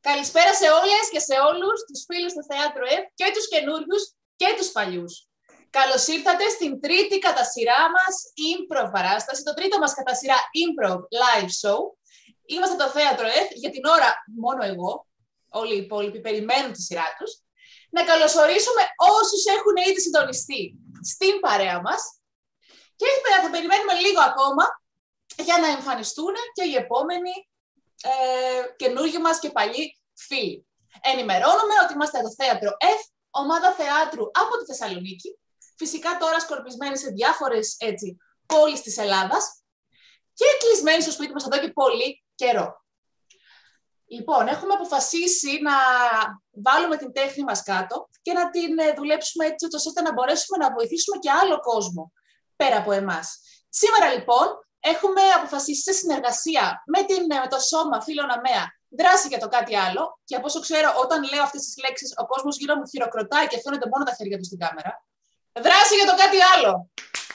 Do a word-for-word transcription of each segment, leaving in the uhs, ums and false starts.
Καλησπέρα σε όλες και σε όλους τους φίλους του Θέατρου F και τους καινούριους και τους παλιούς. Καλώς ήρθατε στην τρίτη κατά σειρά μας improv παράσταση, το τρίτο μας κατά σειρά improv live show. Είμαστε το Θέατρο F, για την ώρα μόνο εγώ, όλοι οι υπόλοιποι περιμένουν τη σειρά τους. Να καλωσορίσουμε όσους έχουν ήδη συντονιστεί στην παρέα μας και θα περιμένουμε λίγο ακόμα για να εμφανιστούν και οι επόμενοι ε, καινούργοι μας και παλιοί φίλοι. Ενημερώνουμε ότι είμαστε το Θέατρο F, ομάδα θεάτρου από τη Θεσσαλονίκη, φυσικά τώρα σκορπισμένοι σε διάφορες έτσι, πόλεις της Ελλάδας και κλεισμένοι στο σπίτι μας εδώ και πολύ καιρό. Λοιπόν, έχουμε αποφασίσει να βάλουμε την τέχνη μας κάτω και να την δουλέψουμε έτσι ώστε να μπορέσουμε να βοηθήσουμε και άλλο κόσμο πέρα από εμάς. Σήμερα λοιπόν έχουμε αποφασίσει σε συνεργασία με, την, με το Σώμα Φίλων ΑΜΕΑ δράση για το κάτι άλλο και από όσο ξέρω όταν λέω αυτές τις λέξεις ο κόσμος γύρω μου χειροκροτάει και φαίνονται μόνο τα χέρια του στην κάμερα. Δράση για το κάτι άλλο!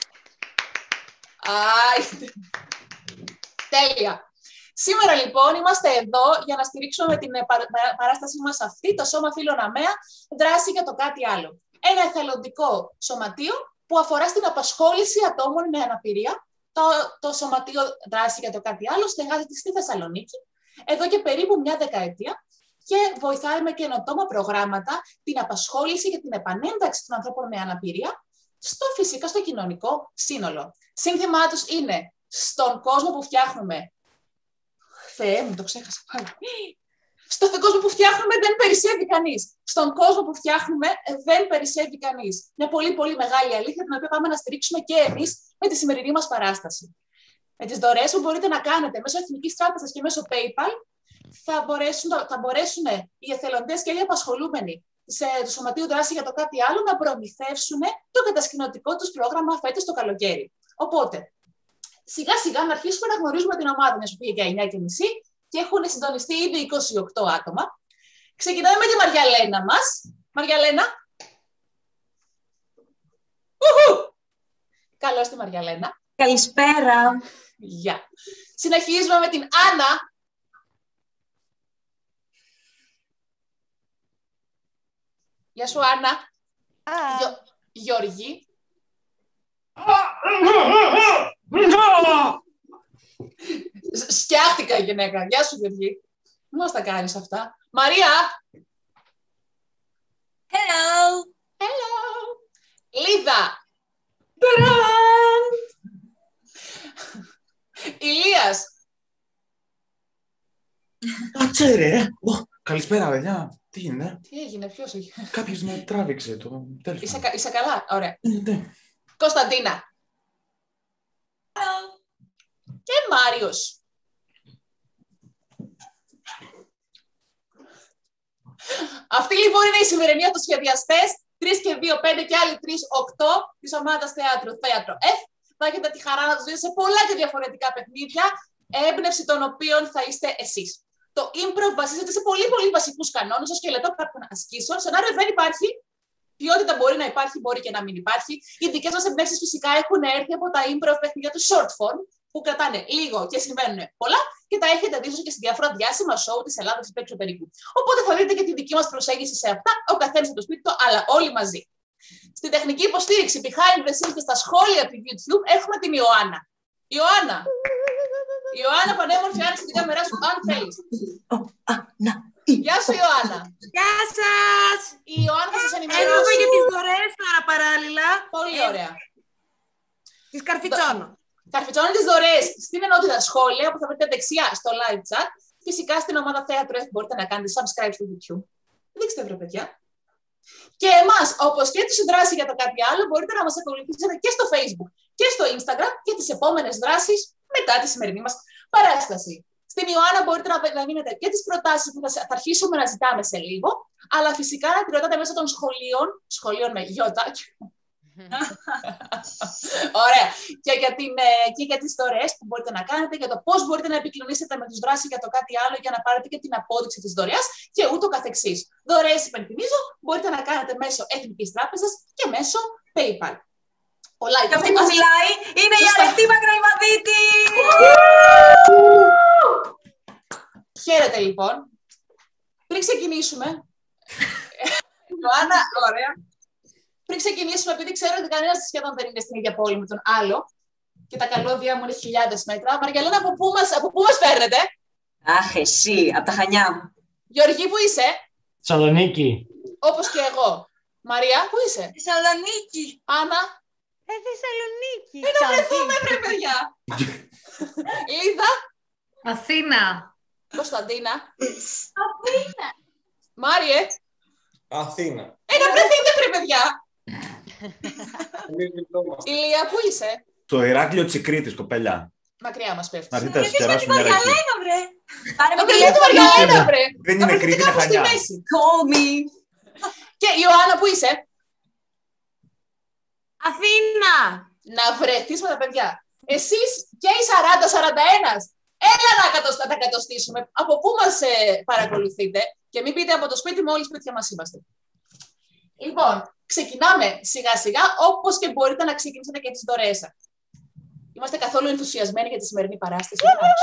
Αϊ, τέλεια! Σήμερα λοιπόν είμαστε εδώ για να στηρίξουμε με την παράστασή μας αυτή το Σώμα Φίλων ΑΜΕΑ δράση για το κάτι άλλο. Ένα εθελοντικό σωματείο που αφορά στην απασχόληση ατόμων με αναπηρία. Το, το Σωματείο Δράση για το κάτι άλλο στεγάζεται στη Θεσσαλονίκη εδώ και περίπου μια δεκαετία και βοηθάει με καινοτόμα προγράμματα την απασχόληση και την επανένταξη των ανθρώπων με αναπηρία στο φυσικά στο κοινωνικό σύνολο. Σύνθημά τους είναι στον κόσμο που φτιάχνουμε. Θεέ μου, το ξέχασα πάλι. Στον κόσμο που φτιάχνουμε δεν περισσεύει κανείς. Στον κόσμο που φτιάχνουμε δεν περισσεύει κανείς. Μια πολύ πολύ μεγάλη αλήθεια την οποία πάμε να στηρίξουμε και εμείς με τη σημερινή μας παράσταση. Με τις δωρεές που μπορείτε να κάνετε μέσω Εθνικής Τράπεζας και μέσω PayPal θα μπορέσουν, θα μπορέσουν οι εθελοντές και οι απασχολούμενοι σε το Σωματείο Δράση για το κάτι άλλο να προμηθεύσουν το κατασκηνωτικό τους πρόγραμμα φέτος το καλοκαίρι. Οπότε, σιγά σιγά να αρχίσουμε να γνωρίζουμε την ομάδα μας που πήγε για εννιά και μισή και έχουν συντονιστεί ήδη είκοσι οκτώ άτομα. Ξεκινάμε με τη Μαριαλένα μας. Μαριαλένα. Ουχου! Καλώς τη Μαριαλένα. Καλησπέρα. Γεια. Yeah. Συνεχίζουμε με την Άννα. Γεια σου, Άννα. Ah. Γιο... Γιώργη. Σκιάχτηκα η γυναίκα. Γεια σου, Γιώργη. Πώς τα κάνεις αυτά. Μαρία. Hello. Hello. Λίδα. Ηλίας. Κάτσε ρε. Καλησπέρα, παιδιά. Τι γίνεται. Τι έγινε, ποιος έχει. Κάποιος με τράβηξε το τέλος. Είσαι, είσαι καλά, ωραία. Ναι. Κωνσταντίνα. Hello. Και Μάριος. Αυτοί λοιπόν είναι οι σημερινοί αυτοσχεδιαστές, τρεις και δύο, πέντε και άλλοι τρεις, οκτώ της ομάδας θεάτρου Θέατρο F. Θα έχετε τη χαρά να τους δείτε σε πολλά και διαφορετικά παιχνίδια, έμπνευση των οποίων θα είστε εσείς. Το improv βασίζεται σε πολύ πολύ βασικούς κανόνες, στο σκελετό κάποιων ασκήσεων. Σενάριο δεν υπάρχει. Ποιότητα μπορεί να υπάρχει, μπορεί και να μην υπάρχει. Οι δικές μας εμπνεύσεις φυσικά έχουν έρθει από τα improv παιχνίδια του short form, που κρατάνε λίγο και συμβαίνουν πολλά και τα έχετε δει και σε διάφορα διάσημα show της Ελλάδας υπ' έξω περίπου. Οπότε θα δείτε και τη δική μας προσέγγιση σε αυτά, ο καθένας από το σπίτι του, αλλά όλοι μαζί. Στην τεχνική υποστήριξη, behind the scenes και στα σχόλια του YouTube έχουμε την Ιωάννα. Ιωάννα! Ιωάννα, πανέμορφη, άνοιξε την κάμερά σου, αν θέλεις. Γεια σου, Ιωάννα. Γεια σας. Η Ιωάννα θα σας ενημερώσει. Έρχομαι για τις δωρεές τώρα παράλληλα. Πολύ ωραία. Τις καρφιτσώνω. Καρφιτσώνω τις δωρεές στην ενότητα σχόλια που θα βρείτε δεξιά στο live chat. Φυσικά στην ομάδα Θέατρο F μπορείτε να κάνετε subscribe στο YouTube. Δείξτε, βρε παιδιά. Και εμάς, όπως και τους δράση για το κάτι άλλο, μπορείτε να μας ακολουθήσετε και στο Facebook και στο Instagram για τις επόμενες δράσεις μετά τη σημερινή μας παράσταση. Στην Ιωάννα μπορείτε να δίνετε και τις προτάσεις που θα αρχίσουμε να ζητάμε σε λίγο, αλλά φυσικά να τη ρωτάτε μέσα των σχολείων, σχολείων με γιώτα. Ωραία. Και για, την, και για τις δωρεές που μπορείτε να κάνετε, για το πώς μπορείτε να επικοινωνήσετε με τους δράσεις για το κάτι άλλο για να πάρετε και την απόδειξη της δωρεάς και ούτω καθεξής. Δωρεές, υπενθυμίζω, μπορείτε να κάνετε μέσω Εθνικής Τράπεζας και μέσω PayPal. Πολλά Και αυτή που μιλάει είναι η Αλευτή Μακροϊμαδίτη! Χαίρετε λοιπόν. πριν ξεκινήσουμε. Ιωάννα, ωραία. Πριν ξεκινήσουμε, επειδή ξέρω ότι κανένας σχεδόν δεν είναι στην ίδια πόλη με τον άλλο και τα καλώδια μου είναι χιλιάδες μέτρα. Μαργιαλένα, από πού μας, από πού μας παίρνετε? Αχ, εσύ, από τα Χανιά. Γιώργη, πού είσαι? Θεσσαλονίκη. Όπως και εγώ. Μαρία, πού είσαι? Θεσσαλονίκη. Άννα. Ε, Θεσσαλονίκη. Ε, να βρεθούμε, βρε παιδιά. Λίδα. Αθήνα. Κωνσταντίνα. Αθήνα. Μάριε. Αθήνα. Ε, να βρεθείτε, βρε παιδιά. Ηλία, πού είσαι? Το Ηράκλειο της Κρήτης, κοπέλια. Μακριά μας πέφτει. Να δείτε να σας κεράσουν μια ρακή. Πάρε με Το παιδί του Μαργαλένα, βρε. Δεν είναι Κρήτη, είναι Χανιά. Κόμι. Και Ιωάννα, πού είσαι? Αθήνα. Να βρεθείς με τα παιδιά. Εσείς και οι σαράντα σαράντα ένα. Έλα να κατοσ... τα κατοστήσουμε. Από πού μας ε, παρακολουθείτε και μην πείτε από το σπίτι μου, όλοι σπίτια μας είμαστε. Λοιπόν, ξεκινάμε σιγά σιγά, όπως και μπορείτε να ξεκινήσετε και τις δωρεές σας. Είμαστε καθόλου ενθουσιασμένοι για τη σημερινή παράσταση.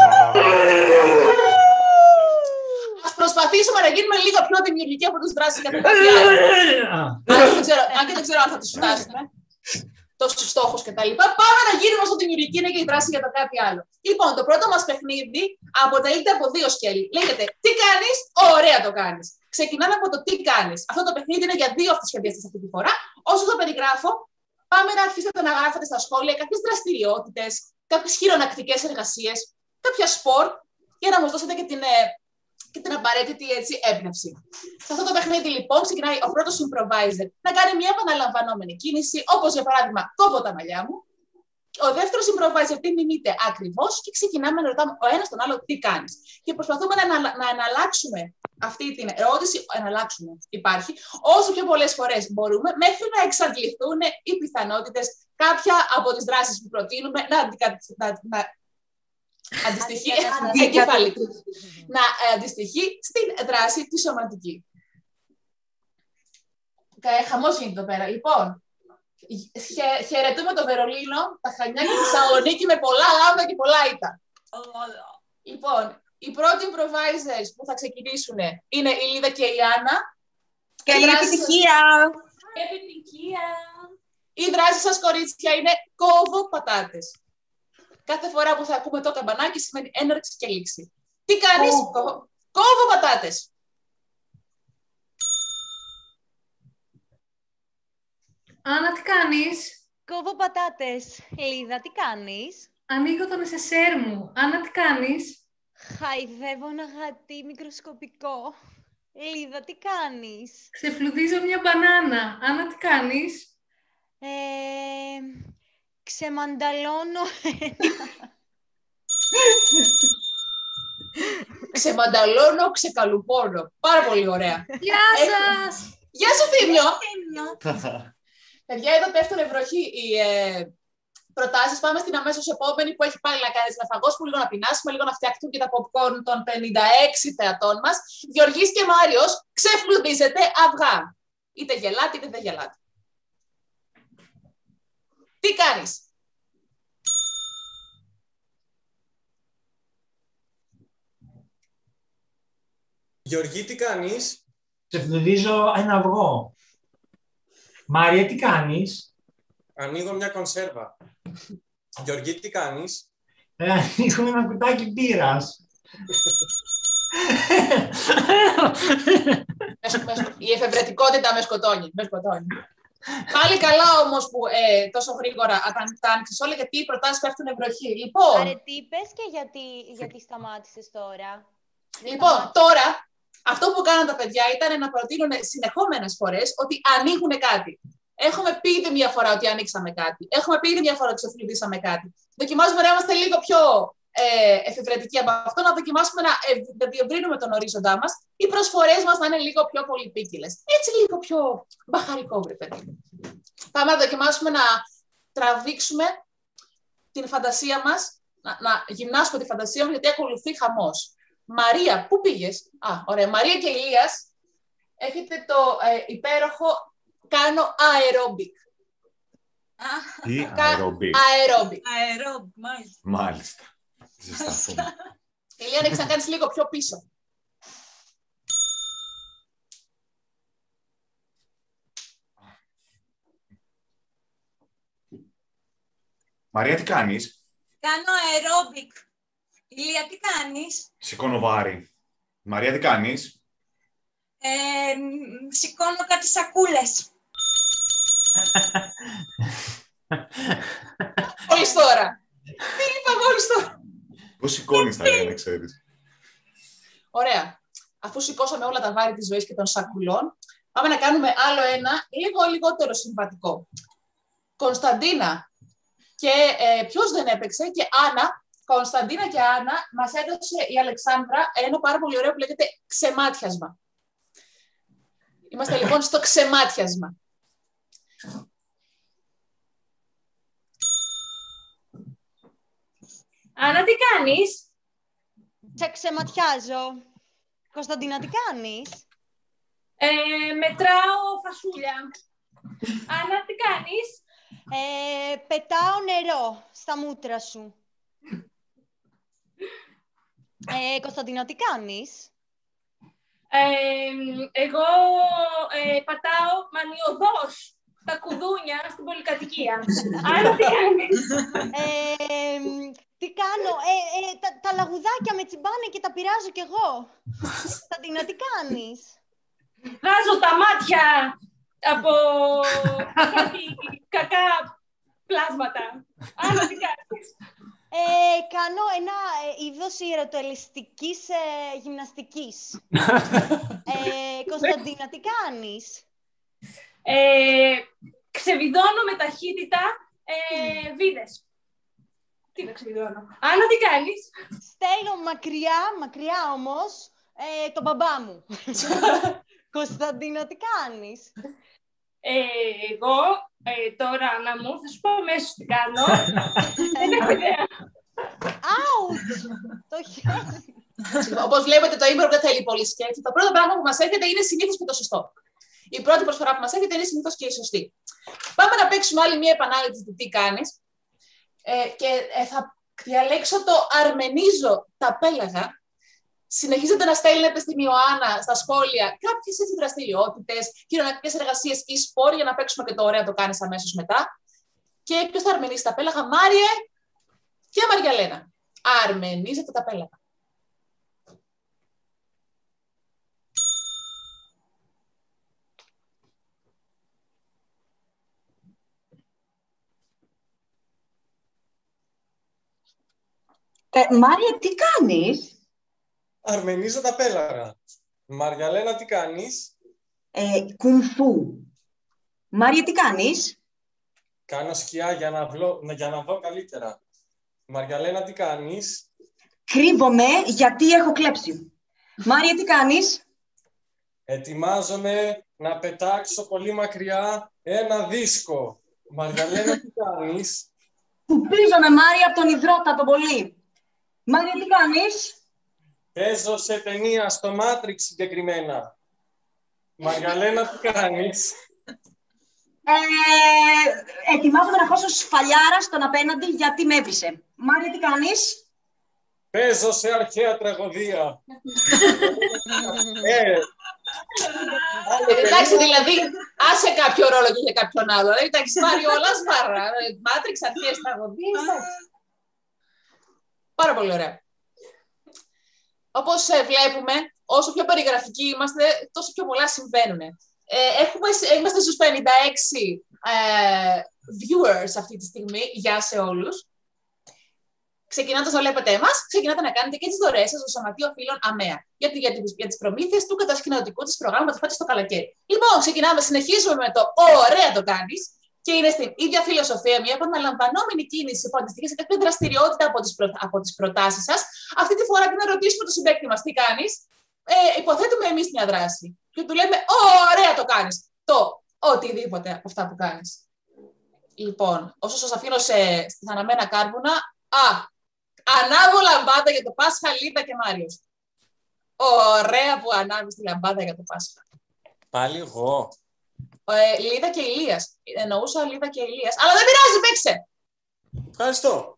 Ας προσπαθήσουμε να γίνουμε λίγο πιο δημιουργικοί από τους δράσεις κατά κάτι άλλο. Αν και δεν ξέρω αν θα τους φτάσουμε, τόσους στόχους κτλ. Πάμε να γίνουμε όσο δημιουργική είναι και η δράση για το κάτι άλλο. Λοιπόν, το πρώτο μας παιχνίδι αποτελείται από δύο σκέλη. Λέγεται τι κάνεις, ωραία το κάνεις. Ξεκινάμε από το τι κάνεις. Αυτό το παιχνίδι είναι για δύο αυτοσχεδιαστές αυτή τη φορά. Όσο το περιγράφω, πάμε να αρχίσετε να γράφετε στα σχόλια κάποιες δραστηριότητες, κάποιες χειρονακτικές εργασίες, κάποια σπορ, για να μας δώσετε και την, και την απαραίτητη έτσι, έμπνευση. Σε αυτό το παιχνίδι, λοιπόν, ξεκινάει ο πρώτος improviser να κάνει μια επαναλαμβανόμενη κίνηση, όπως για παράδειγμα, κόβω τα μαλλιά μου. Ο δεύτερος improviser τι μιμείται ακριβώς και ξεκινάμε να ρωτάμε ο ένας τον άλλο τι κάνεις. Και προσπαθούμε να, να εναλλάξουμε αυτή την ερώτηση, εναλλάξουμε υπάρχει, όσο πιο πολλές φορές μπορούμε, μέχρι να εξαντληθούν οι πιθανότητες κάποια από τις δράσεις που προτείνουμε να, αντικα... να... να... αντιστοιχεί να αντιστοιχεί στην δράση τη σωματική. Ε, χαμός γίνεται εδώ πέρα. Λοιπόν, χε, χαιρετούμε το Βερολίνο, τα Χανιά και τη Θεσσαλονίκη με πολλά λάμδα και πολλά ήττα. Λοιπόν, οι πρώτοι improvisers που θα ξεκινήσουν είναι η Λίδα και η Άννα. Καλή επιτυχία! Επιτυχία! Η δράση σας, κορίτσια, είναι κόβω πατάτες. Κάθε φορά που θα ακούμε το καμπανάκι σημαίνει έναρξη και λήξη. Τι κάνεις? Oh. Κόβω. Κόβω πατάτες. Άννα, τι κάνεις? Κόβω πατάτες. Λίδα, τι κάνεις? Ανοίγω τον νεσεσέρ μου. Άννα, τι κάνεις? Χαϊδεύω ένα γατί μικροσκοπικό. Λίδα, τι κάνεις? Ξεφλουδίζω μια μπανάνα. Άννα, τι κάνεις? Ε, ξεμανταλώνω Ξεμανταλώνω, ξεκαλουπώνω. Πάρα πολύ ωραία. Γεια σας! Γεια σου, Θήμιο! Παιδιά, εδώ πέφτουν βροχή οι ε, προτάσεις. Πάμε στην αμέσως επόμενη που έχει πάλι να κάνει με φαγόσπου, λίγο να πεινάσουμε, λίγο να φτιαχτούν και τα popcorn των πενήντα έξι θεατών μας. Γεωργής και Μάριος, ξεφλουδίζετε αυγά. Είτε γελάτε είτε δεν γελάτε. Τι κάνεις? Γεωργή, τι κάνεις? Ξεφλουδίζω ένα αυγό. Μάρια, τι κάνεις? Ανοίγω μια κονσέρβα. Γεωργή, τι κάνεις? Ε, ανοίγω ένα κουτάκι μπύρας. Η εφευρετικότητα με σκοτώνει. Με σκοτώνει. Πάλι καλά όμως που ε, τόσο γρήγορα τα άνοιξες όλα, γιατί οι προτάσεις πέφτουν βροχή. Λοιπόν, Άρε, τι είπες και γιατί, γιατί σταμάτησες τώρα? Λοιπόν, τώρα, αυτό που κάναν τα παιδιά ήταν να προτείνουν συνεχόμενες φορές ότι ανοίγουν κάτι. Έχουμε πει ήδη μια φορά ότι ανοίξαμε κάτι. Έχουμε πει ήδη μια φορά ότι ξεφλουδίσαμε κάτι. Δοκιμάζουμε να είμαστε λίγο πιο ε, εφευρετικοί από αυτό, να δοκιμάσουμε να, ε, να διευρύνουμε τον ορίζοντά μας, οι προσφορές μας να είναι λίγο πιο πολυπίκυλες. Έτσι λίγο πιο μπαχαρικό, βρε παιδί. Πάμε να δοκιμάσουμε να τραβήξουμε την φαντασία μας, να, να γυμνάσουμε τη φαντασία μας, γιατί ακολουθεί χαμός. Μαρία, πού πήγες? Α, ωραία. Μαρία και Ηλίας, έχετε το ε, υπέροχο κάνω aerobic. Τι aerobic? Aerobic. Αερόμπικ, μάλιστα. Μάλιστα. Ζεσταθούμε. Ηλία, έχεις να κάνεις λίγο πιο πίσω. Μαρία, τι κάνεις? Κάνω αερόμπικ. Ηλία, τι κάνεις? Σηκώνω βάρη. Μαρία, τι κάνεις? Ε, σηκώνω κάτι σακούλες. Μόλις τώρα. Τι είπα μόλις τώρα. Πώς σηκώνεις τα λέει, να ξέρεις. Ωραία. Αφού σηκώσαμε όλα τα βάρη της ζωής και των σακουλών, πάμε να κάνουμε άλλο ένα, λίγο λιγότερο συμβατικό. Κωνσταντίνα και ε, ποιος δεν έπαιξε, και Άννα, Κωνσταντίνα και Άννα, μας έδωσε η Αλεξάνδρα ένα πάρα πολύ ωραίο που λέγεται ξεμάτιασμα. Είμαστε λοιπόν στο ξεμάτιασμα. Άννα, τι κάνεις? Σε ξεματιάζω. Κωνσταντίνα, τι κάνεις? Ε, μετράω φασούλια. Άννα, τι κάνεις? Ε, πετάω νερό στα μούτρα σου. Ε, Κωνσταντίνα, τι κάνεις? Ε, εγώ ε, πατάω μανιωδώς τα κουδούνια στην πολυκατοικία. Άννα, τι κάνεις? Ε, τι κάνω? Ε, ε, τα, τα λαγουδάκια με τσιμπάνε και τα πειράζω κι εγώ. Κωνσταντίνα, τι κάνεις? Βγάζω τα μάτια από κάτι κακά πλάσματα. Άννα, τι κάνεις? Ε, κάνω ένα ε, είδος ιερωτοελιστικής ε, γυμναστικής. ε, Κωνσταντίνα, τι κάνεις? Ε, ξεβιδώνω με ταχύτητα ε, βίδες. Τι να ξεβιδώνω? Άννα, τι κάνεις? Στέλνω μακριά, μακριά όμως, ε, τον μπαμπά μου. Κωνσταντίνα, τι κάνεις? Ε, εγώ ε, τώρα, Άννα μου, θα σου πω αμέσως τι κάνω. Δεν έχω ιδέα. Άουτς! Το χέρι. Όπως βλέπετε, το improv δεν θέλει πολύ σκέψη. Το πρώτο πράγμα που μας έρχεται είναι συνήθως και το σωστό. Η πρώτη προσφορά που μας έρχεται είναι συνήθως και η σωστή. Πάμε να παίξουμε άλλη μία επανάληψη του τι κάνεις. Ε, και ε, θα διαλέξω το αρμενίζω τα πέλαγα. Συνεχίζετε να στέλνετε στην Ιωάννα στα σχόλια κάποιες έτσι δραστηριότητες, κοινωνικές εργασίες ή σπορ για να παίξουμε και το ωραία το κάνεις αμέσως μετά. Και ποιος θα αρμενίσει τα πέλαγα? Μάριε και Μαριαλένα. Αρμενίζετε τα πέλαγα. Ε, Μάρια, τι κάνεις? Αρμενίζω τα πέλαγα. Μαριαλένα, τι κάνεις? Ε, κουμφού. Μάρια, τι κάνεις? Κάνω σκιά για να, βλω... για να δω καλύτερα. Μαριαλένα, τι κάνεις? Κρύβομαι γιατί έχω κλέψει. Μάρια, τι κάνεις? Ετοιμάζομαι να πετάξω πολύ μακριά ένα δίσκο. Μαριαλένα, τι κάνεις? Κουπίζομαι, Μάρια, από τον υδρότα τον πολύ. Μάρια, τι κάνεις? Παίζω σε ταινία στο Matrix συγκεκριμένα. Μαριαλένα, τι κάνεις? Ε, ετοιμάζομαι να χώσω σφαλιάρα στον απέναντι γιατί με έβρισε. Μάρια, τι κάνεις? Παίζω σε αρχαία τραγωδία. ε, Εντάξει, δηλαδή, άσε κάποιο ρόλο και για κάποιον άλλο. Δηλαδή, τα έχεις πάρει όλα σπάρα. Μάτριξ, αρχαίες τραγωδίες. Πάρα πολύ ωραία. Όπως ε, βλέπουμε, όσο πιο περιγραφικοί είμαστε, τόσο πιο πολλά συμβαίνουν. Ε, έχουμε, είμαστε στους πενήντα έξι ε, viewers αυτή τη στιγμή. Γεια σε όλους. Ξεκινώντας να βλέπετε εμάς, ξεκινάτε να κάνετε και τις δωρεές σας στο Σωματείο Φίλων ΑΜΕΑ για, για, για τις προμήθειες του κατασκηνωτικού της προγράμματος φέτος το καλοκαίρι. Λοιπόν, ξεκινάμε, συνεχίζουμε με το «Ωραία το κάνεις» και είναι στην ίδια φιλοσοφία, μια επαναλαμβανόμενη κίνηση που αντιστοιχεί σε κάποια δραστηριότητα από τις, προ, από τις προτάσεις σας. Αυτή τη φορά, αντί να ρωτήσουμε τον συμπαίκτη μας τι κάνεις, ε, υποθέτουμε εμείς μια δράση. Και του λέμε «Ωραία το κάνεις». Το οτιδήποτε από αυτά που κάνεις. Λοιπόν, όσο σας αφήνω σε, στη θαναμένα κάρβουνα, α, ανάβω λαμπάδα για το Πάσχα, Λίδα και Μάριος. Ωραία που ανάβεις τη λαμπάδα για το Πάσχα. Πάλι εγώ. Ε, Λίδα και Ηλίας. Εννοούσα Λίδα και Ηλίας. Αλλά δεν πειράζει, παίξε! Ευχαριστώ.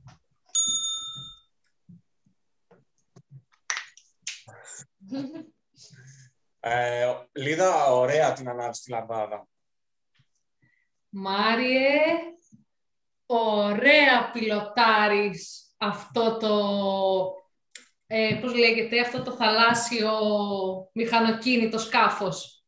ε, Λίδα, ωραία την ανάβεις τη λαμπάδα. Μάριε, ωραία πιλοτάρεις αυτό το, ε, πώς λέγεται, αυτό το θαλάσσιο μηχανοκίνητο σκάφος.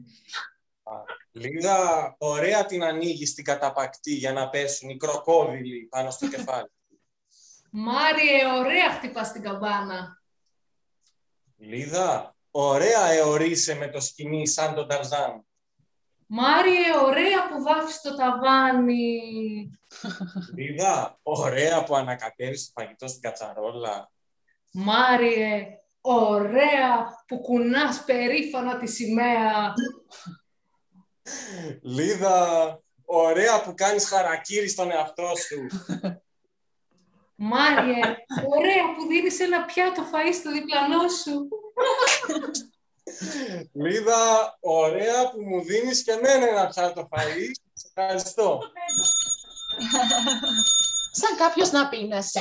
Λίδα, ωραία την ανοίγεις την καταπακτή για να πέσουν οι κροκόδιλοι πάνω στο κεφάλι. Μάριε, ωραία χτυπάς την καμπάνα. Λίδα, ωραία αιωρείσαι με το σκοινί σαν τον Ταρζάν. Μάριε, ωραία που βάφεις το ταβάνι. Λίδα, ωραία που ανακατεύεις το φαγητό στην κατσαρόλα. Μάριε, ωραία που κουνάς περήφανα τη σημαία. Λίδα, ωραία που κάνεις χαρακίρι στον εαυτό σου. Μάριε, ωραία που δίνεις ένα πιάτο φαΐ στο διπλανό σου. Λίδα, ωραία που μου δίνεις και εμένα ένα πιάτο φαΐ. Σε ευχαριστώ. Σαν κάποιος να πίνασε.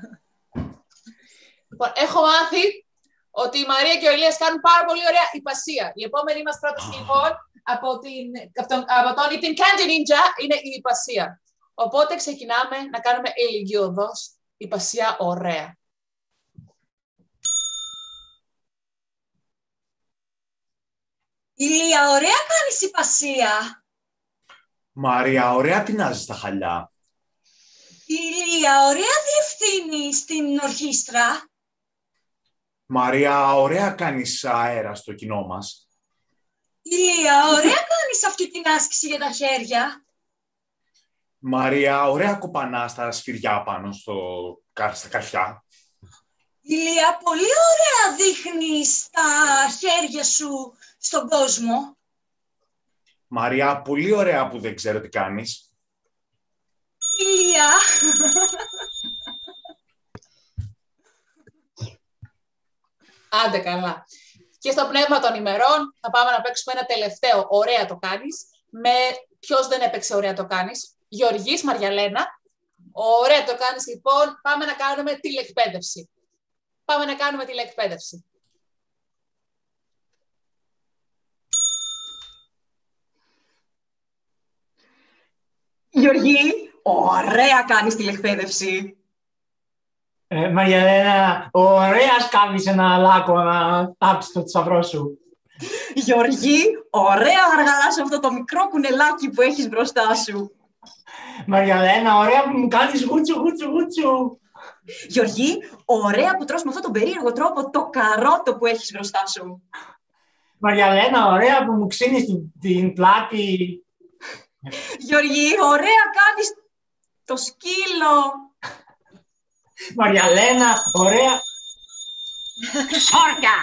Λοιπόν, έχω μάθει ότι η Μαρία και ο Ηλίας κάνουν πάρα πολύ ωραία υπασία. Η επόμενη μας πρόταση, λοιπόν, από, την, από, τον, από τον ή την Candy Ninja είναι η υπασία. Οπότε ξεκινάμε να κάνουμε ηλικιωδώς υπασία ωραία. Ηλία, ωραία κάνεις υπασία. Μαρία, ωραία πεινάζεις τα χαλιά. Ηλία, ωραία διευθύνεις την ορχήστρα. Μαρία, ωραία κάνεις αέρα στο κοινό μας. Ηλία, ωραία κάνεις αυτή την άσκηση για τα χέρια. Μαρία, ωραία κοπανά στα σφυριά πάνω στο, στα καρφιά. Ηλία, πολύ ωραία δείχνεις τα χέρια σου στον κόσμο. Μαρία, πολύ ωραία που δεν ξέρω τι κάνεις. Ηλία. Άντε καλά. Και στο πνεύμα των ημερών θα πάμε να παίξουμε ένα τελευταίο ωραία το κάνεις. Με ποιος δεν έπαιξε ωραία το κάνεις. Γεωργής, Μαριαλένα. Ωραία το κάνεις, λοιπόν. Πάμε να κάνουμε τηλεκπαίδευση. Πάμε να κάνουμε τηλεκπαίδευση. Γεωργή, ωραία κάνεις τηλεκπαίδευση. Ε, Μαριαλένα, ωραία σκάβεις ένα λάκκο να τάψεις το θησαυρό σου. Γεωργή, ωραία αργαλάς αυτό το μικρό κουνελάκι που έχεις μπροστά σου. Μαριαλένα, ωραία που μου κάνεις γούτσου, γούτσου, γούτσου. Γεωργή, ωραία που τρως με αυτόν τον περίεργο τρόπο το καρότο που έχεις μπροστά σου. Μαριαλένα, ωραία που μου ξύνεις την, την πλάτη. Γεωργή, ωραία κάνεις το σκύλο. Μαριαλένα, ωραία... Ξόρκια!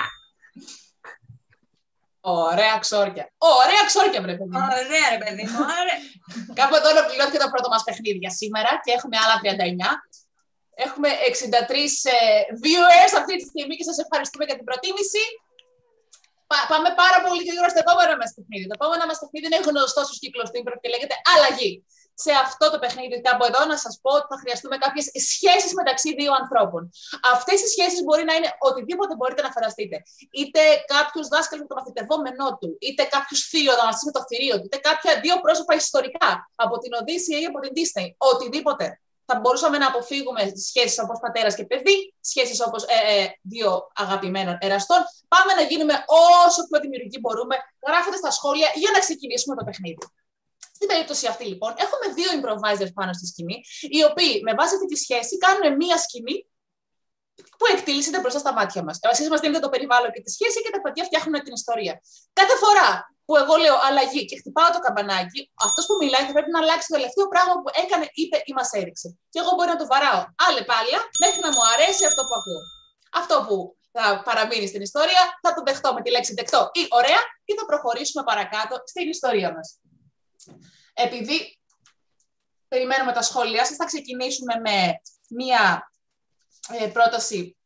Ωραία ξόρκια. Ωραία ξόρκια, βρε παιδί. Ωραία, ρε παιδί μου, ωραία. Κάπου εδώ ολοκληρώθηκε το πρώτο μας παιχνίδι για σήμερα και έχουμε άλλα τριάντα εννιά. Έχουμε εξήντα τρεις ε, viewers αυτή τη στιγμή και σας ευχαριστούμε για την προτίμηση. Πα, πάμε πάρα πολύ γρήγορα στο επόμενο μας παιχνίδι. Το επόμενο μας παιχνίδι είναι γνωστό στους κύκλους του Improv και λέγεται Αλλαγή. Σε αυτό το παιχνίδι, κάπου εδώ, να σας πω ότι θα χρειαστούμε κάποιες σχέσεις μεταξύ δύο ανθρώπων. Αυτές οι σχέσεις μπορεί να είναι οτιδήποτε μπορείτε να φανταστείτε. Είτε κάποιος δάσκαλος με το μαθητευόμενό του, είτε κάποιος θείοδαμαστής με το θηρίο του, είτε κάποια δύο πρόσωπα ιστορικά από την Οδύσσεια ή από την Disney. Οτιδήποτε. Θα μπορούσαμε να αποφύγουμε σχέσεις όπως πατέρας και παιδί, σχέσεις όπως ε, ε, δύο αγαπημένων εραστών. Πάμε να γίνουμε όσο πιο δημιουργικοί μπορούμε, γράφοντας τα σχόλια για να ξεκινήσουμε το παιχνίδι. Στην περίπτωση αυτή, λοιπόν, έχουμε δύο improvisers πάνω στη σκηνή, οι οποίοι με βάση αυτή τη σχέση κάνουν μία σκηνή που εκτελήσεται μπροστά στα μάτια μας. Εσείς μας δίνετε το περιβάλλον και τη σχέση και τα παιδιά φτιάχνουν την ιστορία. Κάθε φορά που εγώ λέω αλλαγή και χτυπάω το καμπανάκι, αυτός που μιλάει θα πρέπει να αλλάξει το τελευταίο πράγμα που έκανε, είπε ή μας έριξε. Και εγώ μπορεί να το βαράω άλλη πάλια μέχρι να μου αρέσει αυτό που ακούω. Αυτό που θα παραμείνει στην ιστορία θα το δεχτώ με τη λέξη δεκτό ή ωραία ή θα προχωρήσουμε παρακάτω στην ιστορία μας. Επειδή περιμένουμε τα σχόλια σας, θα ξεκινήσουμε με μία ε, πρόταση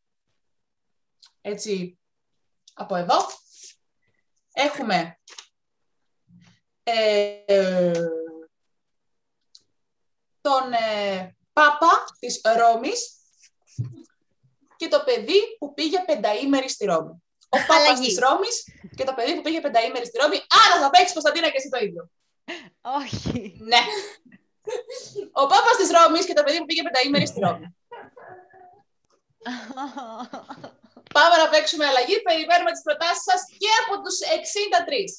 έτσι από εδώ. Έχουμε ε, τον ε, Πάπα της Ρώμης και το παιδί που πήγε πενταήμερη στη Ρώμη. Ο Πάπας της Ρώμης και το παιδί που πήγε πενταήμερη στη Ρώμη. Άρα θα παίξεις, Κωνσταντίνα, και εσύ το ίδιο. Όχι. Ναι. Ο Πάπας της Ρώμης και το παιδί που πήγε πενταήμερη στη Ρώμη. Πάμε να παίξουμε αλλαγή. Περιμένουμε τις προτάσεις σας και από τους εξήντα τρία.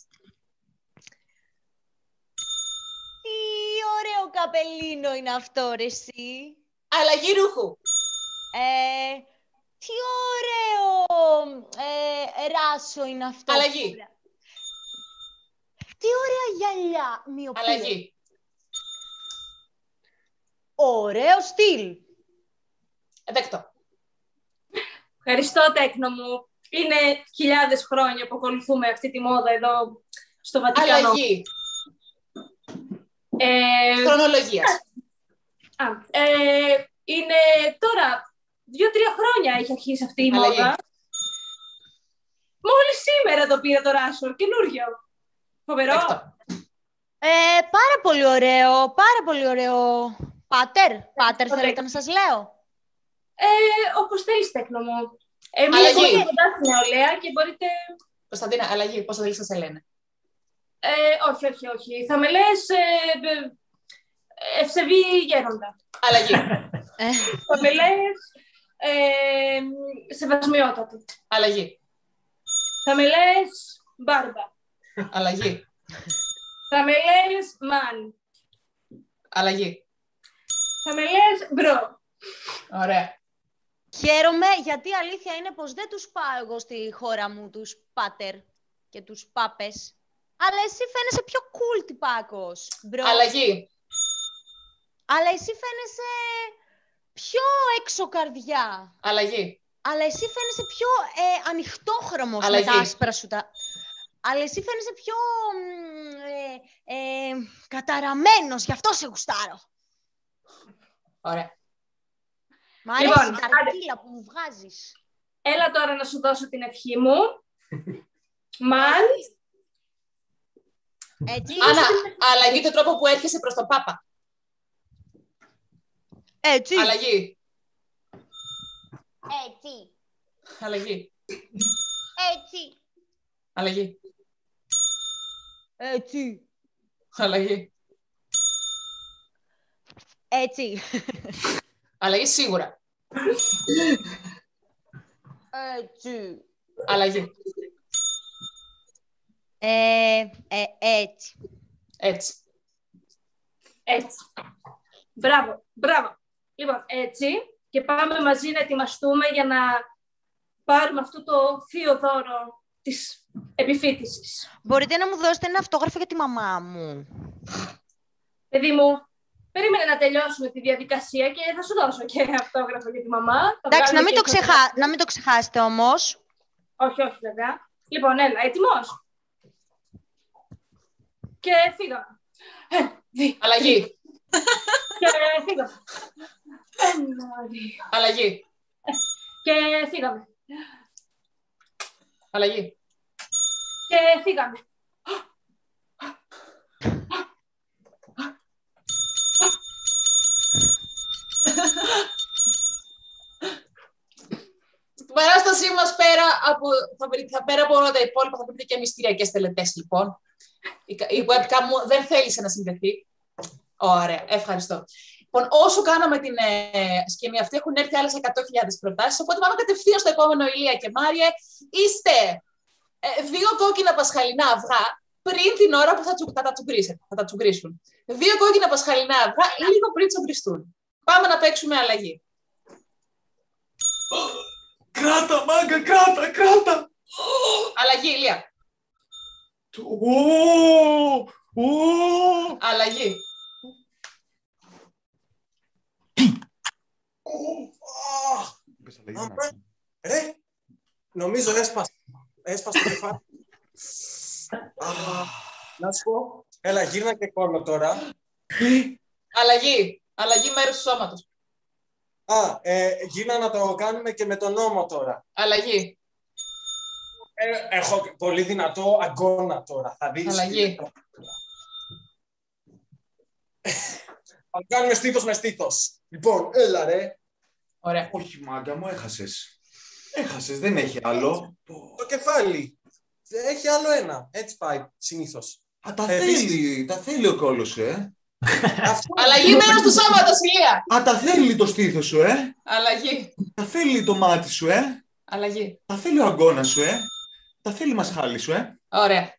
Τι ωραίο καπελίνο είναι αυτό, ρε εσύ. Αλλαγή ρούχου. Ε, τι ωραίο ε, ράσο είναι αυτό. Αλλαγή. Τι ωραία γυαλιά. Μοιοπία. Αλλαγή. Ωραίο στυλ. Δέκτο. Ευχαριστώ, τέκνο μου. Είναι χιλιάδες χρόνια που ακολουθούμε αυτή τη μόδα εδώ στο Βατικανό. Αλλαγή. Ε, Χρονολογίας. Α, ε, είναι τώρα, δύο-τρία χρόνια έχει αρχίσει αυτή η Αλλαγή. μόδα. Μόλις σήμερα το πήρα το ράσο, καινούριο. Φοβερό. Δέκτο. Ε, πάρα πολύ ωραίο, πάρα πολύ ωραίο. Πάτερ, πάτερ Ωραία. θέλετε να σας λέω. Ε, όπως θέλεις, τέκνο μου. Εμείς Αλλαγή. είμαστε κοντά στην νεολαία και μπορείτε... Κωνσταντίνα, αλλαγή. Πώς θα θέλεις να σε λένε. Ε, όχι, όχι, όχι. Θα με λες ε, ε, ευσεβή γέροντα. Αλλαγή. Ε, Θα με λες ε, σεβασμιότατο. Αλλαγή. Θα με λες μπάρμπα. Αλλαγή. Θα με λες μαν. Αλλαγή. Θα με λες μπρο. Ωραία. χαίρομαι γιατί η αλήθεια είναι πως δεν τους πάω εγώ στη χώρα μου τους πάτερ και τους πάπες. Αλλά εσύ φαίνεσαι πιο cool τυπάκος, μπρο. Αλλαγή. Αλλά εσύ φαίνεσαι πιο έξω καρδιά. Αλλαγή. Αλλά εσύ φαίνεσαι πιο ε, ανοιχτόχρωμος με Αλλαγή. τα άσπρα σου τα... Αλλά εσύ φαίνεσαι πιο μ, ε, ε, καταραμένος, γι' αυτό σε γουστάρω. Ωραία. Μ' αρέσει Λοιπόν, η άντε. ταρκύλα που μου βγάζεις. Έλα τώρα να σου δώσω την ευχή μου. Μαν. Έτσι. Άννα, αλλαγή του τρόπο που έρχεσαι προς τον Πάπα. Έτσι. Αλλαγή. Έτσι. Αλλαγή. Έτσι. Αλλαγή. Έτσι. Αλλαγή. Έτσι. Αλλαγή σίγουρα. Έτσι. Αλλαγή. Ε, ε, έτσι. Έτσι. Έτσι. Μπράβο, μπράβο. Λοιπόν, έτσι. Και πάμε μαζί να ετοιμαστούμε για να πάρουμε αυτό το θείο δώρο της επιφύτησης. Μπορείτε να μου δώσετε ένα αυτόγραφο για τη μαμά μου. Παιδί μου, περίμενε να τελειώσουμε τη διαδικασία και θα σου δώσω και αυτόγραφο για τη μαμά. Θα Εντάξει, να βγάλουμε μην, και το ξεχά... να μην το ξεχάσετε όμως. Όχι, όχι βέβαια. Λοιπόν, έλα, έτοιμος. Και φύγαμε. Ένα, δύο, Αλλαγή. και φύγαμε. Ένα, δύο. Αλλαγή. Και φύγαμε. Αλλαγή. Και φύγαμε. Στην παράστασή μας πέρα από, θα, βρει- θα πέρα από όλα τα υπόλοιπα θα βρείτε και μυστηριακές τελετές λοιπόν. Η, κα- η webcam μου δεν θέλησε να συνδεθεί. Ωραία, ευχαριστώ. Λοιπόν, όσο κάναμε την ε, σκηνή αυτή, έχουν έρθει άλλες εκατό χιλιάδες προτάσεις, οπότε πάμε κατευθείαν στο επόμενο, Ηλία και Μάριε. Είστε ε, δύο κόκκινα πασχαλινά αυγά πριν την ώρα που θα, τσου, θα, τα, τσουγκρίσετε, θα τα τσουγκρίσουν. Δύο κόκκινα πασχαλινά αυγά λίγο πριν τσουγκριστούν. Πάμε να παίξουμε αλλαγή. Κράτα, μάγκα, κράτα, κράτα! Αλλαγή, Ηλία. Ω, ω. Αλλαγή. Είπες αλλαγή, να Ρε, ρε, νομίζω έσπασε. Έσπασε το κεφάλι. Α, να σου πω, έλα γύρνα και κόλλο τώρα. Αλλαγή. Αλλαγή μέρους του σώματος. Α, ε, γύρνα να το κάνουμε και με τον νόμο τώρα. Αλλαγή. Ε, έχω πολύ δυνατό αγκώνα τώρα, θα δεις. Αλλαγή. Θα κάνουμε στήθος με στήθος. Λοιπόν, έλα ρε. Ωραία. Όχι, μάγκα μου, έχασες. Έχασες, δεν έχει άλλο. Το κεφάλι. Έχει άλλο ένα. Έτσι πάει, συνήθως. Α, τα Ε, θέλει, τα θέλει ο κόλος, ε. Αλλαγή μέρος του σώματος, Ηλία. Α, τα θέλει το στήθος σου, ε. Αλλαγή. Τα θέλει το μάτι σου, ε. Αλλαγή. Τα θέλει ο αγκώνας σου, ε. Τα θέλει η μασχάλη σου, ε. Ωραία.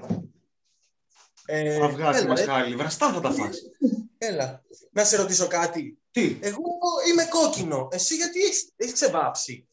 Ε, Θα βγάζει έλα, μασχάλη, ε. βραστά θα τα φας. Έλα, να σε ρωτήσω κάτι. Τι? Εγώ είμαι κόκκινο. Εσύ γιατί έχεις, έχεις ξεβάψει?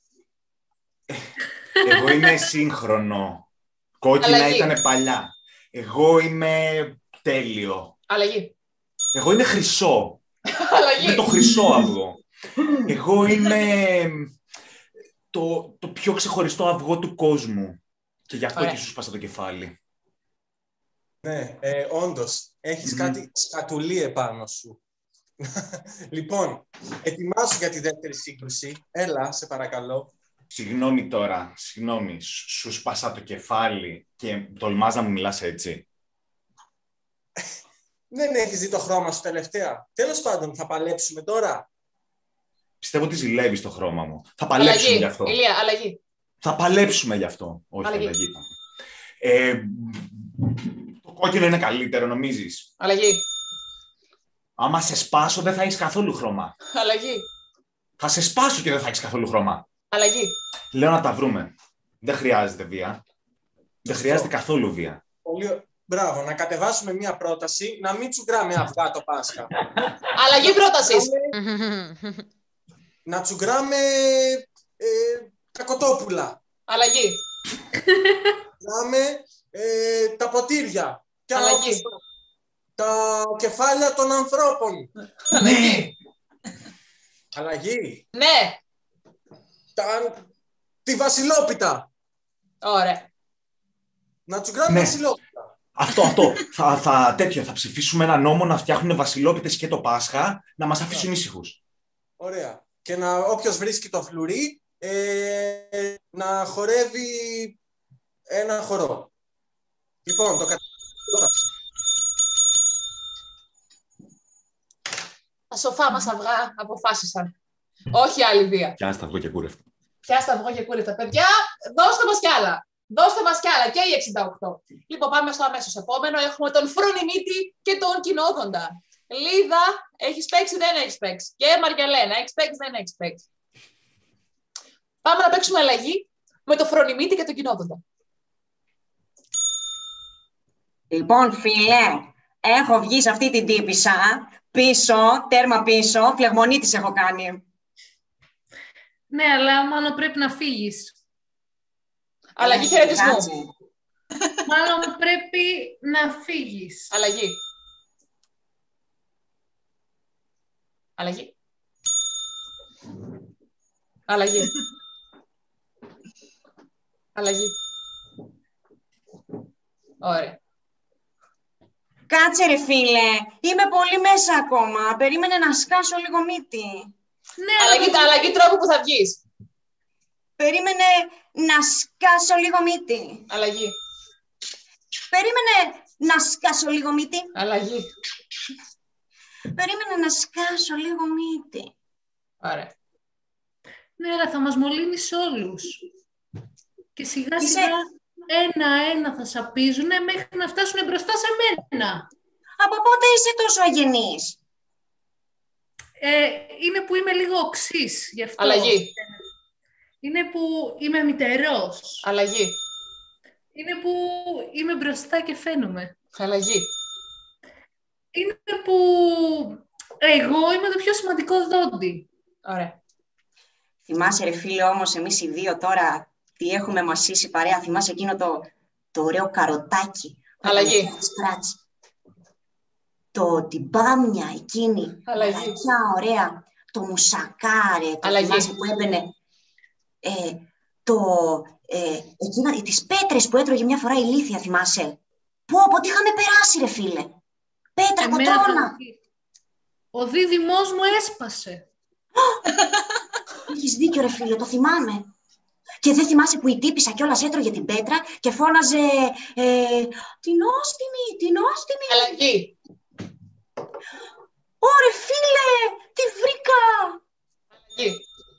Εγώ είμαι σύγχρονο. Κόκκινα Αλλαγή. ήταν παλιά. Εγώ είμαι τέλειο. Αλλαγή. Εγώ είμαι χρυσό. Αλλαγή. Είμαι το χρυσό αυγό. Εγώ είμαι το, το πιο ξεχωριστό αυγό του κόσμου. Και γι' αυτό Ωραία. και σου σπάσα το κεφάλι. Ναι, ε, όντως. Έχεις Μμμ. κάτι σκατουλί επάνω σου. Λοιπόν, ετοιμάσου για τη δεύτερη σύγκρουση. Έλα, σε παρακαλώ. Συγγνώμη τώρα, συγγνώμη. Σου σου σπάσα το κεφάλι και τολμάς να μου μιλάς έτσι. Δεν έχεις δει το χρώμα σου τελευταία. Τέλος πάντων, θα παλέψουμε τώρα. Πιστεύω ότι ζηλεύεις το χρώμα μου. Θα παλέψουμε Αλλαγή. γι' αυτό. Ηλία, αλλαγή. Θα παλέψουμε γι' αυτό. Όχι, Αλλαγή. αλλαγή. Ε, το κόκκινο είναι καλύτερο, νομίζεις? Αλλαγή. Άμα σε σπάσω, δεν θα έχεις καθόλου χρώμα. Αλλαγή. Θα σε σπάσω και δεν θα έχεις καθόλου χρώμα. Αλλαγή. Λέω να τα βρούμε. Δεν χρειάζεται βία. Δεν χρειάζεται καθόλου βία. Πολύ... Μπράβο, να κατεβάσουμε μία πρόταση, να μην τσουγκράμε αυγά το Πάσχα. Αλλαγή πρότασης. Να τσουγκράμε ε, τα κοτόπουλα. Αλλαγή. Τσουγκράμε ε, τα ποτήρια. Και άλλα Αλλαγή. όπως τα κεφάλια των ανθρώπων. Ναι! Αλλαγή. Ναι. Τα, τη βασιλόπιτα. Ωραία. Να τσουγκράμε Ναι. βασιλόπιτα. Αυτό, αυτό. θα, θα, τέτοιο, θα ψηφίσουμε ένα νόμο να φτιάχνουν βασιλόπιτες και το Πάσχα, να μας αφήσουν ήσυχους. Ωραία. Και να όποιος βρίσκει το φλουρί ε, να χορεύει ένα χορό. Λοιπόν, το κατάλαβα. Τα σοφά μας αυγά αποφάσισαν. Όχι άλλη βία. Κι αν στα βγω και κούρευτο. Πιάστα αυγό και κούρευτα. Παιδιά, δώστε μας κι άλλα. Δώστε μας κι άλλα και οι εξήντα οκτώ. Λοιπόν, πάμε στο αμέσως επόμενο. Έχουμε τον Φρουνιμίτη και τον Κοινόδοντα. Λίδα, έχεις παίξει, δεν έχεις παίξει. Και Μαργιαλένα, έχεις παίξει, δεν έχεις παίξει. Πάμε να παίξουμε αλλαγή με τον Φρουνιμίτη και τον Κοινόδοντα. Λοιπόν, φίλε, έχω βγει σε αυτή την τύπισσα, πίσω, τέρμα πίσω, φλεγμονίτης έχω κάνει. Ναι, αλλά μάλλον πρέπει να φύγεις. Αλλαγή χαιρετισμού. Κάτσε. Μάλλον πρέπει να φύγεις. Αλλαγή. Αλλαγή. Αλλαγή. Αλλαγή. Ωραία. Κάτσε ρε φίλε, είμαι πολύ μέσα ακόμα. Περίμενε να σκάσω λίγο μύτη. Ναι, Αλλαγή, αλλά... αλλαγή τρόπου που θα βγεις. Περίμενε να σκάσω λίγο μύτη. Αλλαγή. Περίμενε να σκάσω λίγο μύτη. Αλλαγή. Περίμενε να σκάσω λίγο μύτη. Ωραία. Ναι, αλλά θα μας μολύνεις όλους. Και σιγά Είσαι- σιγά ένα-ένα θα σαπίζουνε μέχρι να φτάσουν μπροστά σε μένα. Από πότε είσαι τόσο αγενής? Ε, είναι που είμαι λίγο οξύς, γι' αυτό. Αλλαγή. Είναι που είμαι μητερός. Αλλαγή. Είναι που είμαι μπροστά και φαίνομαι. Αλλαγή. Είναι που εγώ είμαι το πιο σημαντικό δόντι. Ωραία. Θυμάσαι ρε φίλε όμως εμείς οι δύο τώρα τι έχουμε μασίσει παρέα. Θυμάσαι εκείνο το, το ωραίο καροτάκι. Αλλαγή. Το σκράτς. Το την μπάμια εκείνη. Αλλαγή. Ποια ωραία. Το μουσακάρε. Το Αλλαγή. θυμάσαι που έμπαινε. Ε, το, ε, εκείνα, τις πέτρες που έτρωγε μια φορά η Λύθια, θυμάσαι. Πω, πω, τι είχαμε περάσει ρε φίλε. Πέτρα, Εμένα κοτρώνα. θα... Ο δίδυμός μου έσπασε. Έχεις δίκιο ρε φίλε, το θυμάμαι. Και δεν θυμάσαι που η τύπισσα κιόλας έτρωγε την πέτρα και φώναζε ε, την όστιμη, την όστιμη. Αλλαγή. Ωρε φίλε, τη βρήκα. Αλλαγή.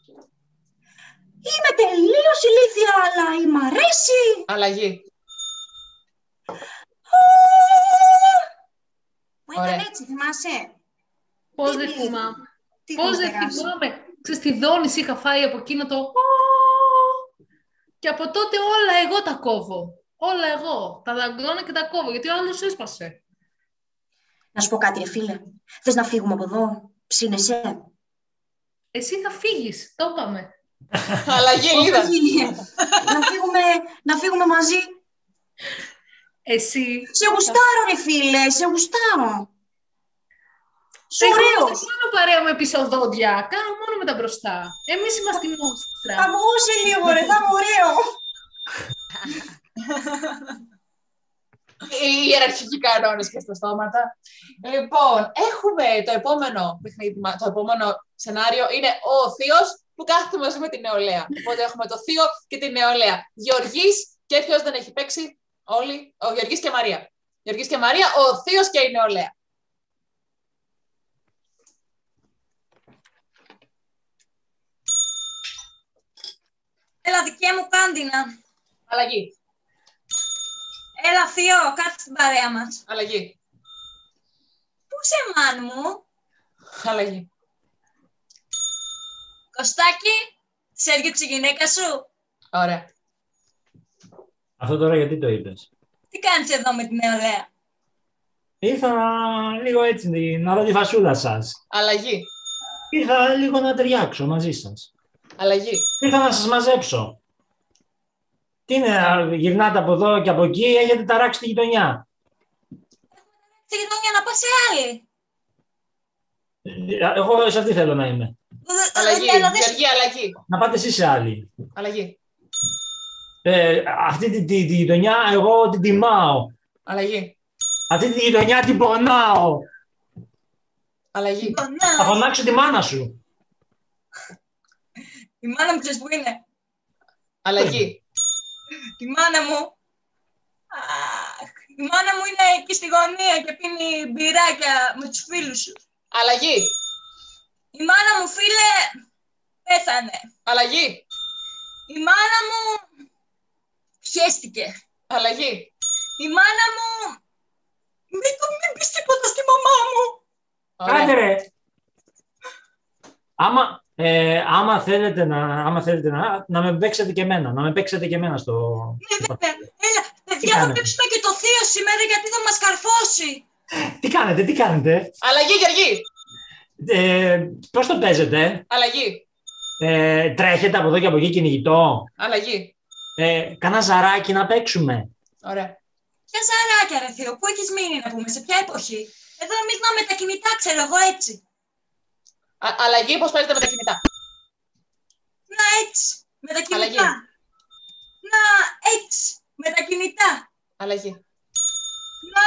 Είμαι τελείως ηλίθια, αλλά η μ' αρέσει. Αλλαγή. Μου Που ήταν έτσι, θυμάσαι? Πώς δεν θυμάμαι. Τι Πώς είχαμε δεν περάσει. θυμάμαι. Ξέρεις, τη Δόνηση είχα φάει από εκείνο το... Και από τότε όλα εγώ τα κόβω. Όλα εγώ. Τα δαγκώνω και τα κόβω, γιατί ο άλλος έσπασε. Να σου πω κάτι, ρε φίλε. Θες να φύγουμε από εδώ? Ψήνεσαι? Εσύ θα φύγεις, το είπαμε. Αλλαγή, είδα. να, φύγουμε, να φύγουμε μαζί. Εσύ... Σε γουστάρω, ρε φίλε, σε γουστάρω. Σου ωραίος. Δεν κάνω παρέα με πίσω δόντια, κάνω μόνο με τα μπροστά. Εμείς είμαστε η μόστρα. Θα μπορούσε λίγο, ρε, θα είμαι ωραίο. Οι ιεραρχικοί κανόνες και στα στόματα. Λοιπόν, έχουμε το επόμενο παιχνίδι, το επόμενο σενάριο είναι ο θείος που κάθεται μαζί με την νεολαία. Οπότε έχουμε το θείο και την νεολαία. Γεωργής και ποιος δεν έχει παίξει, όλοι, ο Γεωργής και Μαρία. Γεωργής και Μαρία, ο θείος και η νεολαία. Έλα, δικέ μου κάντινα. Αλλαγή. Έλα, θείο, κάτσε στην παρέα μας. Αλλαγή. Πού είσαι, μάν μου? Αλλαγή. Κωστάκι, σε έργεψε η γυναίκα σου. Ωραία. Αυτό τώρα γιατί το είπες? Τι κάνεις εδώ με την νεολαία? Ήρθα λίγο έτσι να δω τη φασούλα σας. Αλλαγή. Ήρθα λίγο να ταιριάξω μαζί σας. Αλλαγή. Ήρθα να σας μαζέψω. Τι είναι, γυρνάτε από εδώ και από εκεί, έχετε ταράξει τη γειτονιά. Τη γειτονιά να πας σε άλλη. Εγώ σε αυτή θέλω να είμαι. Αλλαγή. Γεωργία, αλλαγή. Να πάτε εσείς σε άλλη. Αλλαγή. Ε, αυτή τη, τη, τη γειτονιά εγώ την τιμάω. Αλλαγή. Αυτή τη γειτονιά την πονάω. Αλλαγή. Θα φωνάξω τη μάνα σου. Η μάνα μου ξέρεις που είναι? Αλλαγή. Η μάνα μου... Αχ, η μάνα μου είναι εκεί στη γωνία και πίνει μπυράκια με τους φίλους σου. Αλλαγή. Η μάνα μου, φίλε, πέθανε. Αλλαγή. Η μάνα μου πιέστηκε. Αλλαγή. Η μάνα μου... Μην, το, μην πεις τίποτα στη μαμά μου. Κάντε ρε. Άμα, ε, άμα θέλετε, να, άμα θέλετε να, να με παίξετε και εμένα, να με παίξετε και εμένα στο... Ναι, ναι, έλα, παιδιά, θα παίξουμε και το θείο σήμερα γιατί θα μας καρφώσει. Τι κάνετε, τι κάνετε? Αλλαγή, Γεωργή. Ε, πώς το παίζετε? Αλλαγή. Ε, τρέχετε από εδώ και από εκεί κυνηγητό? Αλλαγή. Ε, κάνα ζαράκι να παίξουμε? Ωραία. Ποια ζαράκια, ρε θείο, πού έχεις μείνει να πούμε, σε ποια εποχή? Εδώ εμείς να με τα κινητά, ξέρω εγώ έτσι. Α, αλλαγή, πώς παίζετε με τα κινητά? Να έτσι, με τα κινητά. Αλλαγή. Να έτσι, με τα κινητά. Αλλαγή. Να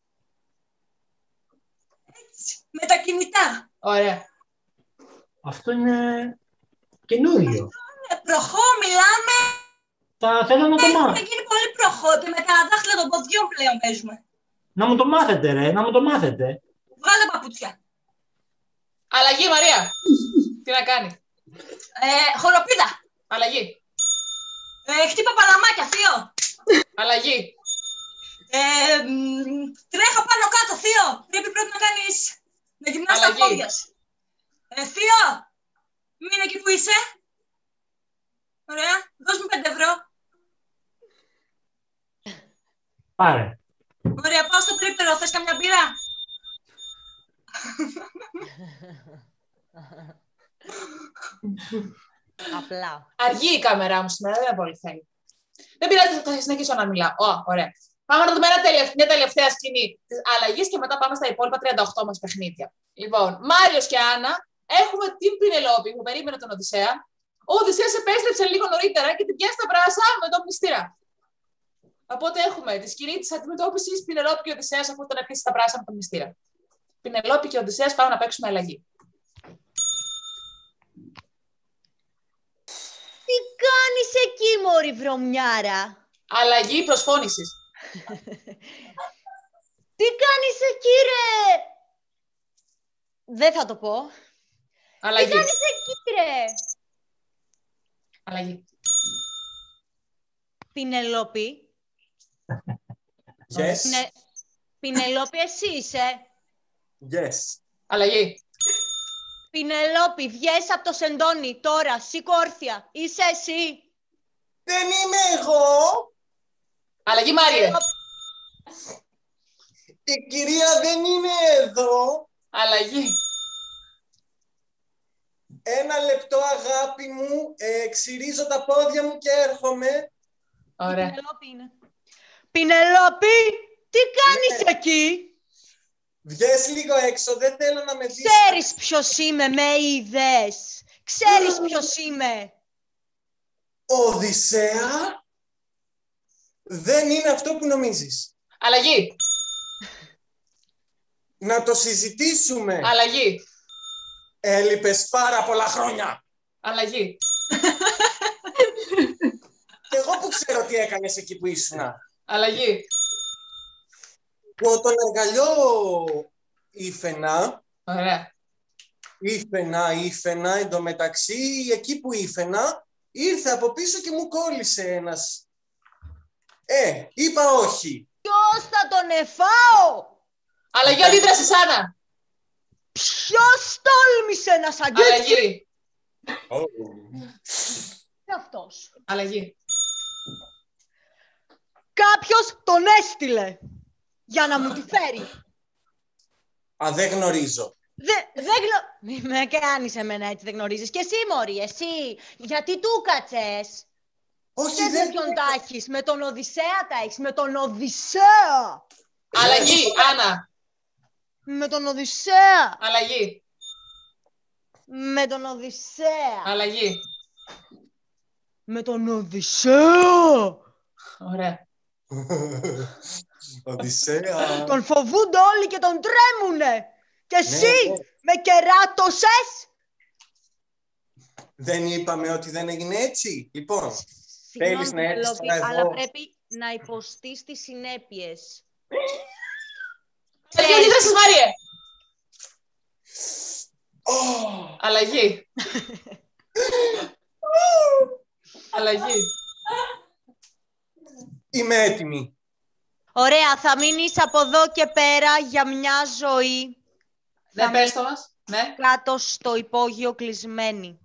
έτσι, με τα κινητά. Ωραία. Αυτό είναι καινούριο. Ε, προχώ, μιλάμε. Θα θέλω να το μάθω. Έχουμε γίνει πολύ προχώ και με τα δάχτυλα των ποδιών πλέον παίζουμε. Να μου το μάθετε ρε, να μου το μάθετε. Βγάλε παπούτσια. Αλλαγή, Μαρία. Τι να κάνει? Ε, χοροπίδα. Αλλαγή. Ε, χτύπα παλαμάκια, θείο. Αλλαγή. Ε, μ, τρέχω πάνω κάτω, θείο. Πρέπει πρώτα να κάνεις, να γυμνάς τα πόδια σου. Ε, θείο, μείνε εκεί που είσαι. Ωραία, δώσ' μου πέντε ευρώ. Πάρε. Ωραία, πάω στο περίπτερο, θες καμιά μπύρα? Απλά. Αργεί η κάμερά μου σήμερα, δεν πολύ θέλει. Δεν πειράζει, θα συνεχίσω να μιλάω. Ω, ωραία. Πάμε να δούμε ένα τελευ... μια τελευταία σκηνή τη αλλαγή και μετά πάμε στα υπόλοιπα τριάντα οκτώ μας παιχνίδια. Λοιπόν, Μάριος και Άννα, έχουμε την Πινελόπη που περίμενε τον Οδυσσέα. Ο Οδυσσέας επέστρεψε λίγο νωρίτερα και την πιάσει στα πράσα με τον μνηστήρα. Οπότε έχουμε τη σκηνή τη αντιμετώπιση Πινελόπη και Οδυσσέας αφού τον έπιασε στα πράσα με τον μνηστήρα. Πινελόπη και Οδυσσέας πάμε να παίξουμε αλλαγή. Τι κάνεις εκεί, μωρή βρωμιάρα? Αλλαγή προσφώνησης. Τι κάνεις εκεί, ρε? Δεν θα το πω. Αλλαγή. Τι κάνεις εκεί, ρε? Αλλαγή. Πινελόπη. Yes. Πινε... Πινελόπη, εσύ είσαι. Yes. Αλλαγή. Πινελόπη, βγες από το σεντόνι τώρα, σήκω όρθια. Είσαι εσύ. Δεν είμαι εγώ. Αλλαγή, Μάριε. Η κυρία δεν είναι εδώ. Αλλαγή. Ένα λεπτό, αγάπη μου. Ε, ξυρίζω τα πόδια μου και έρχομαι. Ωραία. Η Πινελόπη είναι. Πινελόπη, τι κάνεις Ναι. εκεί? Βγες λίγο έξω, δεν θέλω να με δεις. Ξέρεις ποιος είμαι, με είδες. Ξέρεις ποιος είμαι. Οδυσσέα. Δεν είναι αυτό που νομίζεις. Αλλαγή. Να το συζητήσουμε. Αλλαγή. Έλειπες πάρα πολλά χρόνια. Αλλαγή. Και εγώ που ξέρω τι έκανες εκεί που ήσουν. Αλλαγή. Που τον εργαλειό ήφαινα. Ωραία. Ήφαινα, ήφαινα, εντωμεταξύ εκεί που ήφαινα ήρθε από πίσω και μου κόλλησε ένας. Ε, είπα όχι. Ποιος θα τον εφάω. Αλλαγή, αντίδραση, Σάνα. Ποιος τόλμησε να σ' αγγίξει. Αλλαγή. Oh. Και αυτός. Αλλαγή. Κάποιος τον έστειλε για να μου τη φέρει. Α, δεν γνωρίζω. Δεν δε γνω... Μη με κάνεις εμένα έτσι, δεν γνωρίζεις. Και εσύ, μωρή, εσύ. Γιατί του κατσες. Όχι, Ξέρεις δεν... με ποιον τα έχεις. Με τον Οδυσσέα τα έχεις. Με τον Οδυσσέα. Αλλαγή, Άννα. Με τον Οδυσσέα. Αλλαγή. Με τον Οδυσσέα. Αλλαγή. Με τον Οδυσσέα. Ωραία. Οδυσσέα. Τον φοβούνται όλοι και τον τρέμουνε. Και εσύ Ναι, ναι. με κεράτωσες. Δεν είπαμε ότι δεν έγινε έτσι. Λοιπόν, θέλεις να έρθεις Πινελόπη, τώρα εδώ. αλλά πρέπει να υποστείς τις συνέπειες. Αλλαγή, αντίδραση, Μάριε. Oh. Αλλαγή. Αλλαγή. Είμαι έτοιμη. Ωραία, θα μείνεις από εδώ και πέρα για μια ζωή. Ναι, Θα πες το μας. Ναι. κάτω στο υπόγειο κλεισμένη.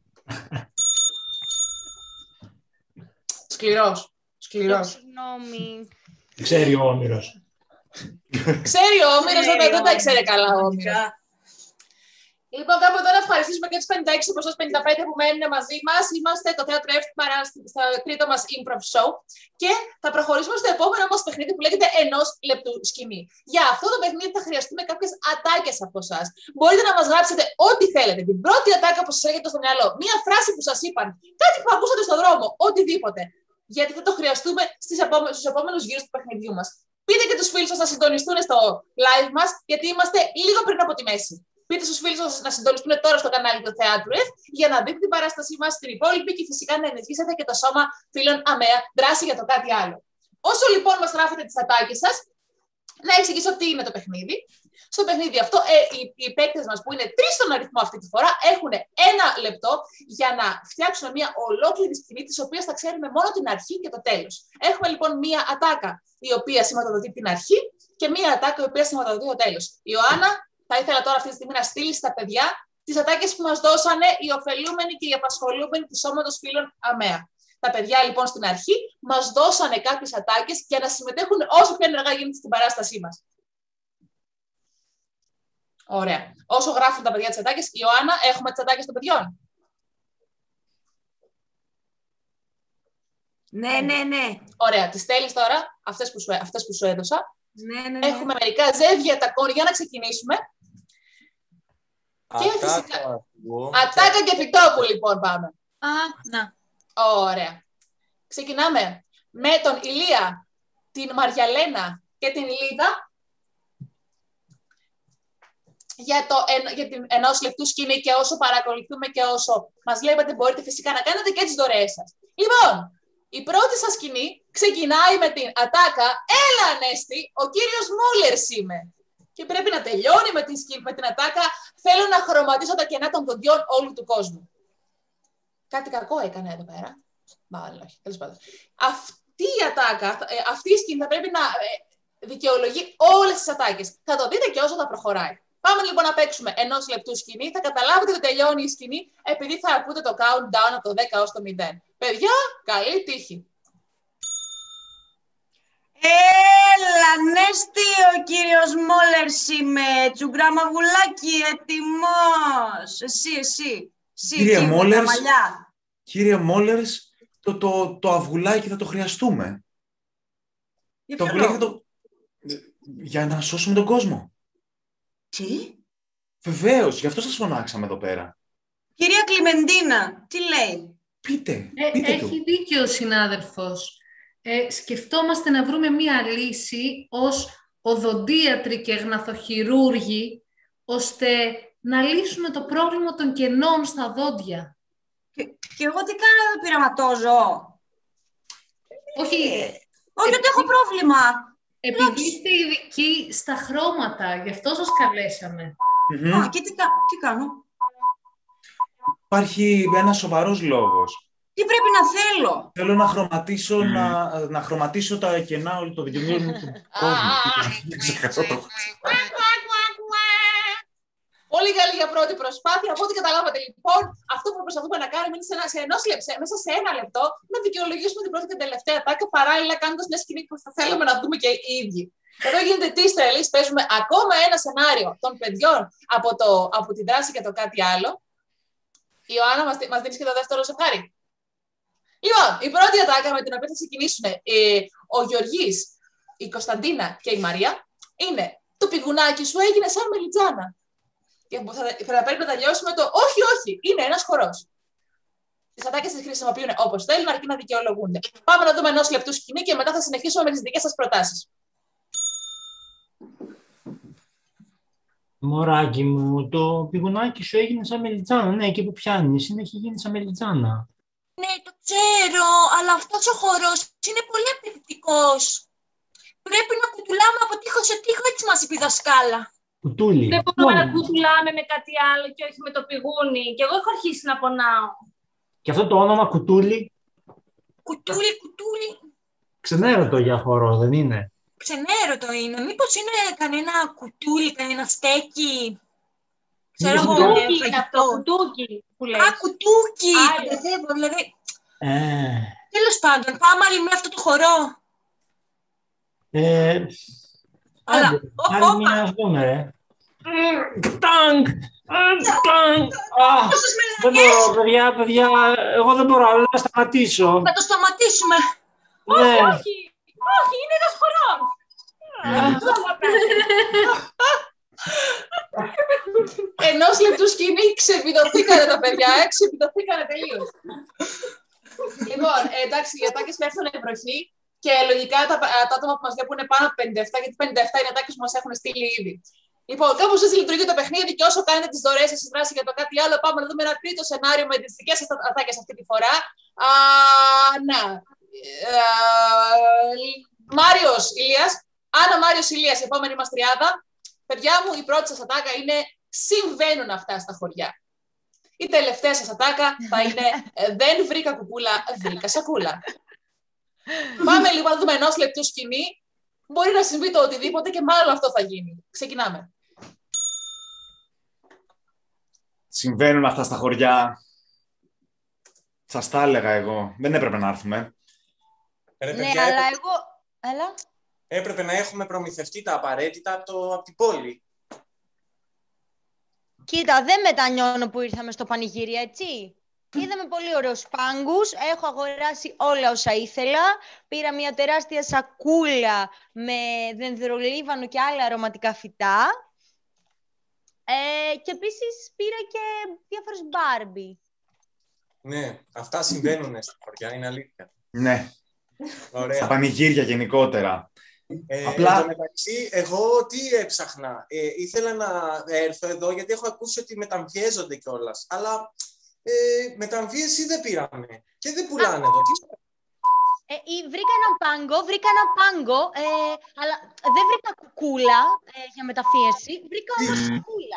Σκληρός. Σκληρός. Συγγνώμη. Ξέρει ο Όμηρος. Ξέρει ο Όμηρος, Ξέρει δεν ο τα ξέρει καλά ο Όμηρος. Όμηρος. Λοιπόν, κάπου εδώ να ευχαριστήσουμε και τους πενήντα έξι από εσάς πενήντα πέντε που μένουν μαζί μας. Είμαστε το Θέατρο Εφ στο τρίτο μας improv show και θα προχωρήσουμε στο επόμενο μας παιχνίδι που λέγεται ενός λεπτού σκηνή. Για αυτό το παιχνίδι θα χρειαστούμε κάποιες ατάκες από εσάς. Μπορείτε να μας γράψετε ό,τι θέλετε. Την πρώτη ατάκα που σας έρχεται στο μυαλό, μία φράση που σας είπαν, κάτι που ακούσατε στον δρόμο, οτιδήποτε. Γιατί θα το χρειαστούμε στους επόμενους γύρους του παιχνιδιού μας. Πείτε και τους φίλους σας να συντονιστούν στο live μας, γιατί είμαστε λίγο πριν από τη μέση. Πείτε στους φίλους σας να συντονιστούν τώρα στο κανάλι του Θεάτρου Εφ για να δείτε την παράστασή μας στην υπόλοιπη και φυσικά να ενισχύσετε και το σώμα φίλων ΑΜΕΑ δράση για το κάτι άλλο. Όσο λοιπόν μας γράφετε τις ατάκες σας, να εξηγήσω τι είναι το παιχνίδι. Στο παιχνίδι αυτό, ε, οι, οι παίκτες μας που είναι τρεις στον αριθμό αυτή τη φορά έχουν ένα λεπτό για να φτιάξουν μια ολόκληρη σκηνή, της οποίας θα ξέρουμε μόνο την αρχή και το τέλος. Έχουμε λοιπόν μια ατάκα η οποία σηματοδοτεί την αρχή και μια ατάκα η οποία σηματοδοτεί το τέλος. Ιωάννα, θα ήθελα τώρα αυτή τη στιγμή να στείλει στα παιδιά τις ατάκες που μας δώσανε οι ωφελούμενοι και οι απασχολούμενοι του Σώματος Φίλων ΑΜΕΑ. Τα παιδιά λοιπόν στην αρχή μας δώσανε κάποιες ατάκες για να συμμετέχουν όσο πιο ενεργά γίνεται στην παράστασή μας. Ωραία. Όσο γράφουν τα παιδιά τις ατάκες, Ιωάννα, έχουμε τις ατάκες των παιδιών. Ναι, ναι, ναι. Ωραία. Τις στέλνεις τώρα, αυτές που σου, αυτές που σου έδωσα. Ναι, ναι, ναι. Έχουμε μερικά ζεύγια τακών για να ξεκινήσουμε. Και φυσικά... Ατάκα και φυτόπου, λοιπόν, πάμε. Α, να. Ωραία. Ξεκινάμε με τον Ηλία, την Μαριαλένα και την Λίδα για, το, για την ενός λεπτού σκηνή και όσο παρακολουθούμε και όσο μας βλέπετε μπορείτε φυσικά να κάνετε και τις δωρεές σας. Λοιπόν, η πρώτη σας σκηνή ξεκινάει με την ατάκα «Έλα, Ανέστη, ο κύριος Μούλερς είμαι». Και πρέπει να τελειώνει με την, με την ατάκα «Θέλω να χρωματίσω τα κενά των δοντιών όλου του κόσμου». Κάτι κακό έκανε εδώ πέρα. Μάλλον όχι, τέλος πάντων. Αυτή η ατάκα, αυτή η σκηνή θα πρέπει να δικαιολογεί όλες τις ατάκες. Θα το δείτε και όσο θα προχωράει. Πάμε λοιπόν να παίξουμε ενός λεπτού σκηνή. Θα καταλάβετε ότι τελειώνει η σκηνή επειδή θα ακούτε το countdown από το δέκα ως το μηδέν. Παιδιά, καλή τύχη. Έλα, Νέστη, ο κύριος Μόλερς είμαι. Τσουγκραμαβουλάκι, ετοιμός. Εσύ, εσύ. εσύ Κύριε εκεί, Μόλερς, με τα μαλλιά. κύριε Μόλερς, το, το, το αυγουλάκι θα το χρειαστούμε. Για Το ποιο αυγουλάκι θα λόγο? το... Για να σώσουμε τον κόσμο. Τι? Βεβαίως, γι' αυτό σας φωνάξαμε εδώ πέρα. Κυρία Κλιμεντίνα, τι λέει? Πείτε, Ε, πείτε έχει του. δίκιο ο συνάδελφος. Ε, σκεφτόμαστε να βρούμε μία λύση ως οδοντίατροι και γναθοχειρούργοι, ώστε να λύσουμε το πρόβλημα των κενών στα δόντια. Και, και εγώ τι κάνω εδώ, πειραματόζω? Όχι, Όχι, ότι έχω πρόβλημα. επειδή είστε ειδικοί στα χρώματα, γι' αυτό σας καλέσαμε. Μμμ. Α, και τι, κα- τι κάνω? Υπάρχει ένας σοβαρός λόγος. Τι πρέπει να θέλω? Θέλω να χρωματίσω, να, να χρωματίσω τα κενά όλο το βιντεο του κόσμου. Δεν ξεχάσω το. Πολύ καλή για πρώτη προσπάθεια. Από ό,τι καταλάβατε, λοιπόν, αυτό που προσπαθούμε να κάνουμε είναι σε ένα, σε ενός λεπτό, μέσα σε ένα λεπτό να δικαιολογήσουμε την πρώτη και την τελευταία ατάκα, παράλληλα κάνοντας μια σκηνή που θα θέλαμε να δούμε και οι ίδιοι. Εδώ γίνεται τι στέλνεις, παίζουμε ακόμα ένα σενάριο των παιδιών από, το, από τη δράση και το κάτι άλλο. Η Ιωάννα, μας, μας δίνεις και το δεύτερο ζευγάρι. Λοιπόν, η πρώτη ατάκα με την οποία θα ξεκινήσουν ε, ο Γεωργής, η Κωνσταντίνα και η Μαρία είναι «Το πηγουνάκι σου έγινε σαν μελιτζάνα». Και θα, θα πρέπει να τελειώσουμε το «Όχι, όχι, είναι ένας χορός». Τις ατάκες τις χρησιμοποιούν όπως θέλουν, αρκεί να δικαιολογούνται. Πάμε να δούμε ενός λεπτού σκηνή και μετά θα συνεχίσουμε με τις δικές σας προτάσεις. Μωράκι μου, το πηγουνάκι σου έγινε σαν μελιτζάνα. Ναι, εκεί που πιάνεις, είναι έχει γίνει σαν μελιτζάνα. Ναι, το ξέρω, αλλά αυτός ο χορός είναι πολύ απαιτητικός. Πρέπει να κουτουλάμε από τείχο σε τείχο, έτσι μας είπε η δασκάλα. Κουτούλι. Δεν μπορούμε να κουτουλάμε με κάτι άλλο και όχι με το πηγούνι. Και εγώ έχω αρχίσει να πονάω. Και αυτό το όνομα κουτούλι, Κουτούλι, κουτούλι. ξενέρωτο για χορό, δεν είναι? Ξενέρωτο είναι. Μήπως είναι κανένα κουτούλι, κανένα στέκι. Ξέρω Μήπως εγώ, είναι ε, Κουτούκι είναι αυτό, φαγητό. κουτούκι που λες. Α, κουτούκι. Άντε. Το μπερδεύω, δηλαδή. Ε, Τέλος πάντων, πάμε άλλη με αυτό το χορό. ε, Αλλά, άντε, ω, άλλη όπα. μία ας δούμε, ρε. Τάγκ! Τάγκ! Α, Πόσες δεν μελαγιές. μπορώ, παιδιά, παιδιά, εγώ δεν μπορώ, αλλά να σταματήσω. Να το σταματήσουμε. Ναι. Όχι, όχι, είναι ένας χορός. Ενός λεπτού σκηνή ξεπηδωθήκανε τα παιδιά, ε, ξεπηδωθήκανε τελείως. Λοιπόν, ε, εντάξει, οι ατάκες πέφτουν βροχή και λογικά τα, τα άτομα που μας βλέπουν είναι πάνω από πενήντα επτά, γιατί πενήντα επτά είναι ατάκες που μας έχουν στείλει ήδη. Λοιπόν, κάπως έτσι λειτουργεί το παιχνίδι και όσο κάνετε τις δωρεές σας δράση για το κάτι άλλο, πάμε να δούμε ένα τρίτο σενάριο με τις δικές σας ατάκες αυτή τη φορά. Α, να. Ε, Μάριος Ηλίας. Άννα Μάριος Ηλίας, η επόμενη μας τριάδα. Παιδιά μου, η πρώτη σας ατάκα είναι «Συμβαίνουν αυτά στα χωριά». Η τελευταία σας ατάκα θα είναι «Δεν βρήκα κουκούλα, βρήκα σακούλα». Πάμε λοιπόν να δούμε ενός λεπτού σκηνή. Μπορεί να συμβεί το οτιδήποτε και μάλλον αυτό θα γίνει. Ξεκινάμε. Συμβαίνουν αυτά στα χωριά. Σας τα έλεγα εγώ. Δεν έπρεπε να έρθουμε. Ρε, Ναι, παιδιά, αλλά έπρεπε, εγώ... Έλα. έπρεπε να έχουμε προμηθευτεί τα απαραίτητα από, το, από την πόλη. Κοίτα, δεν μετανιώνω που ήρθαμε στο πανηγύρι, έτσι. Είδαμε πολύ ωραίους πάγκους, έχω αγοράσει όλα όσα ήθελα. Πήρα μια τεράστια σακούλα με δενδρολίβανο και άλλα αρωματικά φυτά. Ε, και επίσης πήρα και διάφορες Barbie. Ναι, αυτά συμβαίνουν στα χωριά, είναι αλήθεια. Ναι, στα Ωραία. πανηγύρια γενικότερα. Ε, Απλά- Εν τω μεταξύ, εγώ τι έψαχνα. Ε, ήθελα να έρθω εδώ γιατί έχω ακούσει ότι μεταμφιέζονται κιόλας. Αλλά ε, μεταμφίεση δεν πήραμε. Και δεν πουλάνε εδώ. Τι... Ε, ή- βρήκα έναν πάγκο, βρήκα έναν πάγκο, ε, αλλά δεν βρήκα κουκούλα ε, για μεταφίεση, βρήκα όμως σακούλα.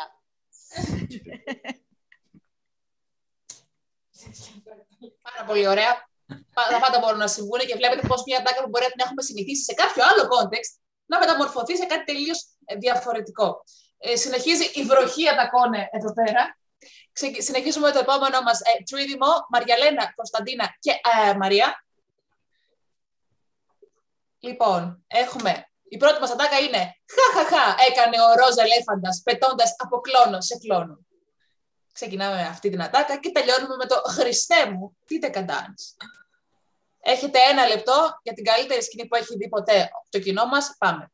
Πάρα πολύ ωραία. Τα πάντα μπορούν να συμβούν και βλέπετε πως μια ατάκα που μπορεί να την έχουμε συνηθίσει σε κάποιο άλλο context να μεταμορφωθεί σε κάτι τελείως διαφορετικό. Ε, συνεχίζει η βροχή ατακώνε εδώ πέρα. Ξε, συνεχίζουμε με το επόμενο μας ε, τρίδημο. Μαριαλένα, Κωνσταντίνα και ε, Μαρία. Λοιπόν, έχουμε... Η πρώτη μας ατάκα είναι «Χαχαχα, έκανε ο ροζ ελέφαντας, πετώντας από κλόνο σε κλόνο». Ξεκινάμε με αυτή την ατάκα και τελειώνουμε με το «Χριστέ μου, τι τε καντάνεις». Έχετε ένα λεπτό για την καλύτερη σκηνή που έχει δει ποτέ το κοινό μας. Πάμε.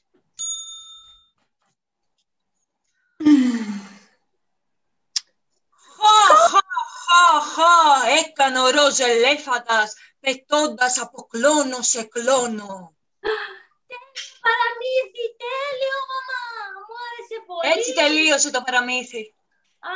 Χα, χα, χα, χα, έκανε ο ροζ ελέφαντας, πετώντας από κλόνο σε κλόνο. Παραμύθι, τέλειο, μαμά. Μου άρεσε πολύ. Έτσι τελείωσε το παραμύθι. Α,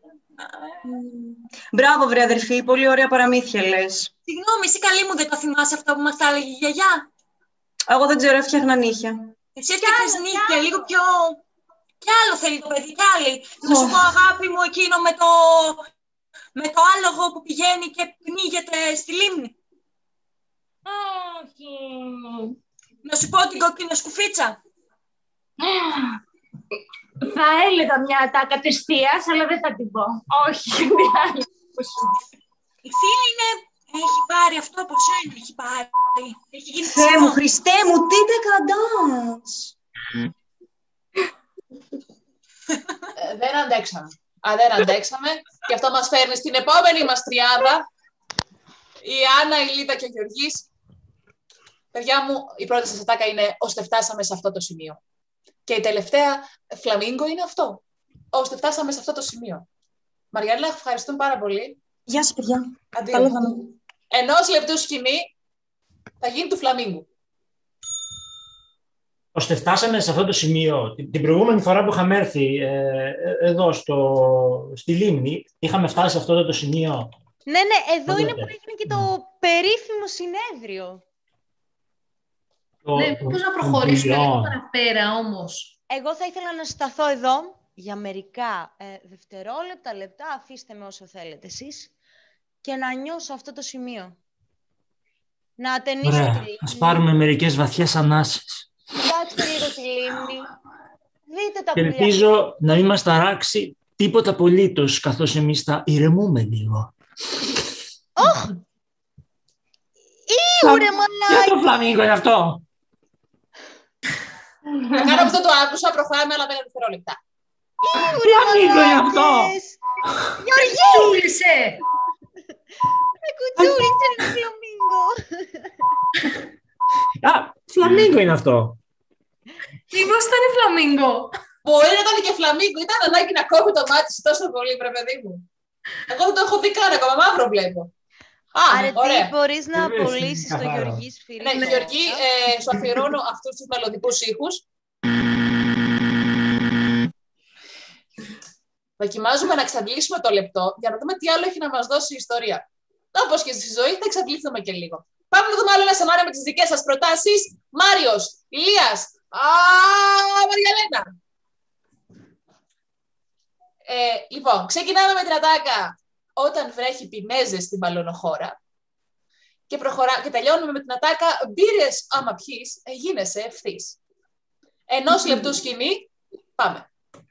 Μπράβο, βρε αδερφή, πολύ ωραία παραμύθια λες. Συγγνώμη, εσύ καλή μου δεν το θυμάσαι αυτό που μας τα έλεγε η γιαγιά. Εγώ δεν ξέρω, έφτιαχνα νύχια. Εσύ έφτιαχνες νύχια, λίγο πιο... Κι άλλο θέλει το παιδί, κι άλλη. Να σου πω, αγάπη μου, εκείνο με το... με το άλογο που πηγαίνει και πνίγεται στη λίμνη. όχι. Να σου πω την κόκκινη σκουφίτσα. Θα έλεγα μια ατάκα τεστίας, αλλά δεν θα την πω. Όχι, τι άλλη. Η φίλη είναι... Έχει πάρει αυτό από σένα, έχει πάρει. Έχει γίνει Θεέ μου, Χριστέ μου, τι τε καντάς. Ε, δεν αντέξαμε. Α, δεν αντέξαμε. Και αυτό μας φέρνει στην επόμενη μας τριάδα. Η Άννα, η Λίτα και ο Γεωργής. Παιδιά μου, η πρώτη σας ατάκα είναι «Ώστε φτάσαμε σε αυτό το σημείο». Και η τελευταία φλαμίγκο είναι αυτό. «Ώστε φτάσαμε σε αυτό το σημείο». Μαριάννα, ευχαριστούμε πάρα πολύ. Γεια σας, παιδιά. Αντίο. Ενός λεπτού σκηνή θα γίνει του φλαμίγκου. Ώστε φτάσαμε σε αυτό το σημείο. Την προηγούμενη φορά που είχαμε έρθει ε, εδώ στο, στη Λίμνη, είχαμε φτάσει σε αυτό το σημείο. Ναι, ναι, εδώ είναι που έγινε και το περίφημο συνέδριο. Το... Ναι, πώς να προχωρήσουμε λίγο παραπέρα όμως. Εγώ θα ήθελα να σταθώ εδώ για μερικά ε, δευτερόλεπτα, λεπτά, αφήστε με όσο θέλετε εσείς, και να νιώσω αυτό το σημείο. Να ατενίσω τη λίμνη. Ας πάρουμε μερικές βαθιές ανάσες. Κοιτάξτε λίγο τη λίμνη. Δείτε τα Και πουλιά. ελπίζω να μην μας ταράξει τίποτα απολύτως, καθώς εμείς θα ηρεμούμε λίγο. Ωχ! Ήουρε, μαλάκι! Για το φλαμίγκο είναι αυτό. Να κάνω αυτό το άκουσα, προχωράμε άλλα πέντε δευτερόλεπτα. Ήουρε, Φλαμίγκο είναι αυτό. Γεωργή! Τσούλησε! Με κουτσούλησε το φλαμίγκο. Α, φλαμίγκο είναι αυτό. Μήπως ήταν φλαμίγκο. Μπορεί να ήταν και φλαμίγκο, ήταν ανάγκη να κόβει το μάτι σου τόσο πολύ, βρε παιδί μου. Εγώ δεν το έχω δει καν ακόμα, μαύρο βλέπω. Α, Αρετή, ωραία. μπορείς να απολύσεις το Γεωργή Σφυρί. Ναι, Γεωργή, ε, σου αφιερώνω αυτούς τους μελλοντικούς ήχους. Δοκιμάζουμε να εξαντλήσουμε το λεπτό για να δούμε τι άλλο έχει να μας δώσει η ιστορία. Όπως και στη ζωή, θα εξαντλήσουμε και λίγο. Πάμε να δούμε άλλο ένα σενάριο με τις δικές σας προτάσεις. Μάριος, Ηλίας, α, Μαριαλένα. Ε, λοιπόν, ξεκινάμε με την ατάκα. Όταν βρέχει πινέζες στην μπαλονοχώρα και, προχωρά, και τελειώνουμε με την ατάκα μπύρες άμα πιείς, γίνεσαι ευθύς. Ενός λεπτού σκηνή, πάμε.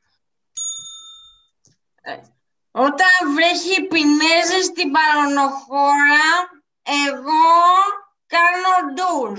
Όταν βρέχει πινέζες στην μπαλονοχώρα, εγώ κάνω ντουζ.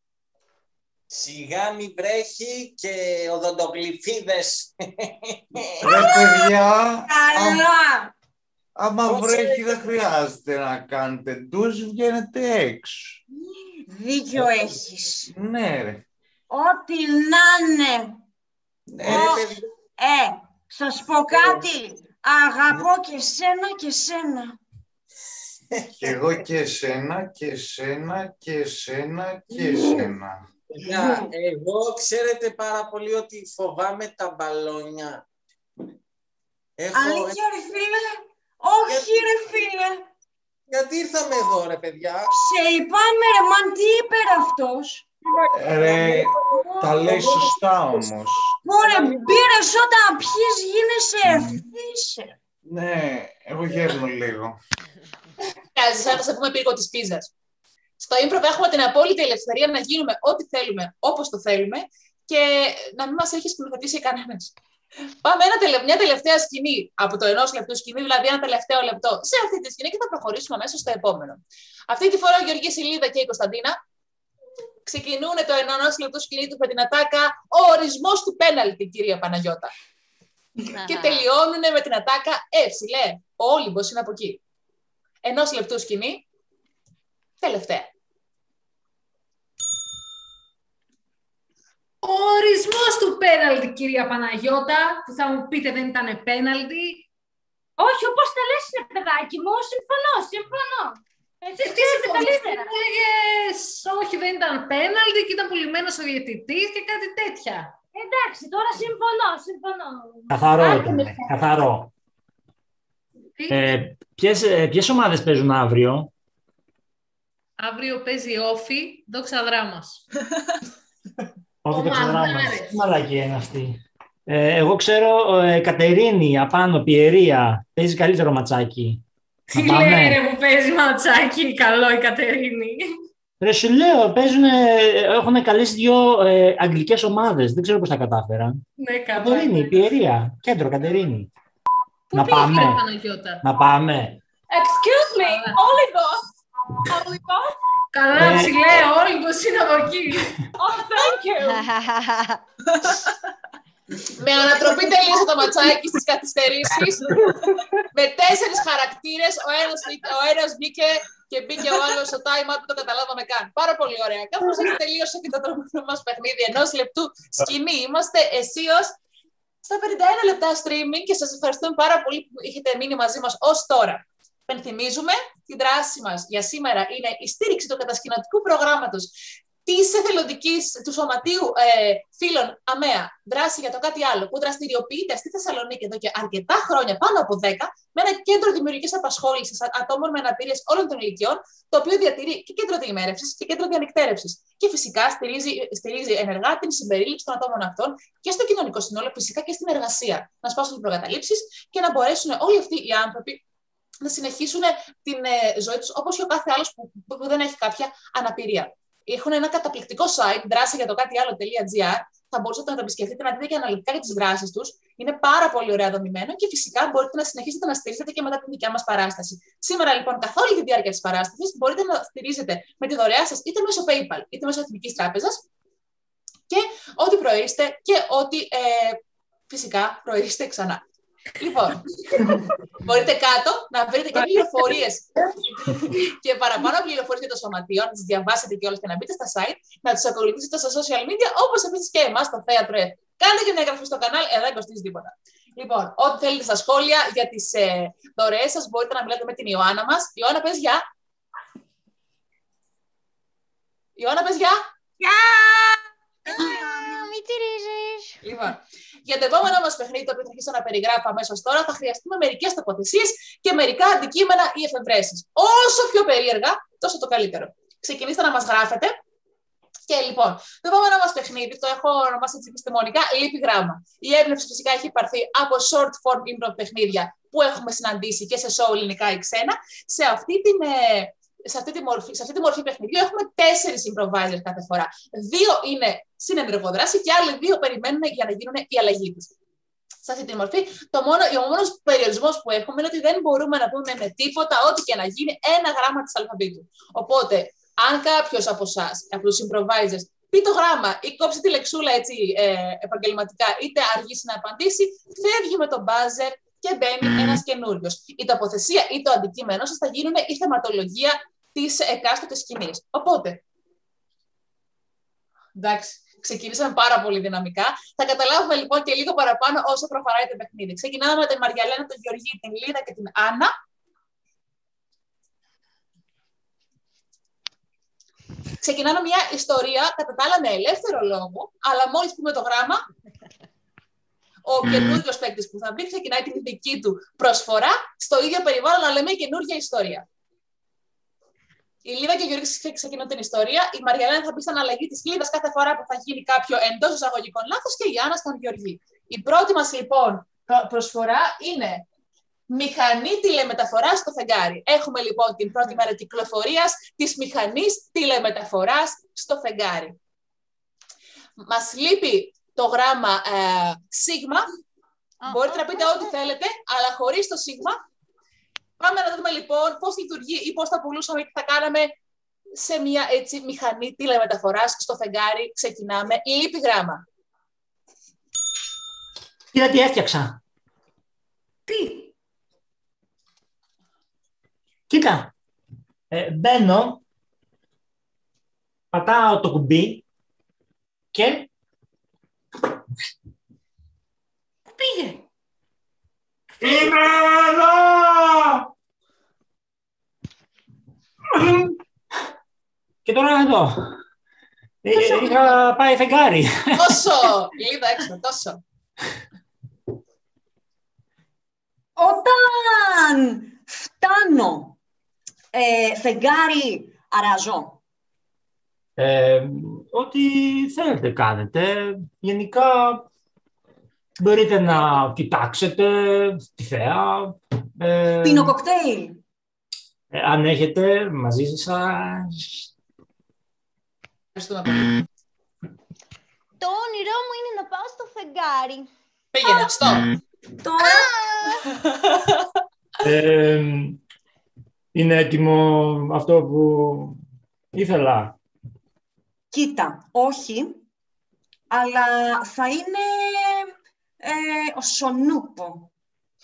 Σιγά μη βρέχει και οδοντογλυφίδες. Ρε παιδιά, Καλά. άμα βρέχει δεν χρειάζεται να κάνετε ντουζ, βγαίνετε έξω. Δίκιο έχεις. Ναι ρε. Ό,τι να είναι. Ναι, Ω, ρε παιδιά. Ε, σας πω κάτι. Αγαπώ και σένα και σένα. Και εγώ και εσένα και εσένα και εσένα και εσένα. Παιδιά, εγώ ξέρετε πάρα πολύ ότι φοβάμαι τα μπαλόνια. Έχω... Αλήθεια ρε φίλε. Όχι ρε φίλε. Γιατί ήρθαμε εδώ ρε παιδιά. Σε είπαμε ρε μαν, τι είπε ρε αυτός. Ρε, τα λέει σωστά όμως. Ωραία, μπήρες όταν πιείς γίνεσαι ευθύς. Ναι, εγώ γέρνω λίγο. Κάτσε, σαν να σε πούμε πύργο της πίζας. Στο improv έχουμε την απόλυτη ελευθερία να γίνουμε ό,τι θέλουμε, όπως το θέλουμε και να μην μας έχει σκηνοθετήσει κανένας. Πάμε ένα τελε... μια τελευταία σκηνή από το ενός λεπτού σκηνή, δηλαδή ένα τελευταίο λεπτό σε αυτή τη σκηνή και θα προχωρήσουμε αμέσως στο επόμενο. Αυτή τη φορά ο Γεωργής, η Λίδα και η Κωνσταντίνα ξεκινούν το ενός λεπτού σκηνή του με την ατάκα «Ο ορισμός του πέναλτι, κυρία Παναγιώτα». Και τελειώνουν με την ατάκα «Ε, ψηλέ, ο Όλυμπος είναι από εκεί». Ενός λεπτού σκηνή, τελευταία. Ο ορισμός του πέναλτι, κυρία Παναγιώτα, που θα μου πείτε δεν ήταν πέναλτι. Όχι, όπως τα λες, είναι παιδάκι μου, συμφωνώ, συμφωνώ. Εσείς τι ξέρετε καλύτερα. Έλεγες, όχι, δεν ήταν πέναλτι και ήταν πουλημένος ο διαιτητής και κάτι τέτοια. Εντάξει, τώρα συμφωνώ, συμφωνώ. Καθαρό ήταν, καθαρό. Ε, ποιες, ποιες ομάδες παίζουν αύριο? Αύριο παίζει Όφι, Δόξα Δράμας. Όχι, Δόξα Δράμας. Τι μαλακία είναι αυτή. Ε, εγώ ξέρω ε, Κατερίνη, απάνω, Πιερία. Παίζει καλύτερο ματσάκι. Τι λέει ρε που παίζει ματσάκι, καλό η Κατερίνη. Ρε σου λέω, παίζουν, έχουν καλέσει δύο ε, αγγλικές ομάδες. Δεν ξέρω πώς τα κατάφεραν. Ναι, καλά. Κατερίνη, Πιερία, κέντρο Κατερίνη. Πού να πήγε πάμε. η Παναγιώτα? Να πάμε. Excuse me, Όλυμπος. Όλυμπος. Καλά, Ε, ψηλέ, Όλυμπος είναι από εκεί. Oh, thank you. Με ανατροπή τελείωσε το ματσάκι στις καθυστερήσεις. Με τέσσερις χαρακτήρες, ο ένας, ο ένας μπήκε και μπήκε ο άλλος στο time out, το καταλάβαμε καν. Πάρα πολύ ωραία. Κάπως έτσι τελείωσε και το τρομερό μας παιχνίδι ενός λεπτού σκηνή. Είμαστε αισίως στα πενήντα ένα λεπτά streaming και σας ευχαριστούμε πάρα πολύ που είχετε μείνει μαζί μας ως τώρα. Πενθυμίζουμε, την δράση μας για σήμερα είναι η στήριξη του κατασκηνωτικού προγράμματος της εθελοντικής του Σωματείου ε, Φίλων ΑΜΕΑ, δράση για το κάτι άλλο, που δραστηριοποιείται στη Θεσσαλονίκη εδώ και αρκετά χρόνια, πάνω από δέκα, με ένα κέντρο δημιουργικής απασχόλησης ατόμων με αναπηρίες όλων των ηλικιών, το οποίο διατηρεί και κέντρο διημέρευσης και κέντρο διανυκτέρευσης. Και φυσικά στηρίζει, στηρίζει ενεργά την συμπερίληψη των ατόμων αυτών και στο κοινωνικό σύνολο, φυσικά και στην εργασία. Να σπάσουν οι προκαταλήψεις και να μπορέσουν όλοι αυτοί οι άνθρωποι να συνεχίσουν την ε, ζωή τους όπως και ο κάθε άλλος που, που δεν έχει κάποια αναπηρία. Έχουν ένα καταπληκτικό site, δράση για το κάτι άλλο.gr. Θα μπορούσατε να το επισκεφτείτε, να δείτε και αναλυτικά για τις δράσεις τους. Είναι πάρα πολύ ωραία δομημένο και φυσικά μπορείτε να συνεχίσετε να στηρίζετε και μετά την δικιά μας παράσταση. Σήμερα, λοιπόν, καθ' όλη τη διάρκεια της παράστασης, μπορείτε να στηρίζετε με τη δωρεά σας είτε μέσω PayPal είτε μέσω Εθνικής Τράπεζας και ό,τι προορίστε και ό,τι ε, φυσικά προορίστε ξανά. Λοιπόν, μπορείτε κάτω να βρείτε και πληροφορίες και παραπάνω πληροφορίες για το σωματείο, να τις διαβάσετε και όλες και να μπείτε στα site, να τους ακολουθήσετε στα social media, όπως επίσης και εμάς στο θέατρο F. Κάντε και μια εγγραφή στο κανάλι, εδώ δεν κοστίζει τίποτα. Λοιπόν, ό,τι θέλετε στα σχόλια για τις ε, δωρεές σας, μπορείτε να μιλάτε με την Ιωάννα μας. Ιωάννα, πες γεια. Ιωάννα, πες γεια. Γεια! Μην τσιρίζεις. Λοιπόν, για το επόμενο μας παιχνίδι, το οποίο θα αρχίσω να περιγράφω αμέσως τώρα, θα χρειαστούμε μερικές τοποθεσίες και μερικά αντικείμενα ή εφευρέσεις. Όσο πιο περίεργα, τόσο το καλύτερο. Ξεκινήστε να μας γράφετε. Και λοιπόν, το επόμενο μας παιχνίδι, το έχω ονομάσει έτσι επιστημονικά, λείπει γράμμα. Η έμπνευση φυσικά έχει υπαρθεί από short form improv παιχνίδια που έχουμε συναντήσει και σε show ελληνικά ή ξένα. Σε αυτή την. Ε, Σε αυτή, τη μορφή, σε αυτή τη μορφή παιχνιδιού έχουμε τέσσερις improvisers κάθε φορά. Δύο είναι συνενεργοδράση και άλλοι δύο περιμένουν για να γίνουν η αλλαγή της. Σε αυτή τη μορφή, το μόνο, ο μόνος περιορισμός που έχουμε είναι ότι δεν μπορούμε να πούμε με τίποτα ό,τι και να γίνει ένα γράμμα της αλφαβήτου. Οπότε, αν κάποιος από εσάς, από τους improvisers, πει το γράμμα ή κόψει τη λεξούλα έτσι ε, επαγγελματικά, είτε αργήσει να απαντήσει, φεύγει με τον buzzer και μπαίνει ένας καινούριος. Η τοποθεσία ή το αντικείμενό σας θα γίνουν η θεματολογία της εκάστοτε σκηνής. Οπότε, εντάξει, ξεκινήσαμε πάρα πολύ δυναμικά. Θα καταλάβουμε λοιπόν και λίγο παραπάνω όσο προχωράει το παιχνίδι. Ξεκινάμε με την Μαριαλένα, τον Γεωργή, την Λίδα και την Άννα. Ξεκινάμε μια ιστορία, κατά τα άλλα με ελεύθερο λόγο, αλλά μόλις πούμε το γράμμα, ο καινούργιος παίκτης που θα μπει ξεκινάει την δική του προσφορά στο ίδιο περιβάλλον, να λέμε καινούργια ιστορία. Η Λίδα και ο Γιώργης ξεκινούν την ιστορία. Η Μαριαλένα θα μπει στην αλλαγή της Λίδας κάθε φορά που θα γίνει κάποιο εντός εισαγωγικών λάθος και η Άννα στον Γεωργή. Η πρώτη μας λοιπόν προσφορά είναι μηχανή τηλεμεταφοράς στο φεγγάρι. Έχουμε λοιπόν την πρώτη μέρα κυκλοφορίας της μηχανής τηλεμεταφοράς στο φεγγάρι. Μας λείπει το γράμμα ε, σίγμα Μπορείτε να πείτε ό,τι θέλετε, αλλά χωρίς το σίγμα. Πάμε να δούμε λοιπόν πώς λειτουργεί ή πώς θα πουλούσαμε ή τι θα κάναμε σε μια έτσι μηχανή τηλεμεταφοράς στο φεγγάρι. Ξεκινάμε. Λείπει γράμμα. Κοίτα τι έφτιαξα. Τι. Κοίτα. Ε, μπαίνω, πατάω το κουμπί και... Πού πήγε. Είμαι εδώ! Και τώρα εδώ. Ε, είχα πάει φεγγάρι. Τόσο! Λίδα έξω, τόσο. Όταν φτάνω, ε, φεγγάρι, αράζω. Ε, ό,τι θέλετε κάνετε. Γενικά μπορείτε να κοιτάξετε τη θέα. Ε, Πίνω κοκτέιλ. Ε, αν έχετε μαζί σας. Ευχαριστούμε πολύ. Το όνειρό μου είναι να πάω στο φεγγάρι. Πήγαινε, στο. Τώρα. Ε, είναι έτοιμο αυτό που ήθελα. Κοίτα, όχι, αλλά θα είναι ε, ο Σονούπο.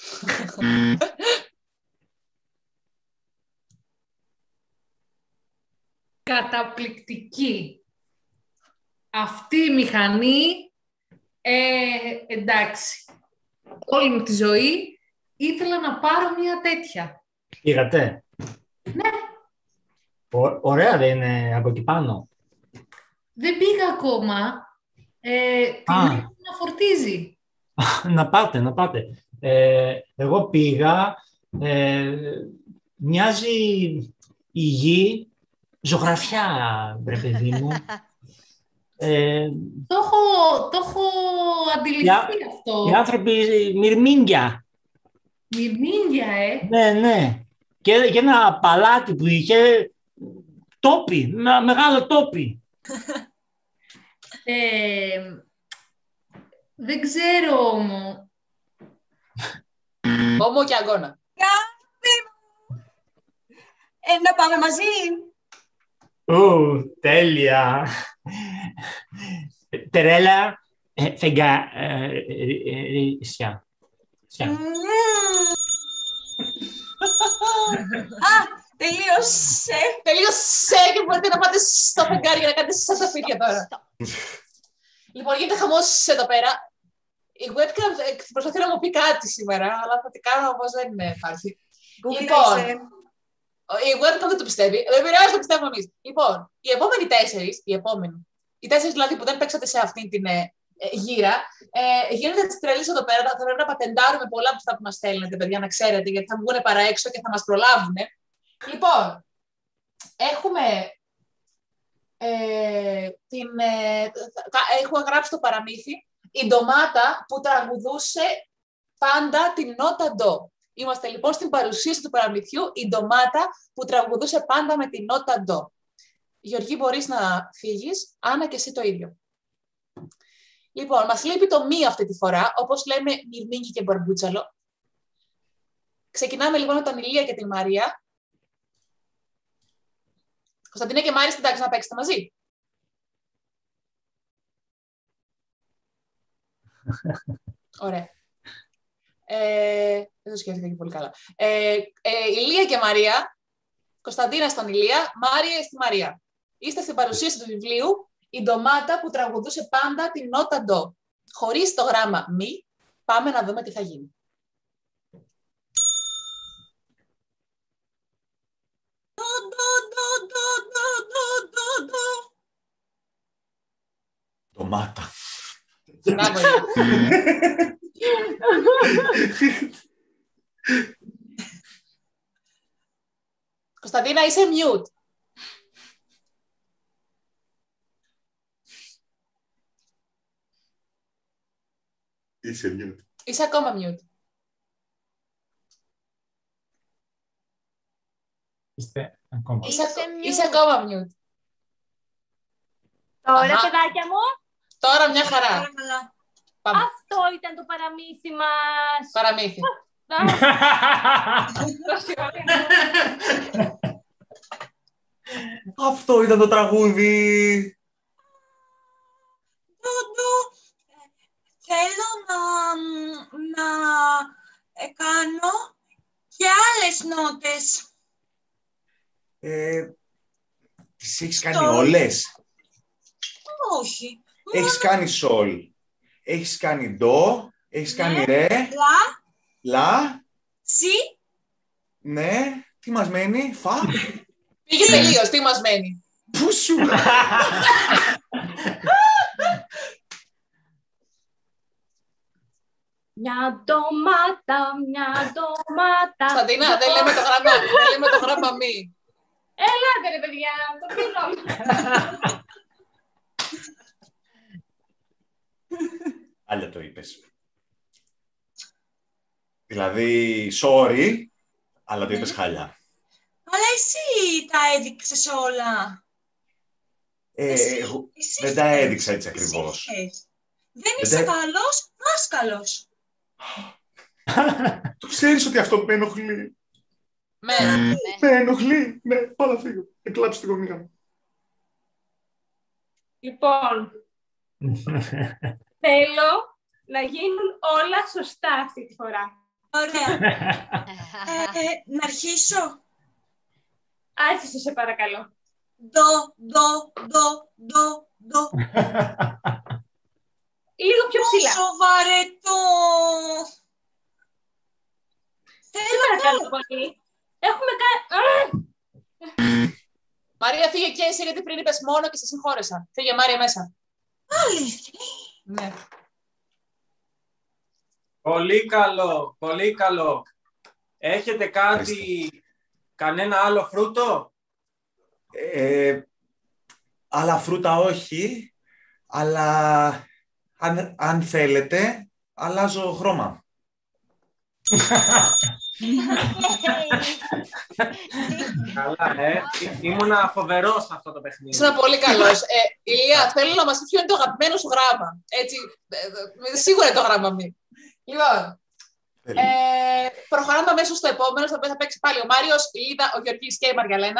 Καταπληκτική. Αυτή η μηχανή, ε, εντάξει, όλη μου τη ζωή ήθελα να πάρω μια τέτοια. Πήγατε. Ναι. Ω, ωραία δεν είναι από εκεί πάνω. Δεν πήγα ακόμα. Ε, την Α. έχω να φορτίζει. Να πάτε, να πάτε. Ε, εγώ πήγα, ε, μοιάζει η γη ζωγραφιά, ρε παιδί μου. Ε, Το έχω, το έχω αντιληφθεί οι, αυτό. οι άνθρωποι μυρμήγκια. Μυρμήγκια, ε. Ναι, ναι. Και, και ένα παλάτι που είχε τόπι, με, μεγάλο τόπι. Ε, δεν ξέρω όμως. Όμο και αγώνα. Ε, να πάμε μαζί. Ω, τέλεια. Τερέλα, φεγγαρίσια. Α, τελείωσε. Τελείωσε και μπορείτε να πάτε στο φεγγάρι για να κάνετε σαν τα φίλια τώρα. Λοιπόν, γίνεται χαμός εδώ πέρα. Η webcam προσπαθεί να μου πει κάτι σήμερα, αλλά θα τι κάνω όμως δεν υπάρχει. Λοιπόν, η webcam δεν το πιστεύει. Δεν πειράζει, το πιστεύουμε εμείς. Λοιπόν, οι επόμενοι τέσσερις, οι επόμενοι, οι τέσσερις δηλαδή που δεν παίξατε σε αυτήν την ε, ε, γύρα, ε, γίνεται τη τρελή εδώ πέρα. Θα πρέπει να πατεντάρουμε πολλά από αυτά που μας στέλνετε, παιδιά, να ξέρετε, γιατί θα βγουν παρά έξω και θα μας προλάβουν. Λοιπόν, έχουμε. Ε, την, ε, έχω γράψει το παραμύθι η ντομάτα που τραγουδούσε πάντα την νότα ντο. Είμαστε λοιπόν στην παρουσίαση του παραμυθιού η ντομάτα που τραγουδούσε πάντα με την νότα ντο. Γιώργη, μπορείς να φύγεις, Άννα και εσύ το ίδιο. Λοιπόν, μας λείπει το μη αυτή τη φορά, όπως λέμε Μυρμήγκη και Μπαρμπούτσαλο. Ξεκινάμε λοιπόν με τον Ηλία και την Μαρία. Κωνσταντίνα και Μάρη, εντάξει να παίξετε μαζί. Ωραία. Ε, δεν το σκέφτηκα και πολύ καλά. Ε, ε, Ηλία και Μαρία, Κωνσταντίνα στον Ηλία, Μάρια στη Μαρία. Είστε στην παρουσίαση του βιβλίου «Η ντομάτα που τραγουδούσε πάντα την νότα ντο». Χωρίς το γράμμα μη, πάμε να δούμε τι θα γίνει. Ντομάτα. Μπράβο, Κωνσταντίνα, είσαι mute. Είσαι mute. Είσαι ακόμα mute. Είστε ακόμα. Είσαι, είσαι ακόμα mute. Τώρα, Αχα. παιδάκια μου. Τώρα μια χαρά. Καλά. Πάμε. Αυτό ήταν το παραμύθι μας. Παραμύθι. Αυτό ήταν το τραγούδι. Ντούντου, θέλω να, να ε, κάνω και άλλες νότες. Ε, τις έχεις κάνει Σολ. όλες? Όχι. Έχεις κάνει σολ, έχεις κάνει ντο, έχεις κάνει ρε, Λα, λα, σι, ναι, τι μας μένει, φα. Πήγε τελείως, τι μας μένει. Πού σου. Μια ντομάτα, μια ντομάτα. Κωνσταντίνα, δεν λέμε το γράμμα, δεν λέμε το γράμμα μη. Ελάτε ρε παιδιά, το πίνω. Άλλα το είπες. Δηλαδή, sorry, αλλά το είπες χάλια. αλλά εσύ τα έδειξες όλα. Ε, Εσύ- εγώ εσύ δεν τα φταίς. έδειξα έτσι Εσύ ακριβώς. φταίς. Δεν Δεν είσαι τα- καλός δάσκαλος. Το ξέρεις ότι αυτό με ενοχλεί. Με. Με ενοχλεί. Ναι, πάω να φύγω. Εκλάψω τη γωνία μου. Λοιπόν, θέλω να γίνουν όλα σωστά αυτή τη φορά. Ωραία. ε, να αρχίσω. Άρχισε σε παρακαλώ. Ντο, ντο, ντο, ντο, ντο. Λίγο πιο ψηλά. Πόσο βαρετό. Σε Θέλω παρακαλώ να πολύ. Έχουμε κάνει... Μαρία, φύγε και εσύ, γιατί πριν είπες μόνο και σε συγχώρεσα. Φύγε, Μάρια, μέσα. Αλήθεια. Ναι. Πολύ καλό, πολύ καλό. Έχετε κάτι, κανένα άλλο φρούτο? Ε, άλλα φρούτα όχι, αλλά αν, αν θέλετε, αλλάζω χρώμα. Καλά, ε. Ή- Ήμουνα φοβερός σε αυτό το παιχνίδι. Ήσουν πολύ καλός. Ε, Ηλία, θέλω να μας πεις ποιο είναι το αγαπημένο σου γράμμα. Έτσι, ε, ε, σίγουρα είναι το γράμμα μη. Λοιπόν, ε, προχωράμε αμέσως στο επόμενο, στο οποίο θα παίξει πάλι ο Μάριος, η Λίδα, ο Γεωργής και η Μαργαλένα.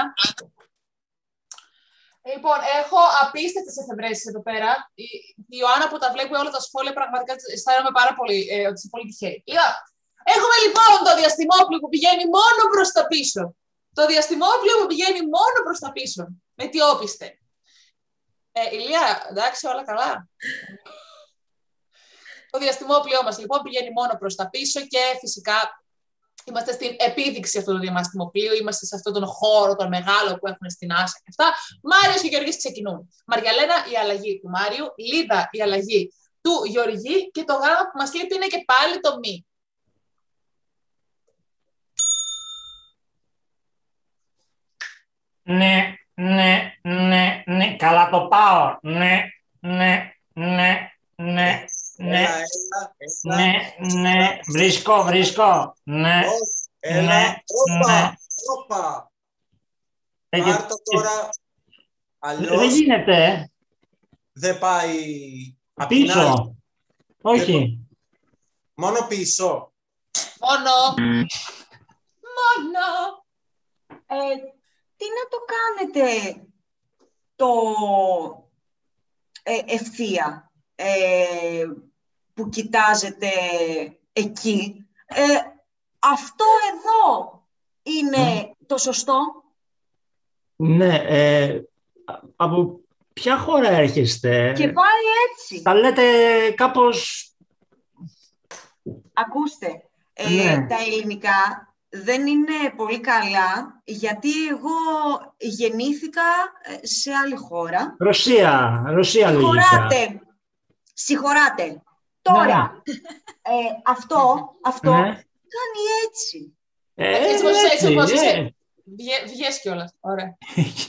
Λοιπόν, έχω απίστευτες εφευρέσεις εδώ πέρα. Η, η Ιωάννα που τα βλέπει όλα τα σχόλια, πραγματικά αισθάνομαι πάρα πολύ ε, ότι είσαι πολύ τυχαίη. Λοιπόν, έχουμε λοιπόν το διαστημόπλιο που πηγαίνει μόνο προς τα πίσω. Το διαστημόπλιο που πηγαίνει μόνο προς τα πίσω. Με τι όπιστε. Ε, Ηλία, εντάξει, όλα καλά. Το διαστημόπλιό μας λοιπόν πηγαίνει μόνο προς τα πίσω και φυσικά είμαστε στην επίδειξη αυτού του διαστημοπλίου, είμαστε σε αυτόν τον χώρο, τον μεγάλο που έχουν στην Άσα και αυτά. Μάριος και Γεωργής ξεκινούν. Μαργιαλένα, η αλλαγή του Μάριου, Λίδα, η αλλαγή του Γεωργή και το γράμμα που μας λείπει είναι και πάλι το μη. Ναι, ναι, ναι, ναι, καλά το πάω. Ναι, ναι, ναι, ναι, ναι, Έλα, έλα, έλα. ναι, ναι, βρίσκω, βρίσκω. Ναι, Έλα, ναι, όπα, ναι. όπα. Ε, και- Πάρ' το τώρα. Δεν Αλλιώς γίνεται, ε. δεν πάει απ' την άλλη. Πίσω. Όχι. Μόνο πίσω. Μόνο. Μόνο. Ε, τι να το κάνετε το ε, ευθεία ε, που κοιτάζετε εκεί. Ε, αυτό εδώ είναι το σωστό. Ναι, ε, από ποια χώρα έρχεστε? Και πάλι έτσι. Τα λέτε κάπως... Ακούστε, ε, Ναι. τα ελληνικά δεν είναι πολύ καλά, γιατί εγώ γεννήθηκα ε, σε άλλη χώρα. Ρωσία, Ρωσία λογικά. Συγχωράτε, συγχωράτε. Τώρα, ε, αυτό, αυτό Ναι. κάνει έτσι. Ε, Έτσι όπως είσαι, έτσι έτσι, όπως είσαι. ε. Βγε- Βγες κιόλας. Ωραία.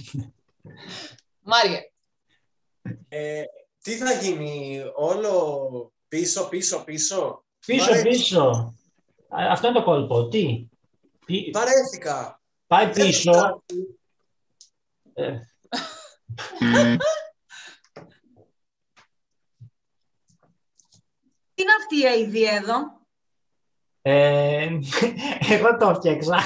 Μάρια. Ε, τι θα γίνει, όλο πίσω, πίσω, πίσω. Πίσω, Βαρέ- πίσω. Α, Αυτό είναι το κόλπο. Τι. Πι- Βαρέθηκα. Πάει πίσω. Ε, Τι είναι αυτή η αηδή εδώ? Ε, εγώ το έφτιαξα.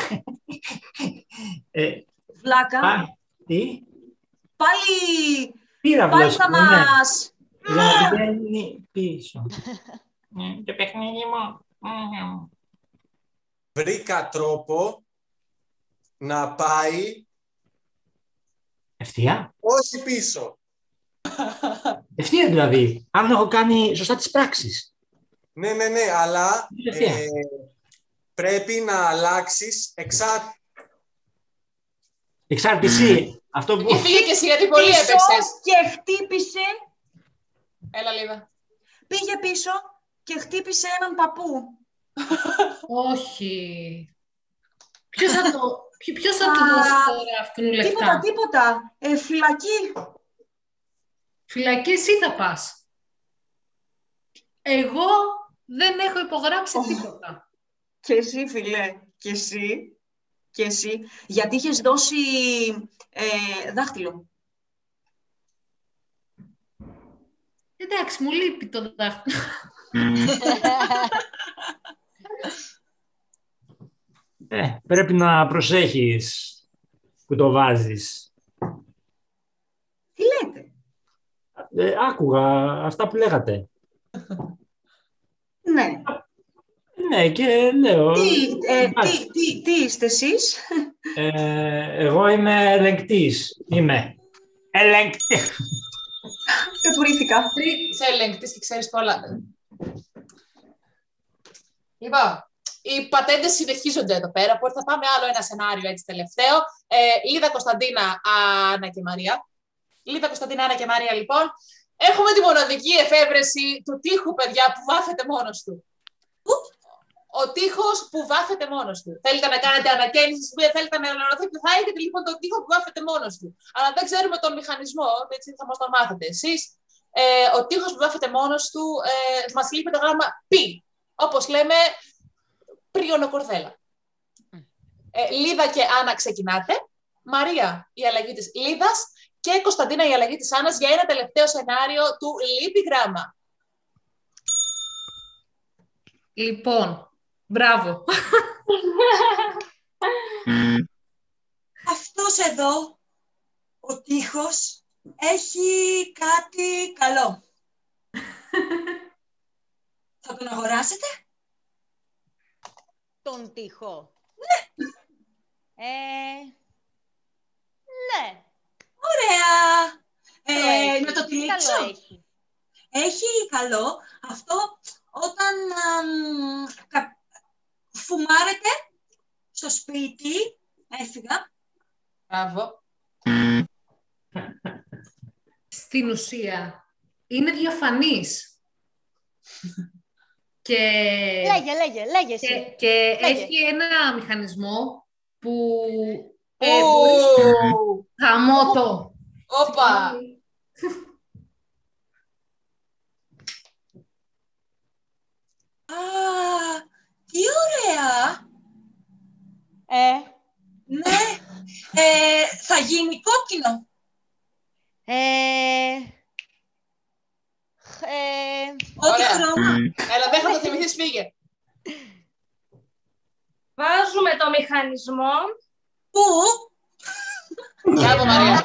Ε, Βλάκα. α, τι? Πάλι, Πύραυλος, πάλι θα ναι. μας... Για να πηγαίνει πίσω. Ε, Το παιχνίδι μου. Βρήκα τρόπο να πάει Ευθεία. όχι πίσω. Ευθεία δηλαδή. Αν έχω κάνει σωστά τις πράξεις. Ναι, ναι, ναι, αλλά Ευθεία. ε, πρέπει να αλλάξεις εξά... Εξάρτηση. Αυτό που... Και φύγε και εσύ γιατί πολύ Πίσω έπαιξες. και χτύπησε, Έλα, Λίδα. πήγε πίσω και χτύπησε έναν παππού. Όχι. Ποιος θα το, ποιο- ποιος θα του Α, δώσει τώρα αυτού Τίποτα, λεφτά. τίποτα. Ε, φυλακή. Φυλακή εσύ θα πας. Εγώ δεν έχω υπογράψει τίποτα. Και εσύ, φιλέ. Και εσύ. Και εσύ. Γιατί είχες δώσει ε, δάχτυλο. Εντάξει, μου λείπει το δάχτυλο. Ε, πρέπει να προσέχεις που το βάζεις. Τι λέτε? Ε, άκουγα αυτά που λέγατε. Ναι. Ναι, και λέω... Τι, ε, εντάξει. τι, τι, τι είστε εσείς? Ε, εγώ είμαι ελεγκτής. Είμαι. Ελεγκτής. Κατουρήθηκα. Είσαι ελεγκτής και ξέρεις πολλά. Λοιπόν, οι πατέντες συνεχίζονται εδώ πέρα, οπότε θα πάμε άλλο ένα σενάριο έτσι τελευταίο. Ε, Λίδα, Κωνσταντίνα, Άννα και Μαρία. Λίδα, Κωνσταντίνα, Άννα και Μαρία, λοιπόν. Έχουμε τη μοναδική εφεύρεση του τοίχου, παιδιά, που βάφεται μόνος του. Ο τοίχος που βάφεται μόνος του. Θέλετε να κάνετε ανακαίνιση, θέλετε να ενημερωθείτε, θα έχετε λοιπόν τον τοίχο που βάφεται μόνος του. Αλλά δεν ξέρουμε τον μηχανισμό, έτσι θα μας τον μάθετε εσείς. Ε, ο τοίχος που βάφεται μόνος του, ε, μας λείπει το γράμμα π. Όπως λέμε, πριονοκορδέλα. Ε, Λίδα και Άννα ξεκινάτε. Μαρία, η αλλαγή της Λίδας. Και Κωνσταντίνα, η αλλαγή της Άννας για ένα τελευταίο σενάριο του λείπει γράμμα. Λοιπόν, μπράβο. Αυτός εδώ, ο τοίχος, έχει κάτι καλό. Θα τον αγοράσετε? Τον τοίχο. Ναι. Ε, ναι. Ωραία. Το Ε, έχει. να το Τι τυλίξω. καλό έχει. Έχει καλό αυτό όταν αμ, κα- φουμάρετε στο σπίτι. Έφυγα. Μπράβο. Στην ουσία, είναι διαφανής. και Λέγε, λέγε, λέγε και, εσύ. και Λέγε. έχει ένα μηχανισμό που... Ου, Ε, μπορείς- Χαμό το. Όπα. Α, τι ωραία. Ε, Ναι. Ε, θα γίνει κόκκινο. ε, χ- ε, Ό,τι Ωραία. χρώμα. Έλα, δεν θα το θυμηθείς, φύγε. Βάζουμε το μηχανισμό. Πού? Μπράβο, Μαρία.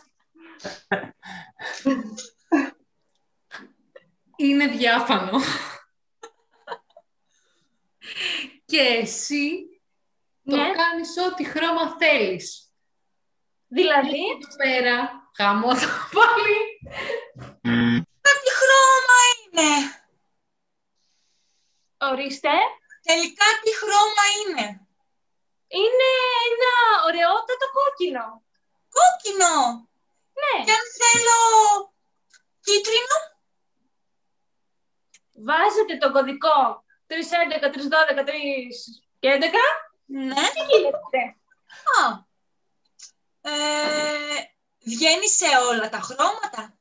Είναι διάφανο. και εσύ το Ναι. κάνεις ό,τι χρώμα θέλεις. Δηλαδή, Εδώ πέρα, χαμό το πάλι. Τι χρώμα είναι. ορίστε, Τελικά τι χρώμα είναι. είναι ένα ωραιότατο κόκκινο. Κόκκινο. Ναι. Και αν θέλω κίτρινο. Βάζετε τον κωδικό τρία έντεκα, τρία δώδεκα, τρία και έντεκα. Ναι. Τι γίνεται. Α. Ε, βγαίνει σε όλα τα χρώματα.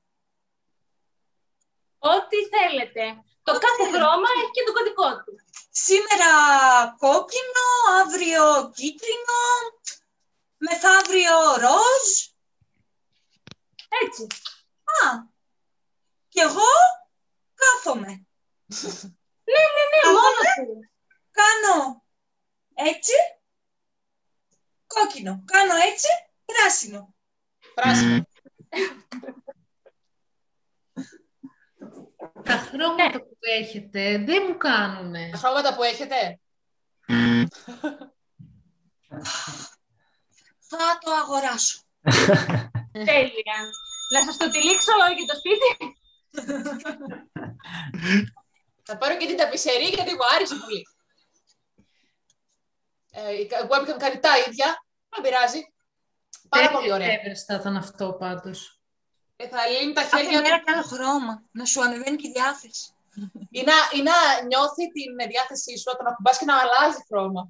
Ό,τι θέλετε. Το Ό,τι κάθε θέλετε. χρώμα έχει και τον κωδικό του. Σήμερα κόκκινο, αύριο κίτρινο, μεθαύριο ροζ. Έτσι. Α, κι εγώ κάθομαι. κάνω έτσι, κόκκινο. Κάνω έτσι, πράσινο. Πράσινο. Τα χρώματα που έχετε δεν μου κάνουνε. Τα χρώματα που έχετε. Θα το αγοράσω. Τέλεια. Να σας το τυλίξω για το σπίτι. Θα πάρω και την ταπεισερή γιατί μου άρεσε πολύ. Ε, εγώ έπιανα κάτι τα ίδια. Δεν πειράζει. Πάρα πολύ ωραία. Έβρεστα ήταν αυτό πάντως. Ε, θα λύνει τα Κάθε χέρια μέρα του. κάνω χρώμα. Να σου ανεβαίνει και η διάθεση. Ή να, ή να νιώθει την διάθεσή σου όταν ακουμπάς και να αλλάζει χρώμα.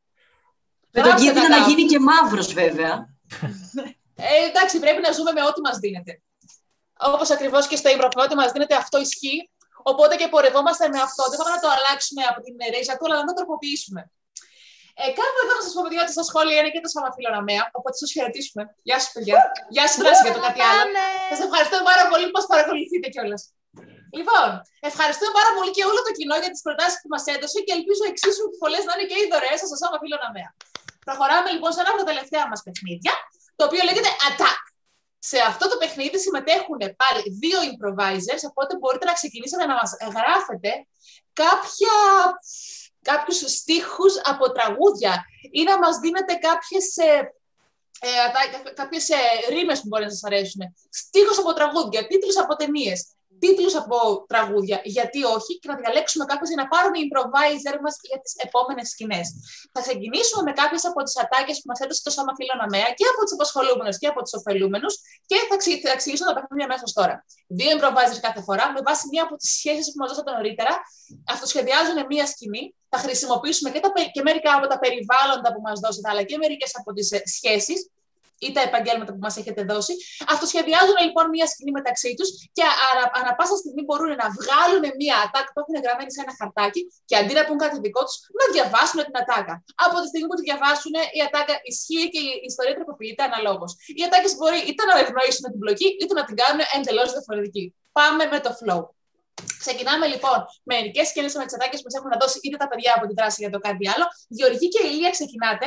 Με τον κίνδυνο να γίνει και μαύρος, βέβαια. Ε, εντάξει, πρέπει να ζούμε με ό,τι μας δίνεται. Όπως ακριβώς και στο improv, ό,τι μας δίνεται, αυτό ισχύει. Οπότε και πορευόμαστε με αυτό. Δεν πάμε να το αλλάξουμε από την ρίζα του, αλλά να το τροποποιήσουμε. Ε, κάπου εδώ να σας πω, παιδιά, ότι στα σχόλια είναι και τα σαμαφιλοναμαία. Οπότε σας χαιρετήσουμε. Γεια σας, παιδιά. Γεια σας, Βράση, για το κάτι άλλο. Σας ευχαριστούμε πάρα πολύ που μας παρακολουθείτε κιόλας. Λοιπόν, ευχαριστούμε πάρα πολύ και όλο το κοινό για τις προτάσεις που μας έδωσε και ελπίζω εξίσου πολλές να είναι και οι δωρεές σας στα σαμαφιλοναμαία. Προχωράμε λοιπόν σε ένα από τα τελευταία μας παιχνίδια, το οποίο λέγεται Attack. Σε αυτό το παιχνίδι συμμετέχουν πάλι δύο improvisers, οπότε μπορείτε να ξεκινήσετε να μας γράφετε κάποια, κάποιους στίχους από τραγούδια ή να μας δίνετε κάποιες, ε, ε, κάποιες ε, ρήμες που μπορεί να σας αρέσουν. Στίχους από τραγούδια, τίτλους από ταινίες, τίτλους από τραγούδια, γιατί όχι, και να διαλέξουμε κάποιες για να πάρουμε οι improviser μας για τις επόμενες σκηνές. Θα ξεκινήσουμε με κάποιες από τις ατάκες που μας έδωσε το Σώμα Φιλοναμαία και από τους απασχολούμενους και από τους ωφελούμενους και θα, ξε, θα εξηγήσω τα παιχνίδια μέσα τώρα. Δύο improvisers κάθε φορά, με βάση μία από τις σχέσεις που μας δώσατε νωρίτερα, αυτοσχεδιάζουν μία σκηνή. Θα χρησιμοποιήσουμε και, τα, και μερικά από τα περιβάλλοντα που μας δώσατε, αλλά και μερικές από τις σχέσεις ή τα επαγγέλματα που μας έχετε δώσει. Αυτοσχεδιάζουν λοιπόν μία σκηνή μεταξύ τους και ανα, ανα πάσα στιγμή μπορούν να βγάλουν μία ατάκα που έχουν γραμμένη σε ένα χαρτάκι και αντί να πούν κάτι δικό τους, να διαβάσουν την ατάκα. Από τη στιγμή που τη διαβάσουν, η ατάκα ισχύει και η ιστορία τροποποιείται αναλόγως. Οι ατάκες μπορεί είτε να ευνοήσουν την πλοκή, είτε να την κάνουν εντελώς διαφορετική. Πάμε με το flow. Ξεκινάμε λοιπόν με μερικές σκηνές με τις ατάκες που μας έχουν δώσει είτε τα παιδιά από τη δράση για το κάτι άλλο. Γεωργή και Ηλία, ξεκινάτε.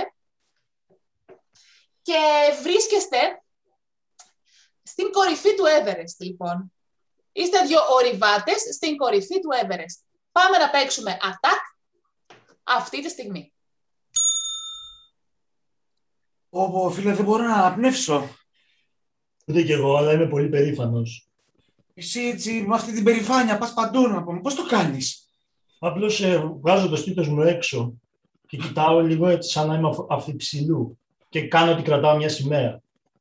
Και βρίσκεστε στην κορυφή του Everest, λοιπόν. Είστε δύο ορειβάτες στην κορυφή του Everest. Πάμε να παίξουμε attack αυτή τη στιγμή. Ω, φίλε, δεν μπορώ να αναπνεύσω. Ούτε κι εγώ, αλλά είμαι πολύ περήφανος. Εσύ έτσι, με αυτή την περηφάνεια, πας παντού να πούμε. Πώς το κάνεις? Απλώς ε, βγάζω το στήθος μου έξω και κοιτάω λίγο έτσι σαν να είμαι αυθυψηλού. Και κάνω ότι κρατάω μια σημαία.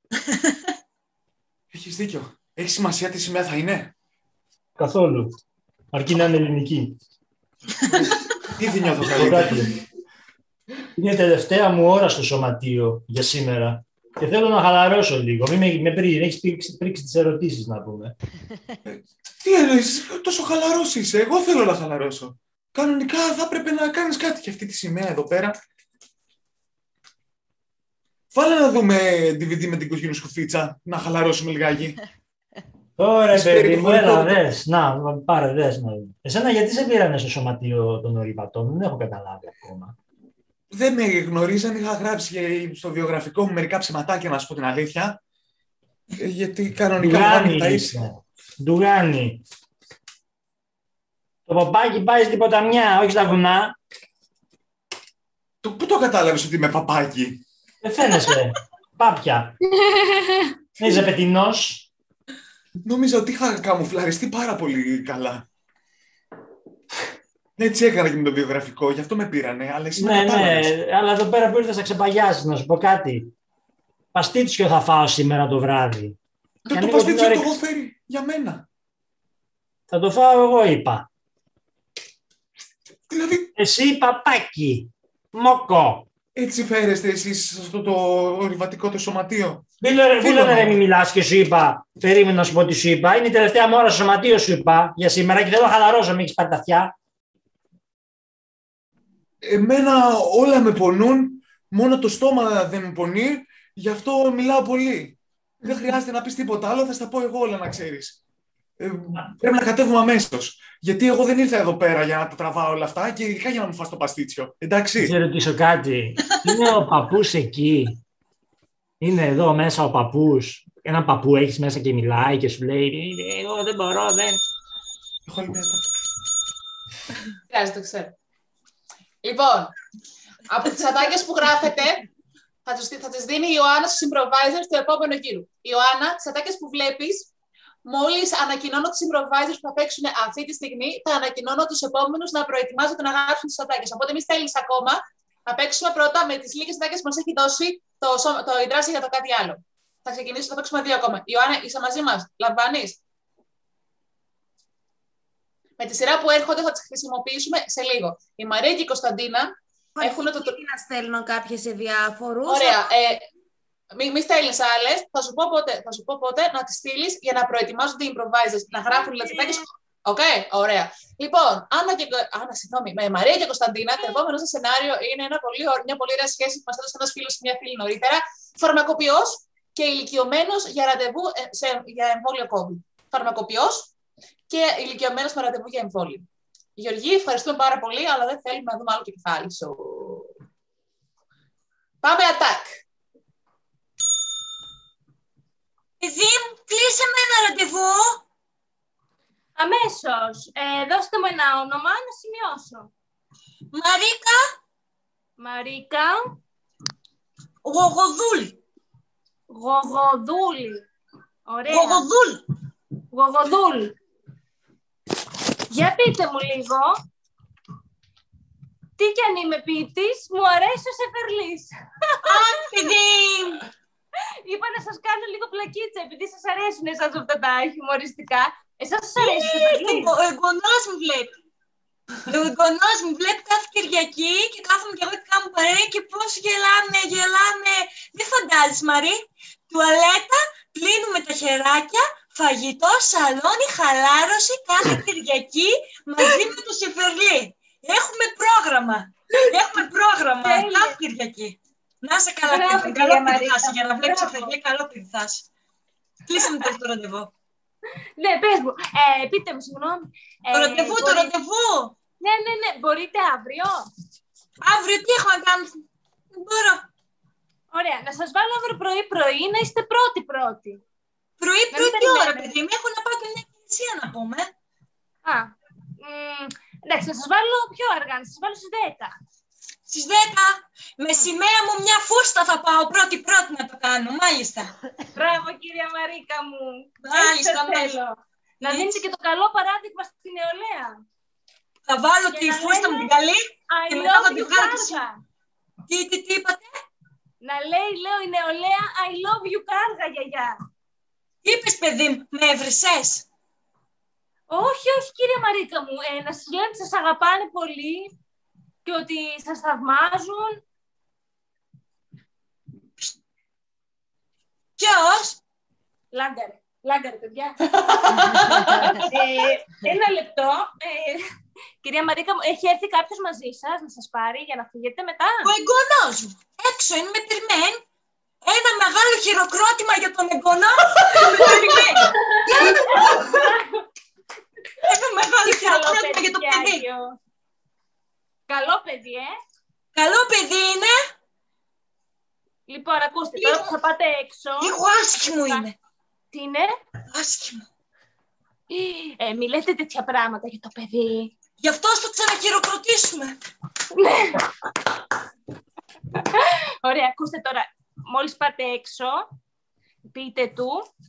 Έχεις δίκιο. Έχει σημασία τι σημαία θα είναι? Καθόλου. Αρκεί να είναι ελληνική. Ήδη νιώθω καλύτερα. Είναι η τελευταία μου ώρα στο σωματείο για σήμερα. Και θέλω να χαλαρώσω λίγο. Μην με, με πριν, έχεις πρίξει, πρίξει τις ερωτήσεις να πούμε. Ε, τι εννοείς, τόσο χαλαρός είσαι? Εγώ θέλω να χαλαρώσω. Κανονικά θα έπρεπε να κάνεις κάτι για αυτή τη σημαία εδώ πέρα. Βάλε να δούμε ντι βι ντι με την κοκκίνου σκουφίτσα, να χαλαρώσουμε λιγάκι. Ωραία, παιδί μου, έλα, δες. Να, πάρε, δες. Να. Εσένα γιατί σε πήρανε στο σωματείο των ορειβατών, δεν έχω καταλάβει ακόμα. Δεν με γνωρίζαν, είχα γράψει στο βιογραφικό μου μερικά ψηματάκια, να σου πω την αλήθεια. Γιατί κανονικά Ντουγάνι τα είσαι. Ντουγάνι. Το παπάκι πάει στην ποταμιά, όχι στα βουνά. Το, πού το κατάλαβες ότι είμαι παπάκι? Δεν φαίνεσαι. Πάπια. Είσαι πετεινός. Νόμιζα ότι είχα καμουφλαριστεί πάρα πολύ καλά. Έτσι έκανα και με το βιογραφικό, γι' αυτό με πήρανε, αλλά εσύ ναι, με κατάλαβες. Ναι, αλλά εδώ πέρα που ήρθες να ξεπαγιάσεις, να σου πω κάτι. Παστίτσιο θα φάω σήμερα το βράδυ. Το, το παστίτσιο το έχω φέρει για μένα. Θα το φάω εγώ, είπα. Δηλαδή... Εσύ, παπάκι. Μόκο. Έτσι φέρεστε εσείς σε αυτό το ορειβατικό το σωματείο? Φίλε, να μην μιλάς και σου είπα. Περίμενα να σου πω τι σου είπα. Είναι η τελευταία μου ώρα στο σωματείο, σου είπα, για σήμερα και θέλω να χαλαρώσω, μην έχεις πάρει τα αυτιά. Εμένα όλα με πονούν, μόνο το στόμα δεν με πονεί, γι' αυτό μιλάω πολύ. Δεν χρειάζεται να πεις τίποτα άλλο, θα στα πω εγώ όλα, να ξέρεις. Ε, πρέπει να κατέβουμε αμέσως. Γιατί εγώ δεν ήρθα εδώ πέρα για να τα τραβάω όλα αυτά και ειδικά για να μου φας το παστίτσιο. Εντάξει. Θα σε ρωτήσω κάτι. Είναι ο παππούς εκεί? Είναι εδώ μέσα ο παππούς? Ένα παππού έχεις μέσα και μιλάει και σου λέει εγώ δεν μπορώ, δεν... Έχω άλλη μια ατάκα. Χρειάζεται, το ξέρω. Λοιπόν, από τις ατάκες που γράφετε, θα, τους, θα τις δίνει η Ιωάννα στους improvisers του επόμενου γύρου. Ιωάννα, τις ατάκες που βλέπεις, μόλις ανακοινώνω τους improvisers που θα παίξουν αυτή τη στιγμή, θα ανακοινώνω τους επόμενους να προετοιμάζονται να γράψουν τις ατάκες. Οπότε μη στέλνεις ακόμα, θα παίξουμε πρώτα με τις λίγες ατάκες που μας έχει δώσει το, το Ιντράση για το κάτι άλλο. Θα ξεκινήσουμε, θα παίξουμε δύο ακόμα. Ιωάννα, είσαι μαζί μας, λαμβάνεις? Με τη σειρά που έρχονται θα τις χρησιμοποιήσουμε σε λίγο. Η Μαρία και η Κωνσταντίνα έχουν το... να στέλνω κάποιες σε διάφορους. Ωραία. Ε, μην μη στέλνεις άλλες. Θα σου πω πότε, θα σου πω πότε να τις στείλεις για να προετοιμάζονται οι improvisers, να γράφουν λατσιτάκες. Οκ, okay, ωραία. Λοιπόν, Άννα και... Άννα, συγγνώμη, με Μαρία και Κωνσταντίνα, το επόμενο σας σενάριο είναι ένα πολύ, μια πολύ ωραία σχέση που μας έδωσε ένας φίλος και μια φίλη νωρίτερα. Φαρμακοποιός και ηλικιωμένος για ραντεβού σε, για εμβόλιο COVID. Φαρμακοποιός και ηλικιωμένος με ραντεβού για εμβόλιο. Γεωργή, ευχαριστούμε πάρα πολύ, αλλά δεν θέλουμε να δούμε άλλο το κεφάλι. So... Πάμε attack. Παιδί μου, κλείσε με ένα ραντεβού. Αμέσως. Ε, δώστε μου ένα όνομα να σημειώσω. Μαρίκα. Μαρίκα. Γογοδούλη. Γογοδούλη. Ωραία. Γογοδούλη. Γογοδούλη. Για πείτε μου λίγο. Τι κι αν είμαι ποιητής, μου αρέσει ο Σεφερλής. Αχ, παιδί! Είπα να σας κάνω λίγο πλακίτσα, επειδή σας αρέσουν εσάς αυτά τα χιουμοριστικά. Εσάς σας αρέσει ο Σεφερλής? Ο εγγονός μου βλέπει. Ο εγγονός μου βλέπει κάθε Κυριακή και κάθομαι κι εγώ και κάνω παρέα και πώς γελάμε, γελάμε. Δεν φαντάζεις, Μαρή. Τουαλέτα, πλύνουμε τα χεράκια, φαγητό, σαλόνι, χαλάρωση κάθε Κυριακή μαζί με το Σεφερλή. Έχουμε πρόγραμμα. Έχουμε πρόγραμμα κάθε Κυριακή. Να είσαι καλά, παιδί. Καλό παιδί θα είσαι για να βλέπεις Σεφερλή. Καλό παιδί θα είσαι. Κλείσε με το ραντεβού. Ναι, πες μου. Ε, πείτε μου, συγγνώμη. Το ραντεβού, το ραντεβού. Ναι, ναι, ναι. Μπορείτε αύριο? Αύριο τι έχω να κάνω? Δεν μπορώ. Ωραία. Να σας βάλω αύριο πρωί-πρωί να είστε πρώτοι-πρώτοι. Πρωί-πρωί τι ώρα, παιδί μου? Έχω να πάω και μια εκκλησία να πούμε. Α, μ, εντάξει, να σας βάλω πιο αργά. Να σας βάλω στις δέκα. Στις δέκα. Με σημαία μου μια φούστα θα πάω πρώτη-πρώτη να το κάνω, μάλιστα. Μπράβο, κυρία Μαρίκα μου. Μάλιστα, θέλω. Να δίνετε και το καλό παράδειγμα στην νεολαία. Θα βάλω τη φούστα μου την καλή και μετά θα τη βγάλω. Τι, τι, τι είπατε? Να λέει, λέω η νεολαία, I love you κάργα, γιαγιά. Τι είπες, παιδί μου, με έβρισες? Όχι, όχι, κύριε Μαρίκα μου. Ε, να σας λένε ότι σας αγαπάνε πολύ και ότι σας θαυμάζουν. Ποιος? Λάγκαρε. Λάγκαρε, παιδιά. ε, ένα λεπτό. Ε, κυρία Μαρίκα μου, έχει έρθει κάποιος μαζί σας να σας πάρει για να φύγετε μετά? Ο εγγονός μου. Έξω είναι με περιμένει. Ένα μεγάλο χειροκρότημα για τον εγγονό που με περιμένει. Ένα μεγάλο χειροκρότημα για το παιδί. Καλό παιδί, ε. Καλό παιδί είναι. Λοιπόν, ακούστε, τώρα που θα πάτε έξω... Λίγο άσχημο είναι. Τι είναι? Άσχημο. Ε, μη λέτε τέτοια πράγματα για το παιδί. Γι' αυτό θα ξαναχειροκροτήσουμε. Ναι. Ωραία, ακούστε τώρα. Μόλις πάτε έξω, πείτε του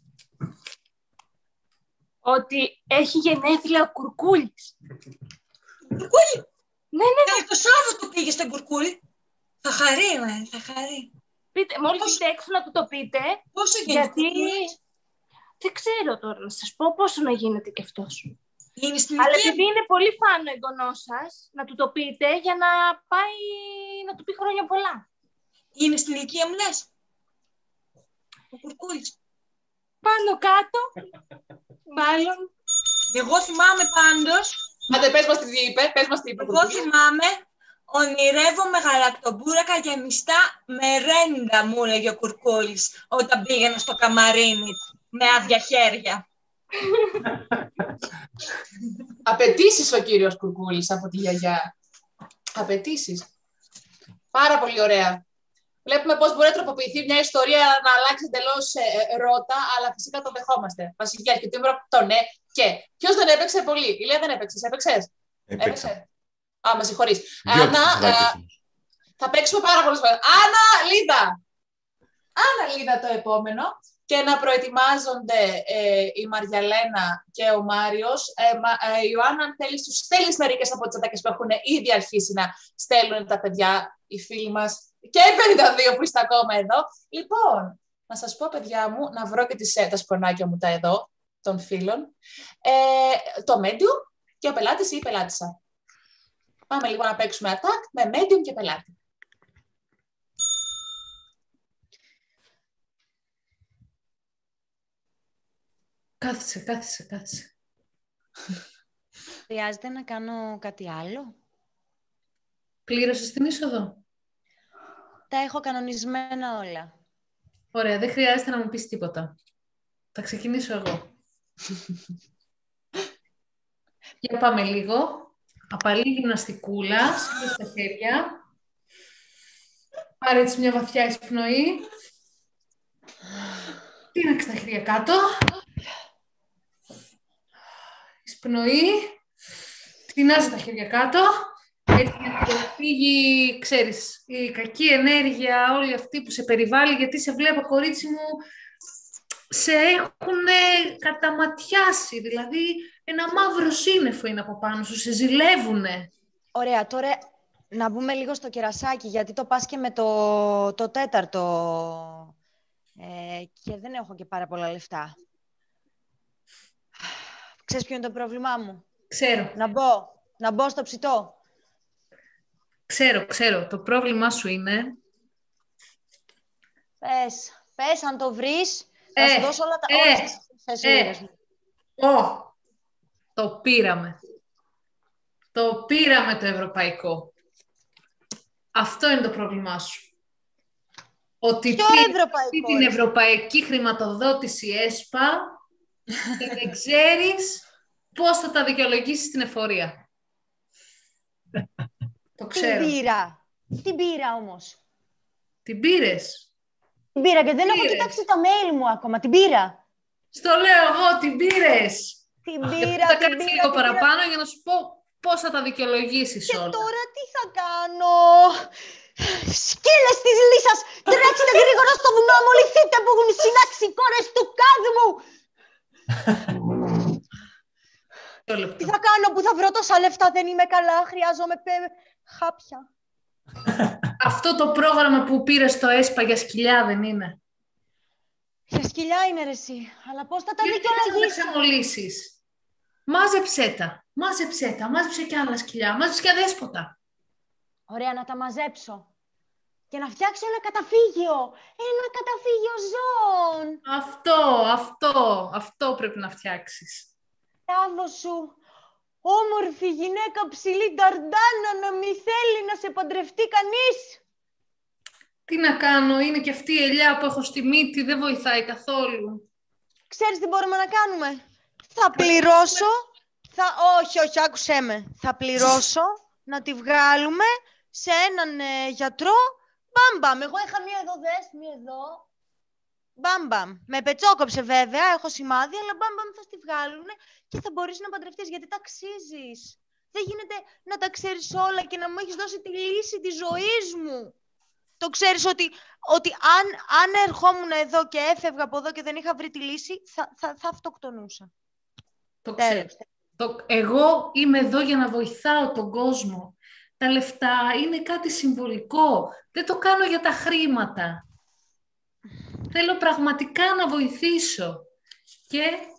ότι έχει γενέθλια ο Κουρκούλης. Κουρκούλη? Ναι, ναι, ναι. Το Σάββατο πήγε στον Κουρκούλη. Θα χαρεί, ναι, θα χαρεί. Πείτε, μόλις πόσο... είστε έξω να του το πείτε. Πόσο γίνεται? Γιατί... Δεν ξέρω τώρα να σας πω πόσο να γίνεται κι αυτός. Είναι στην Αλλά ηλικία... επειδή είναι πολύ φάνο εγγονός σας, να του το πείτε για να πάει να του πει χρόνια πολλά. Είναι στην ηλικία μου, λες? Ο Κουρκούλης. Πάνω κάτω. Μάλλον. Εγώ θυμάμαι πάντως... Άντε, πες μας τι είπε, πες μας τι είπε. Εγώ θυμάμαι, ονειρεύομαι γαλακτομπούρακα γεμιστά μερέντα, μου έλεγε ο Κουρκούλης, όταν πήγαινα στο καμαρίνι με άδεια χέρια. Απαιτήσεις ο κύριος Κουρκούλης από τη γιαγιά. Απαιτήσεις. Πάρα πολύ ωραία. Βλέπουμε πώς μπορεί να τροποποιηθεί μια ιστορία να αλλάξει εντελώς ε, ρότα, αλλά φυσικά το δεχόμαστε. Βασική αρχή του Improv, το ναι και. Ποιος δεν έπαιξε πολύ? Η Λία δεν έπαιξες. Έπαιξες? Έπαιξε. Α, με συγχωρείς. Άννα, ε, θα παίξουμε πάρα πολλές φορές. Άννα, Λίδα! Άννα, Λίδα το επόμενο. Και να προετοιμάζονται ε, η Μαριαλένα και ο Μάριος. Ε, μα, ε, Ιωάννα, αν θέλεις, τους στέλνεις μερικές από τις ατάκες που έχουν ήδη αρχίσει να στέλνουν τα παιδιά, οι φίλοι μας, και πενήντα δύο που είστε ακόμα εδώ. Λοιπόν, να σας πω, παιδιά μου, να βρω και τις, τα σπονάκια μου τα εδώ, των φίλων. Ε, το medium και ο πελάτης ή η πελάτησα. Πάμε λοιπόν να παίξουμε attack με medium και πελάτη. Κάθισε, κάθισε, κάθισε. Χρειάζεται να κάνω κάτι άλλο? Πλήρωσες την είσοδο? Τα έχω κανονισμένα όλα. Ωραία, δεν χρειάζεται να μου πεις τίποτα. Θα ξεκινήσω εγώ. Για πάμε λίγο. Απαλή γυμναστικούλα, σήκω στα χέρια. Πάρε έτσι μια βαθιά εισπνοή. Τίναξε τα χέρια κάτω. Εισπνοή. Τινάζε τα χέρια κάτω. Έτσι να φύγει, ξέρεις, η κακή ενέργεια, όλη αυτή που σε περιβάλλει, γιατί σε βλέπω, κορίτσι μου, σε έχουν καταματιάσει, δηλαδή ένα μαύρο σύννεφο είναι από πάνω σου, σε ζηλεύουνε. Ωραία, τώρα να μπούμε λίγο στο κερασάκι, γιατί το πας και με το, το τέταρτο ε, και δεν έχω και πάρα πολλά λεφτά. Ξέρεις ποιο είναι το πρόβλημά μου? Ξέρω. Να μπω, να μπω στο ψητό. Ξέρω, ξέρω. Το πρόβλημά σου είναι... Πες, πες, αν το βρεις, ε, θα σου δώσω όλα τα... Ε, όλες τις ε, μου. Ω, το πήραμε. Το πήραμε το ευρωπαϊκό. Αυτό είναι το πρόβλημά σου. Ότι πήρε την ευρωπαϊκή χρηματοδότηση ΕΣΠΑ και δεν ξέρεις πώς θα τα δικαιολογήσεις στην εφορία. Το ξέρω. Την πήρα. Την πήρα όμως. Την πήρες. Την πήρα και δεν έχω κοιτάξει τα mail μου ακόμα. Την πήρα. Στο λέω εγώ, την πήρες. Την πήρα, θα την κάνεις πήρα, λίγο την παραπάνω πήρα. για να σου πω πώς θα τα δικαιολογήσεις και όλα. Και τώρα τι θα κάνω? Σκύλες της λύσας, τρέξτε γρήγορα στο βουνό, αμολυθείτε που έχουν συνάξει οι κόρες του κάδμου. Τι θα κάνω, που θα βρω τόσα λεφτά, δεν είμαι καλά, χρειάζομαι πε... χάπια. Αυτό το πρόγραμμα που πήρε στο ΕΣΠΑ για σκυλιά δεν είναι? Για σκυλιά είναι ρε εσύ, αλλά πώς θα τα δικαιολογήσεις? δικαιολογήσω? Γιατί θα τα ξεμολύσεις? Μάζεψέ τα, μάζεψέ τα, μάζεψε και άλλα σκυλιά, μάζεψε και αδέσποτα. Ωραία, να τα μαζέψω. Και να φτιάξω ένα καταφύγιο. Ένα καταφύγιο ζώων. Αυτό, αυτό, αυτό πρέπει να φτιάξεις. Μπράβο σου. Όμορφη γυναίκα, ψηλή νταρντάνα, να μη θέλει να σε παντρευτεί κανείς. Τι να κάνω, είναι και αυτή η ελιά που έχω στη μύτη, δεν βοηθάει καθόλου. Ξέρεις τι μπορούμε να κάνουμε? Θα πληρώσω, θα... όχι, όχι, άκουσέ με. Θα πληρώσω να τη βγάλουμε σε έναν ε, γιατρό. Μπαμπαμ, εγώ είχα μία εδώ, δες, μία εδώ. Μπαμπαμ. Με πετσόκοψε βέβαια, έχω σημάδι, αλλά μπαμπαμ θα στη βγάλουν και θα μπορείς να παντρευτείς, γιατί τα αξίζεις. Δεν γίνεται να τα ξέρεις όλα και να μου έχεις δώσει τη λύση της ζωής μου. Το ξέρεις ότι, ότι αν, αν ερχόμουν εδώ και έφευγα από εδώ και δεν είχα βρει τη λύση, θα, θα, θα αυτοκτονούσα. Το ξέρω. Το, εγώ είμαι εδώ για να βοηθάω τον κόσμο. Τα λεφτά είναι κάτι συμβολικό. Δεν το κάνω για τα χρήματα. Θέλω πραγματικά να βοηθήσω. Και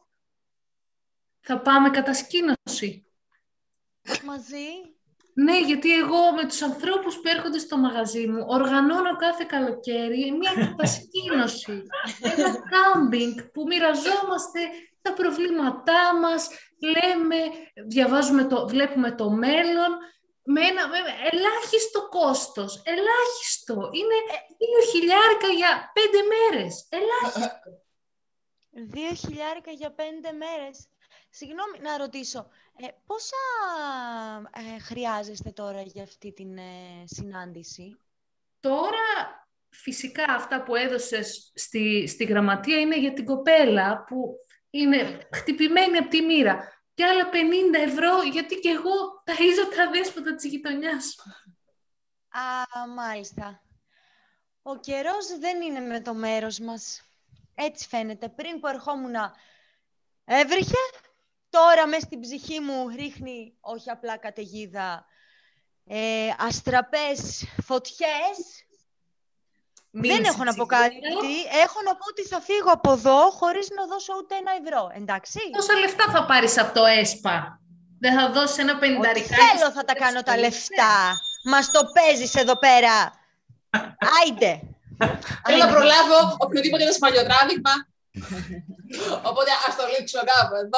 θα πάμε κατασκήνωση. Μαζί. Ναι, γιατί εγώ με τους ανθρώπους που έρχονται στο μαγαζί μου οργανώνω κάθε καλοκαίρι μια κατασκήνωση. Ένα κάμπινγκ που μοιραζόμαστε τα προβλήματά μας, λέμε, διαβάζουμε το, βλέπουμε το μέλλον με ένα με ελάχιστο κόστος. Ελάχιστο. Είναι δύο χιλιάρικα για πέντε μέρες. Ελάχιστο. Δύο χιλιάρικα για πέντε μέρες. Συγγνώμη, να ρωτήσω, ε, πόσα ε, χρειάζεστε τώρα για αυτή την ε, συνάντηση? Τώρα, φυσικά, αυτά που έδωσες στη, στη γραμματεία είναι για την κοπέλα που είναι χτυπημένη από τη μοίρα. Και άλλα πενήντα ευρώ, γιατί και εγώ ταΐζω τα δέσποτα της γειτονιάς. Α, μάλιστα. Ο καιρός δεν είναι με το μέρος μας. Έτσι φαίνεται. Πριν που ερχόμουν έβριχε, τώρα μες στην ψυχή μου ρίχνει όχι απλά καταιγίδα, ε, αστραπές φωτιές. Μίλησε, δεν έχω να πω κάτι. Έχω να πω ότι θα φύγω από εδώ χωρίς να δώσω ούτε ένα ευρώ. Εντάξει. Πόσα λεφτά θα πάρεις από το ΕΣΠΑ? Δεν θα δώσεις ένα πενταρικάκι? Ό,τι θέλω θα τα κάνω τα λεφτά. Μας το παίζεις εδώ πέρα. Άιντε. Θέλω να προλάβω οποιοδήποτε είναι σπαλιοδράδειγμα. Οπότε ας το λήξω κάπου εδώ.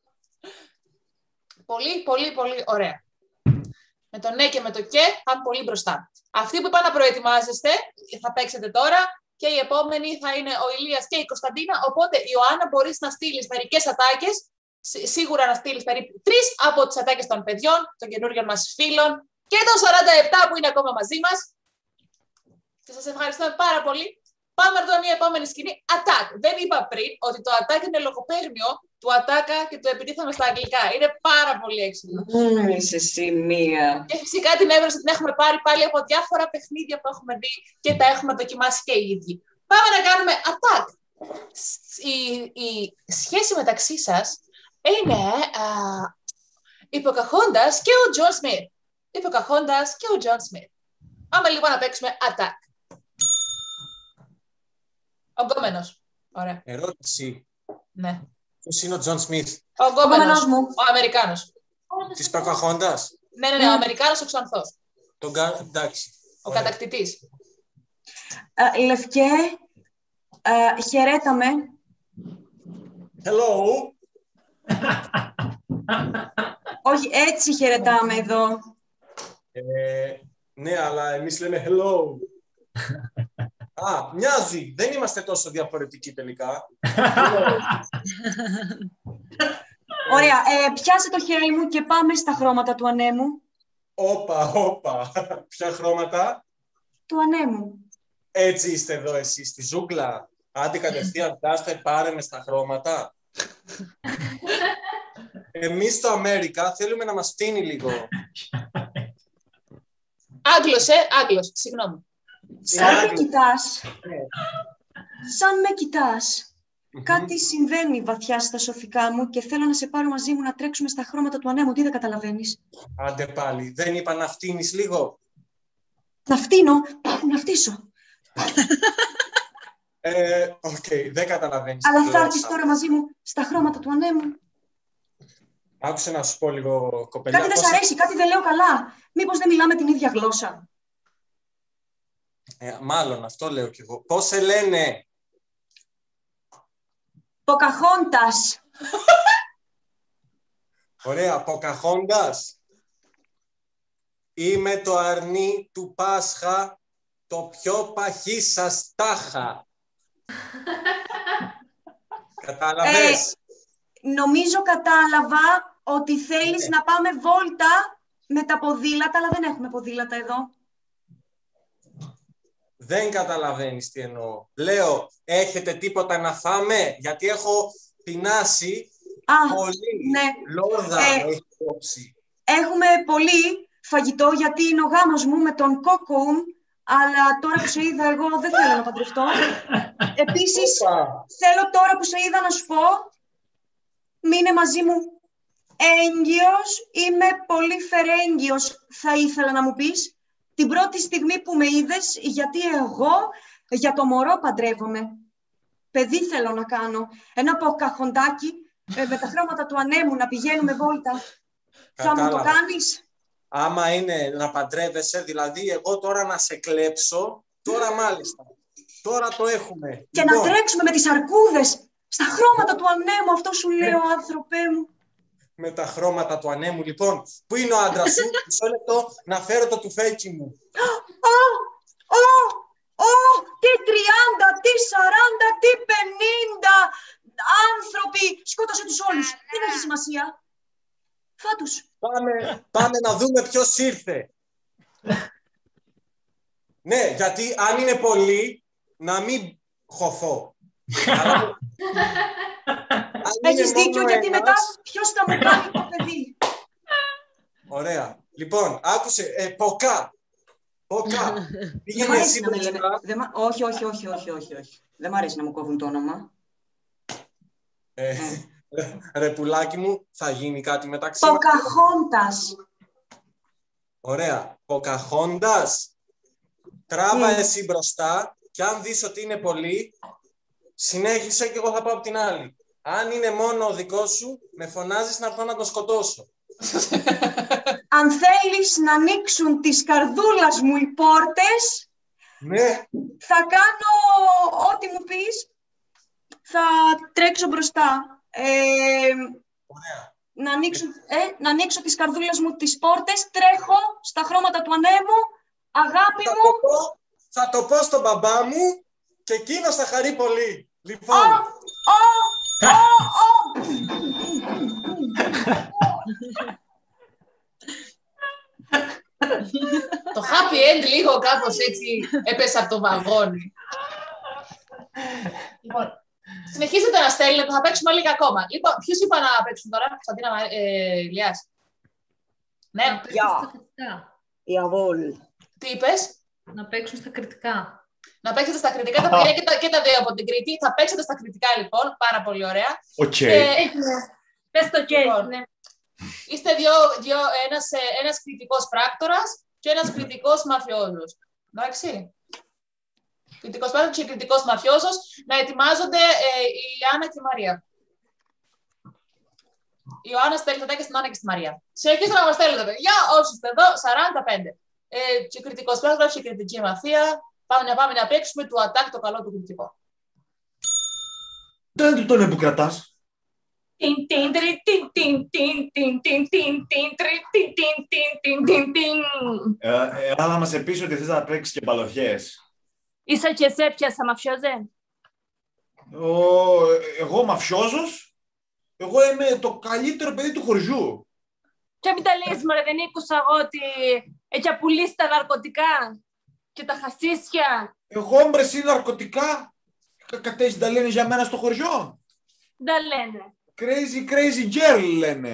Πολύ, πολύ, πολύ ωραία. Με το ναι και με το και πάμε πολύ μπροστά. Αυτοί που είπαν να προετοιμάζεστε, θα παίξετε τώρα και οι επόμενοι θα είναι ο Ηλίας και η Κωνσταντίνα. Οπότε, Ιωάννα, μπορείς να στείλεις μερικές ατάκες. Σίγουρα να στείλεις περίπου τρεις από τις ατάκες των παιδιών, των καινούριων μας φίλων και των σαράντα επτά που είναι ακόμα μαζί μας. Και σας ευχαριστώ πάρα πολύ. Πάμε να δούμε μια επόμενη σκηνή. Attack. Δεν είπα πριν ότι το attack είναι λογοπαίγνιο του ατάκα και του επιτίθαμε στα αγγλικά. Είναι πάρα πολύ έξυπνο. Mm, είσαι εσύ μία. Και φυσικά την έβρεση την έχουμε πάρει πάλι από διάφορα παιχνίδια που έχουμε δει και τα έχουμε δοκιμάσει και οι ίδιοι. Πάμε να κάνουμε attack. Η, η σχέση μεταξύ σας είναι α, η Ποκαχόντας και ο Τζον Σμιθ. Η Ποκαχόντας και ο Τζον Σμιθ. Πάμε λοιπόν να παίξουμε attack. Ο γκόμενος. Ωραία. Ερώτηση. Ναι. Ποιος είναι ο Τζον Σμιθ? Ο γκόμενος μου. Ο Αμερικάνος. Της Ποκαχόντας. Ναι, ναι, ναι, ο Αμερικάνος ο Ξανθός. Τον κα... εντάξει. Ο Ωραία. Κατακτητής. Uh, Λευκέ, uh, χαιρέτα με. Hello. Όχι, έτσι χαιρετάμε εδώ. Ε, ναι, αλλά εμείς λέμε hello. Α, μοιάζει. Δεν είμαστε τόσο διαφορετικοί τελικά. Ωραία. Ε, πιάσε το χέρι μου και πάμε στα χρώματα του ανέμου. Όπα, όπα. Ποια χρώματα? Του ανέμου. Έτσι είστε εδώ εσείς, στη ζούγκλα. Άντε κατευθείαν φτάστε, πάρε με στα χρώματα. Εμείς στο Αμέρικα θέλουμε να μας φτύνει λίγο. Άγγλος, ε, Άγγλος, συγγνώμη. Σαν με κοιτάς, σαν με κοιτάς, mm-hmm. κάτι συμβαίνει βαθιά στα σωθικά μου και θέλω να σε πάρω μαζί μου να τρέξουμε στα χρώματα του ανέμου. Τι δεν καταλαβαίνεις? Άντε πάλι, δεν είπα να φτύνεις λίγο? Να φτύνω, να φτύσω. Ε, οκ, okay, δεν καταλαβαίνεις. Αλλά θα έρθεις τώρα μαζί μου στα χρώματα του ανέμου. Άκουσε να σου πω λίγο, κοπελιά. Κάτι δεν σ' αρέσει, κάτι δεν λέω καλά. Μήπως δεν μιλάμε την ίδια γλώσσα? Ε, μάλλον, αυτό λέω κι εγώ. Πώς σε λένε? Ποκαχόντας. Ωραία, Ποκαχόντας. Είμαι το αρνί του Πάσχα, το πιο παχύ σας τάχα. Κατάλαβες? Ε, νομίζω κατάλαβα ότι θέλεις ναι. να πάμε βόλτα με τα ποδήλατα, αλλά δεν έχουμε ποδήλατα εδώ. Δεν καταλαβαίνεις τι εννοώ. Λέω, έχετε τίποτα να φάμε? Γιατί έχω πεινάσει Α, πολύ. Ναι. Λόρδα ε, έχει κόψει. Έχουμε πολύ φαγητό, γιατί είναι ο γάμος μου με τον Κόκκουμ, αλλά τώρα που σε είδα εγώ δεν θέλω να παντρευτώ. Επίσης, Οπα. θέλω τώρα που σε είδα να σου πω, μείνε μαζί μου έγκυος, είμαι πολύ φερέγγυος, θα ήθελα να μου πεις. Την πρώτη στιγμή που με είδες, γιατί εγώ για το μωρό παντρεύομαι. Παιδί θέλω να κάνω. Ένα ποκαχοντάκι ε, με τα χρώματα του ανέμου να πηγαίνουμε βόλτα. Θα μου το κάνεις? Άμα είναι να παντρεύεσαι, δηλαδή εγώ τώρα να σε κλέψω, τώρα μάλιστα. Τώρα το έχουμε. Και λοιπόν, να τρέξουμε με τις αρκούδες στα χρώματα του ανέμου, αυτό σου λέω, άνθρωπέ μου. Με τα χρώματα του ανέμου, λοιπόν. Πού είναι ο άντρας σου? Μισό λεπτό να φέρω το τουφέκι μου. Ω, ω, ω, τι τριάντα, τι σαράντα, τι πενήντα. άνθρωποι, σκότωσε τους όλους. Δεν έχει σημασία. Φάτους. Πάμε, πάμε να δούμε ποιος ήρθε. Ναι, γιατί αν είναι πολλοί, να μην χωθώ. Έχεις δίκιο, γιατί μετά ποιος θα μου κάνει το παιδί. Ωραία. Λοιπόν, άκουσε, ε, Ποκά. Ποκά. Πήγαινε εσύ μπροστά. Όχι, όχι, όχι, όχι, όχι, όχι. Δεν μ' αρέσει να μου κόβουν το όνομα. Ε, ρε πουλάκι μου, θα γίνει κάτι μεταξύ μας. Ποκαχόντας. Ωραία. Ποκαχόντας. Τράβα Mm. εσύ μπροστά και αν δεις ότι είναι πολύ, συνέχισε και εγώ θα πάω από την άλλη. Αν είναι μόνο ο δικός σου, με φωνάζεις να έρθω να τον σκοτώσω. Αν θέλεις να ανοίξουν τις καρδούλας μου οι πόρτες, ναι. Θα κάνω ό,τι μου πεις. Θα τρέξω μπροστά. Ε, Ωραία. Να ανοίξω, ε, να ανοίξω τις καρδούλες μου τις πόρτες, τρέχω στα χρώματα του ανέμου, αγάπη θα μου. Το πω, θα το πω στον μπαμπά μου και εκείνος θα χαρεί πολύ. Λοιπόν. Ο, ο, ο, ο. Το happy end λίγο κάπως έτσι έπεσε από το βαγόνι. Λοιπόν, συνεχίζετε να στέλνετε, θα παίξουμε λίγα ακόμα. Λοιπόν, ποιους είπα να παίξουν τώρα, Κωνσταντίνα ε, Ηλιάς. Ναι. Γεια. Ιαβόλ. Τι είπες? Να παίξουν στα κριτικά. Να παίξετε στα κριτικά, τα παιδιά και, τα, και τα δύο από την Κρήτη. Θα παίξετε στα κριτικά λοιπόν, πάρα πολύ ωραία. Οκ. Okay. Και... Πες το και λοιπόν, ναι. Είστε δύο, δύο, ένας, ένας κριτικός πράκτορας και ένας κριτικός μαφιόζος. Εντάξει. Κριτικός πράκτορας και κριτικός μαφιόζος. Να ετοιμάζονται ε, η Άννα και η Μαρία. Η Ιωάννα στέλνει τα τάκια στην Άννα και στη Μαρία. Συνεχίστε να μας στέλνετε, παιδιά, όσοι είστε εδώ, σαράντα πέντε. Ε, και κριτικός πράκτορας και κριτική μαφία. Πάμε να πάμε να παίξουμε του ατάκ το καλό του κριτικό. Δεν τον που κρατάς. Έλα να μας πεις ότι θες να παίξεις και μπαλωθιές. Είσαι και σε έπιασα μαφιόζε. Εγώ μαφιόζος. Εγώ είμαι το καλύτερο παιδί του χωριού. Και μην τα λες, μωρέ, δεν ήκουσα εγώ ότι έχει πουλήσει τα ναρκωτικά και τα χασίσια. Εγώ μπρεσί ναρκωτικά. Κατέχεις τα λένε για μένα στο χωριό. Τα λένε. Crazy, crazy girl λένε.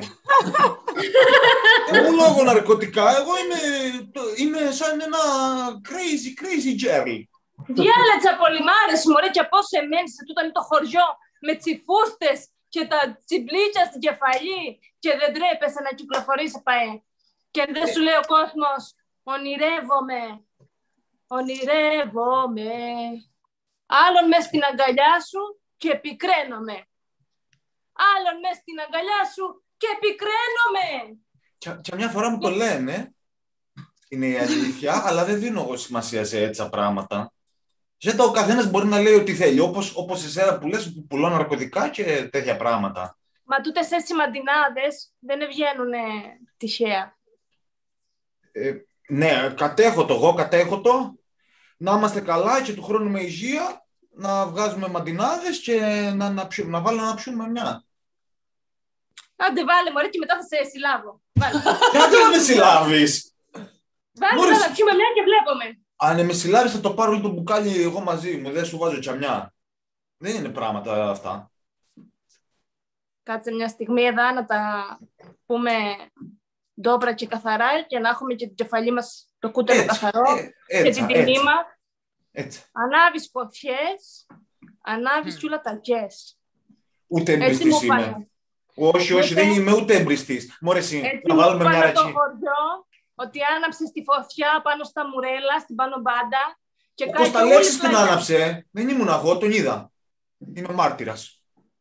Εγώ λόγω ναρκωτικά, εγώ είμαι, είμαι σαν ένα crazy, crazy girl. Διάλατσα πολυμάρες, μωρέ, και πώς εμένεις σε τούτο είναι το χωριό με τσιφούστες και τα τσιμπλίτσα στην κεφαλή και δεν τρέπεσαι να κυκλοφορείς, παέ. Και δεν σου λέει ο κόσμος, ονειρεύομαι, ονειρεύομαι. Άλλον μες στην αγκαλιά σου και επικραίνομαι. Άλλον μες στην αγκαλιά σου και επικραίνομαι. Και, και μια φορά μου το λένε, είναι η αλήθεια, αλλά δεν δίνω εγώ σημασία σε έτσι πράγματα. Γιατί ο καθένας μπορεί να λέει ό,τι θέλει, όπως, όπως εσένα που λες που πουλώ ναρκωτικά και τέτοια πράγματα. Μα τούτες έτσι μαντινάδες δεν βγαίνουν τυχαία. Ε, ναι, κατέχω το εγώ, κατέχω το. Να είμαστε καλά και του χρόνου με υγεία, να βγάζουμε μαντινάδες και να, να, πιου, να βάλω να πιούμε μια. Άντε βάλε μωρέ και μετά θα σε συλλάβω. Γιατί να με συλλάβεις. Βάλε Μόρις... να πιούμε μια και βλέπουμε. Αν με συλλάβεις θα το πάρω όλο το μπουκάλι εγώ μαζί μου, δεν σου βάζω τσαμιά. Δεν είναι πράγματα αυτά. Κάτσε μια στιγμή εδώ να τα πούμε ντόπρα και καθαρά και να έχουμε και την κεφαλή μας το κούτελο καθαρό ε, έτσι, και την τιμή μας. Ανάβεις φωτιές, ανάβεις mm. κιόλα τα τζες. Ούτε εμπριστής είμαι. Όχι, όχι, ούτε... δεν είμαι ούτε εμπριστής. Μωρέ εσύ, να βάλουμε μια ρατσί. Έτσι μου χωριό, ότι άναψες τη φωτιά πάνω στα μουρέλα, στην πάνω μπάντα. Και ο Κωνσταλέξης την άναψε. Δεν ήμουν εγώ, τον είδα. Είμαι μάρτυρας.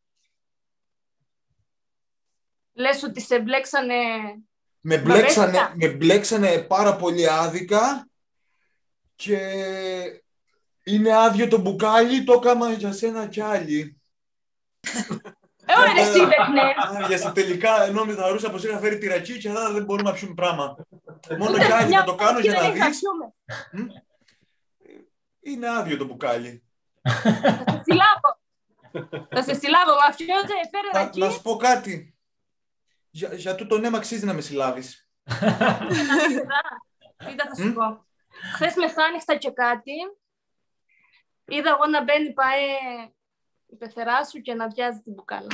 Λες ότι σε μπλέξανε... Με μπλέξανε, με μπλέξανε πάρα πολύ άδικα και είναι άδειο το μπουκάλι, το έκανα για σένα κι άλλοι. Ε, ωραία, εσύ δεν Για στα τελικά, ενώ με τα ρούσα πως είχα φέρει τη ρακή και άρα δεν μπορούμε να πιούμε πράγμα. Μόνο κι άλλοι να το κάνω για να δεις. Hm? Είναι άδειο το μπουκάλι. Συλλάβω. Θα σε συλλάβω, μαφιόζα, έφερα εκεί. Να σου πω κάτι. Για, για τούτο νέμα αξίζει να με συλλάβεις. Είδα, θα σου πω. Χθες μεθάνυχτα και κάτι. Είδα εγώ να μπαίνει πάει η πεθερά σου και να βιάζει την μπουκάλα.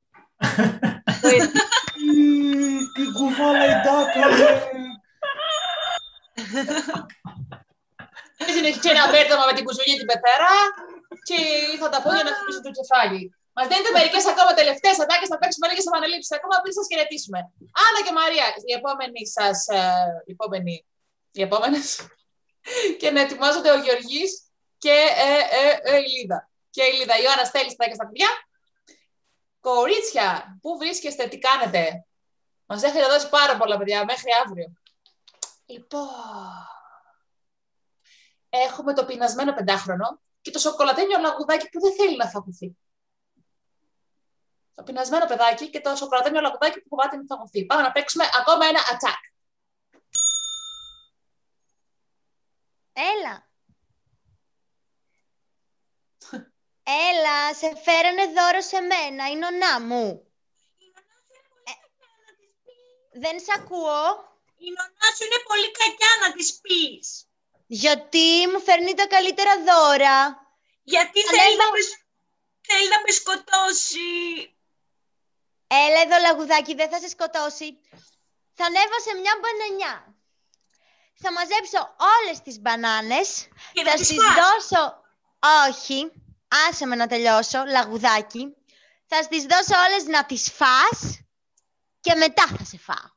Τι κουβάλα η τάκα, Έχει και ένα μπέρδεμα με την κουζουγή την πεθερά και ήρθα τα πόδια να χτυπήσω το κεφάλι. Μας δίνετε μερικές ακόμα τελευταίες ατάκες, θα παίξουμε λίγες επαναλήψεις ακόμα πριν σας χαιρετήσουμε. Άννα και Μαρία, οι επόμενοι σας, οι επόμενοι, οι επόμενες. Και να ετοιμάζονται ο Γεωργής και ε, ε, ε, η Λίδα. Και η Λίδα, η Ιωάννα στέλνει στα στα παιδιά. Κορίτσια, πού βρίσκεστε, τι κάνετε? Μας έχετε δώσει πάρα πολλά παιδιά, μέχρι αύριο. Λοιπόν, έχουμε το πεινασμένο πεντάχρονο και το σοκολατένιο λαγουδάκι που δεν θέλει να φαγωθεί. Το πεινασμένο παιδάκι και το σοκολατένιο λαγουδάκι που φοβάται να φαγωθεί. Πάμε να παίξουμε ακόμα ένα attack. Έλα. Έλα, σε φέρανε δώρο σε μένα, η νονά μου. Ε, δεν σ' ακούω. Η νονά σου είναι πολύ κακιά να της πεις. Γιατί μου φέρνει τα καλύτερα δώρα. Γιατί θέλει να, με... θέλει να με σκοτώσει. Έλα εδώ λαγουδάκι, δεν θα σε σκοτώσει. Θα ανέβω σε μια μπανανιά. Θα μαζέψω όλες τις μπανάνες. Και θα στις δώσω... Όχι, άσε με να τελειώσω, λαγουδάκι. Θα στις δώσω όλες να τις φας και μετά θα σε φάω.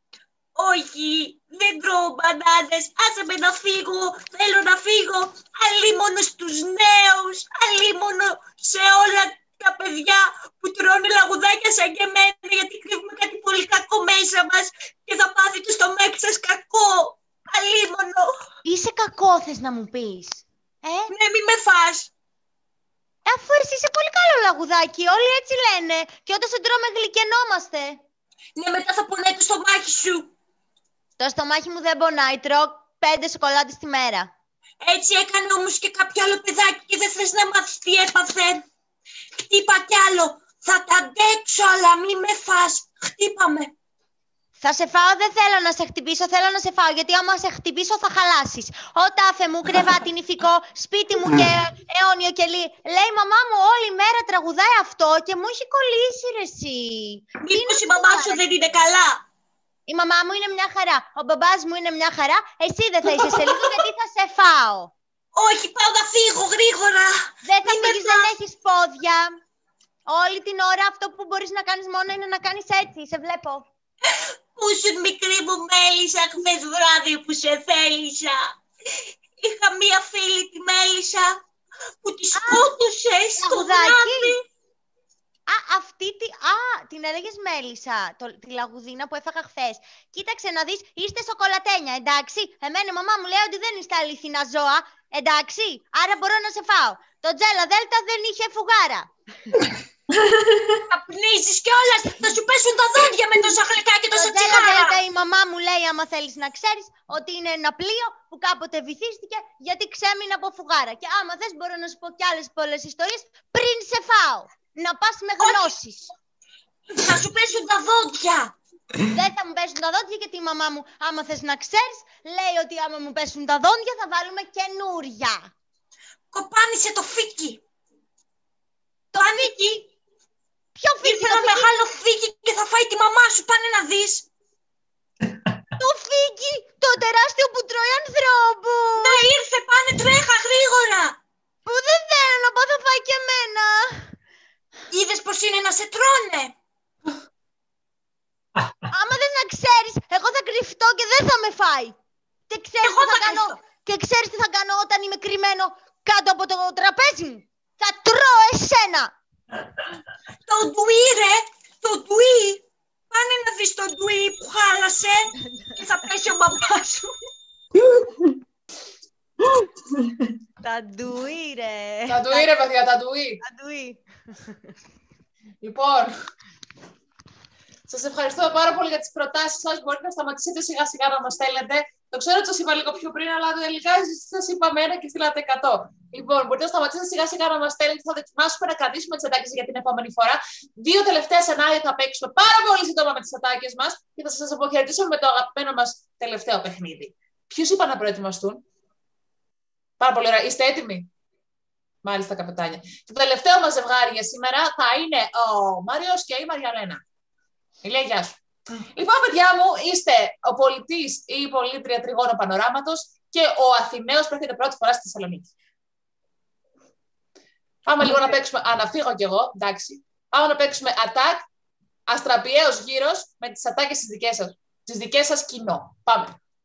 Όχι, δεν τρώω μπανάνες, άσε με να φύγω, θέλω να φύγω. Αλίμονο στους νέους, αλίμονο σε όλα τα παιδιά που τρώνε λαγουδάκια σαν και εμένα, γιατί κρύβουμε κάτι πολύ κακό μέσα μας και θα πάθει το στομάχι σας κακό. Αλίμονο. Είσαι κακό, θες να μου πεις? Ε? Ναι, μη με φας. Αφού εσύ είσαι πολύ καλό λαγουδάκι, όλοι έτσι λένε. Και όταν σε τρώμε γλυκαινόμαστε. Ναι, μετά θα πονάει το στομάχι σου. Το στομάχι μου δεν πονάει, τρώω πέντε σοκολάτες τη μέρα. Έτσι έκανε όμως και κάποιο άλλο παιδάκι και δεν θες να μάθεις τι έπαθε. Χτύπα κι άλλο. Θα τα αντέξω, αλλά μη με φας. Χτύπαμε. Θα σε φάω, δεν θέλω να σε χτυπήσω, θέλω να σε φάω, γιατί άμα σε χτυπήσω θα χαλάσεις. Ω τάφε μου, κρεβάτι νηφικό, σπίτι μου και αιώνιο κελί. Λέει η μαμά μου όλη μέρα τραγουδάει αυτό και μου έχει κολλήσει ρε εσύ. Μήπως η μαμά σου δεν είναι καλά? Η μαμά μου είναι μια χαρά, ο μπαμπάς μου είναι μια χαρά, εσύ δεν θα είσαι σε λίγο γιατί θα σε φάω. Όχι, πάω να φύγω γρήγορα. Δεν θα φύγεις, δεν έχεις πόδια. Όλη την ώρα αυτό που μπορείς να κάνεις μόνο είναι να κάνεις έτσι, σε βλέπω. Πού σου μικρή μου Μέλισσα χθες βράδυ που σε θέλησα. Είχα μία φίλη τη Μέλισσα που τη σκότωσε στο βράδυ. Α, αυτή τη... Α, την έλεγες Μέλισσα, το, τη λαγουδίνα που έφαγα χθες. Κοίταξε να δεις, είστε σοκολατένια, εντάξει. Εμένα η μαμά μου λέει ότι δεν είστε αληθινά ζώα, εντάξει. Άρα μπορώ να σε φάω. Το Τζέλα Δέλτα δεν είχε φουγάρα. Καπνίζεις κιόλας, θα σου πέσουν τα δόντια με τόσα γλυκά και τόσα τσιγάρα. Το Τζέλα η μαμά μου λέει, άμα θέλεις να ξέρεις, ότι είναι ένα πλοίο που κάποτε βυθίστηκε γιατί ξέμεινε από φουγάρα. Και άμα θες μπορώ να σου πω κι άλλες πολλές ιστορίες πριν σε φάω. Να πας με γνώσεις. Θα σου πέσουν τα δόντια. Δεν θα μου πέσουν τα δόντια γιατί η μαμά μου, άμα θες να ξέρεις, λέει ότι άμα μου πέσουν τα δόντια θα βάλουμε καινούρια. Κοπάνισε το φίκι. Το φίκι. Ποιο φίκι? Ήρθε ένα μεγάλο φίκι και θα φάει τη μαμά σου. Πάνε να δεις. Το φίκι, το τεράστιο που τρώει ανθρώπους. Ναι, ήρθε, πάνε, τρέχα γρήγορα. Που δεν θέλω να πάω, θα φάει και εμένα. Είδες πως είναι να σε τρώνε. Άμα δεν να ξέρεις, εγώ θα κρυφτώ και δεν θα με φάει. Και ξέρεις εγώ τι θα, θα κάνω, και ξέρεις τι θα κάνω όταν είμαι κρυμμένο κάτω από το τραπέζι μου. Θα τρώω εσένα. Το ντουί ρε, το ντουί. Πάνε να δεις το ντουί που χάλασε και θα πέσει ο μπαμπάς σου. Τα ντουί ρε. Τα ντουί ρε παιδιά, τα ντουί. Τα ντουί. Λοιπόν, σας ευχαριστώ πάρα πολύ για τις προτάσεις σας. Μπορείτε να σταματήσετε σιγά σιγά να μας στέλνετε. Το ξέρω ότι σας είπα λίγο πιο πριν, αλλά τελικά σας είπαμε ένα και στείλατε εκατό. Λοιπόν, μπορείτε να σταματήσετε σιγά σιγά να μας στέλνετε. Θα δοκιμάσουμε να κρατήσουμε τις ατάκες για την επόμενη φορά. Δύο τελευταία σενάρια θα παίξουμε πάρα πολύ σύντομα με τις ατάκες μας και θα σας αποχαιρετήσουμε με το αγαπημένο μας τελευταίο παιχνίδι. Ποιους είπα να προετοιμαστούν? Πάρα πολύ ωραία. Είστε έτοιμοι? Μάλιστα, καπετάνια. Το τελευταίο μας ζευγάρι για σήμερα θα είναι ο Μάριος και η Μαριαλένα. Ηλία, γεια σου. Λοιπόν, παιδιά μου, είστε ο πολιτής ή η πολίτρια τριγώνου πανοράματος και ο Αθηναίος που έρχεται πρώτη φορά στη Θεσσαλονίκη. Πάμε λίγο να παίξουμε. Α, να φύγω κι εγώ, εντάξει. Πάμε να παίξουμε attack, αστραπιαίος γύρος με τις ατάκες τις δικές σας. Τις δικές σας κοινό. Πάμε.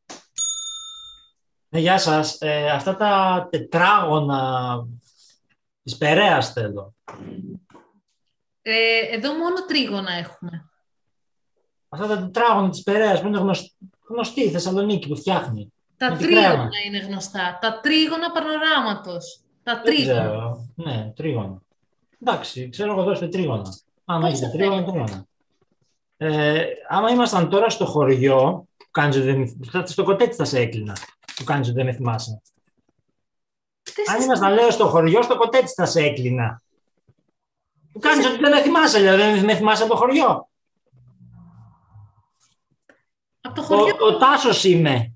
Ναι, γεια σας. Ε, αυτά τα τετράγωνα της Περαίας θέλω. Ε, εδώ μόνο τρίγωνα έχουμε. Αυτά τα τετράγωνα της Περαίας που είναι γνωστή, γνωστή η Θεσσαλονίκη που φτιάχνει. Τα τρίγωνα είναι γνωστά. Τα τρίγωνα πανοράματος. Τα τρίγωνα. Ναι, τρίγωνα. Εντάξει, ξέρω εγώ δώστε τρίγωνα. Άμα έχετε τρίγωνα, τρίγωνα. Ε, άμα ήμασταν τώρα στο χωριό, που κάνεις ότι δεν... στο κοτέτσι θα σε έκλεινα, που κάνεις ότι δεν με θυμάσαι. Αν ήμασταν, λέω, στο χωριό, στο κοτέτσι θα σε έκλεινα. Που κάνεις ότι δεν με θυμάσαι, δηλαδή δεν με θυμάσαι από το χωριό. Από το χωριό. Ο, ο Τάσος είμαι.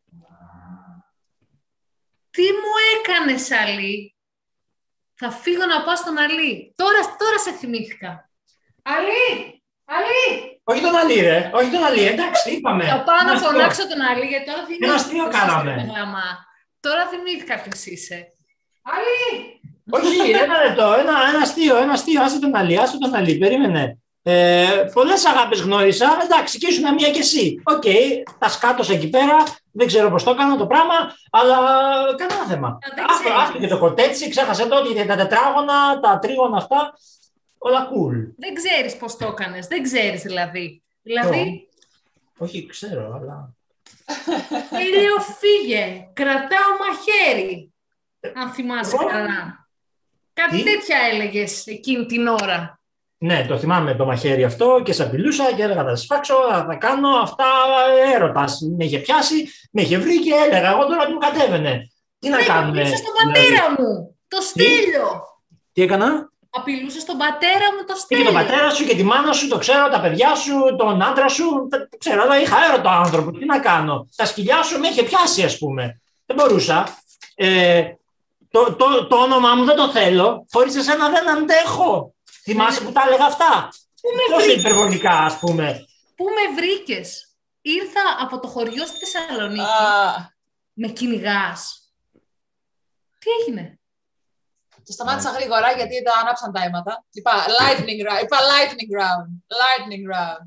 Τι μου έκανες, Αλή? Θα φύγω να πάω στον Αλή. Τώρα, τώρα σε θυμήθηκα. Αλή! Αλή! Όχι τον Αλή, ρε. Όχι τον Αλή, εντάξει, είπαμε. Θα πάω να φωνάξω τον Αλή, γιατί τώρα θυμήθηκα. Ένα αστείο κάναμε. Τώρα θυμήθηκα ποιος είσαι. Αλή! Όχι, ένα λεπτό. Ένα, ένα αστείο, ένα αστείο. Άσε τον Αλή, άσε τον Αλή. Περίμενε. Ε, πολλές αγάπες γνώρισα. Εντάξει, και ήσουν μία κι εσύ. Οκ, okay, τα σκάτωσα εκεί πέρα. Δεν ξέρω πώς το έκανα το πράγμα, αλλά κανένα θέμα. Άφησε και το κοτέτσι, ξέχασε το ότι τα τετράγωνα, τα τρίγωνα αυτά. Όλα cool. Δεν ξέρεις πώς το έκανες. Δεν ξέρεις δηλαδή. Δηλαδή. Όχι, ξέρω, αλλά. Λέω, φύγε. Κρατάω μαχαίρι. Αν θυμάσαι καλά. Κάτι τέτοια έλεγες εκείνη την ώρα. Ναι, το θυμάμαι το μαχαίρι αυτό και σε απειλούσα και έλεγα θα σφάξω, θα κάνω αυτά έρωτας. Με είχε πιάσει, με είχε βρει και έλεγα εγώ τώρα τι μου κατέβαινε. Τι να κάνουμε. Απειλούσες τον πατέρα μου, το Στέλιο. Τι έκανα. Απειλούσες τον πατέρα μου, το Στέλιο. Και τον πατέρα σου και τη μάνα σου, το ξέρω, τα παιδιά σου, τον άντρα σου. Το ξέρω, αλλά είχα έρωτα άνθρωπο. Τι να κάνω. Τα σκυλιά σου με είχε πιάσει, ας πούμε. Δεν μπορούσα. Ε, το, το, το όνομά μου δεν το θέλω. Χωρίς εσένα δεν αντέχω. Θυμάσαι που τα έλεγα αυτά. Τόσο υπερβολικά, ας πούμε. Πού με βρήκες. Ήρθα από το χωριό στη Θεσσαλονίκη. Ah. Με κυνηγάς. Τι έγινε. Το σταμάτησα γρήγορα γιατί τα άναψαν τα αίματα. Είπα lightning round. Είπα lightning round. Lightning round.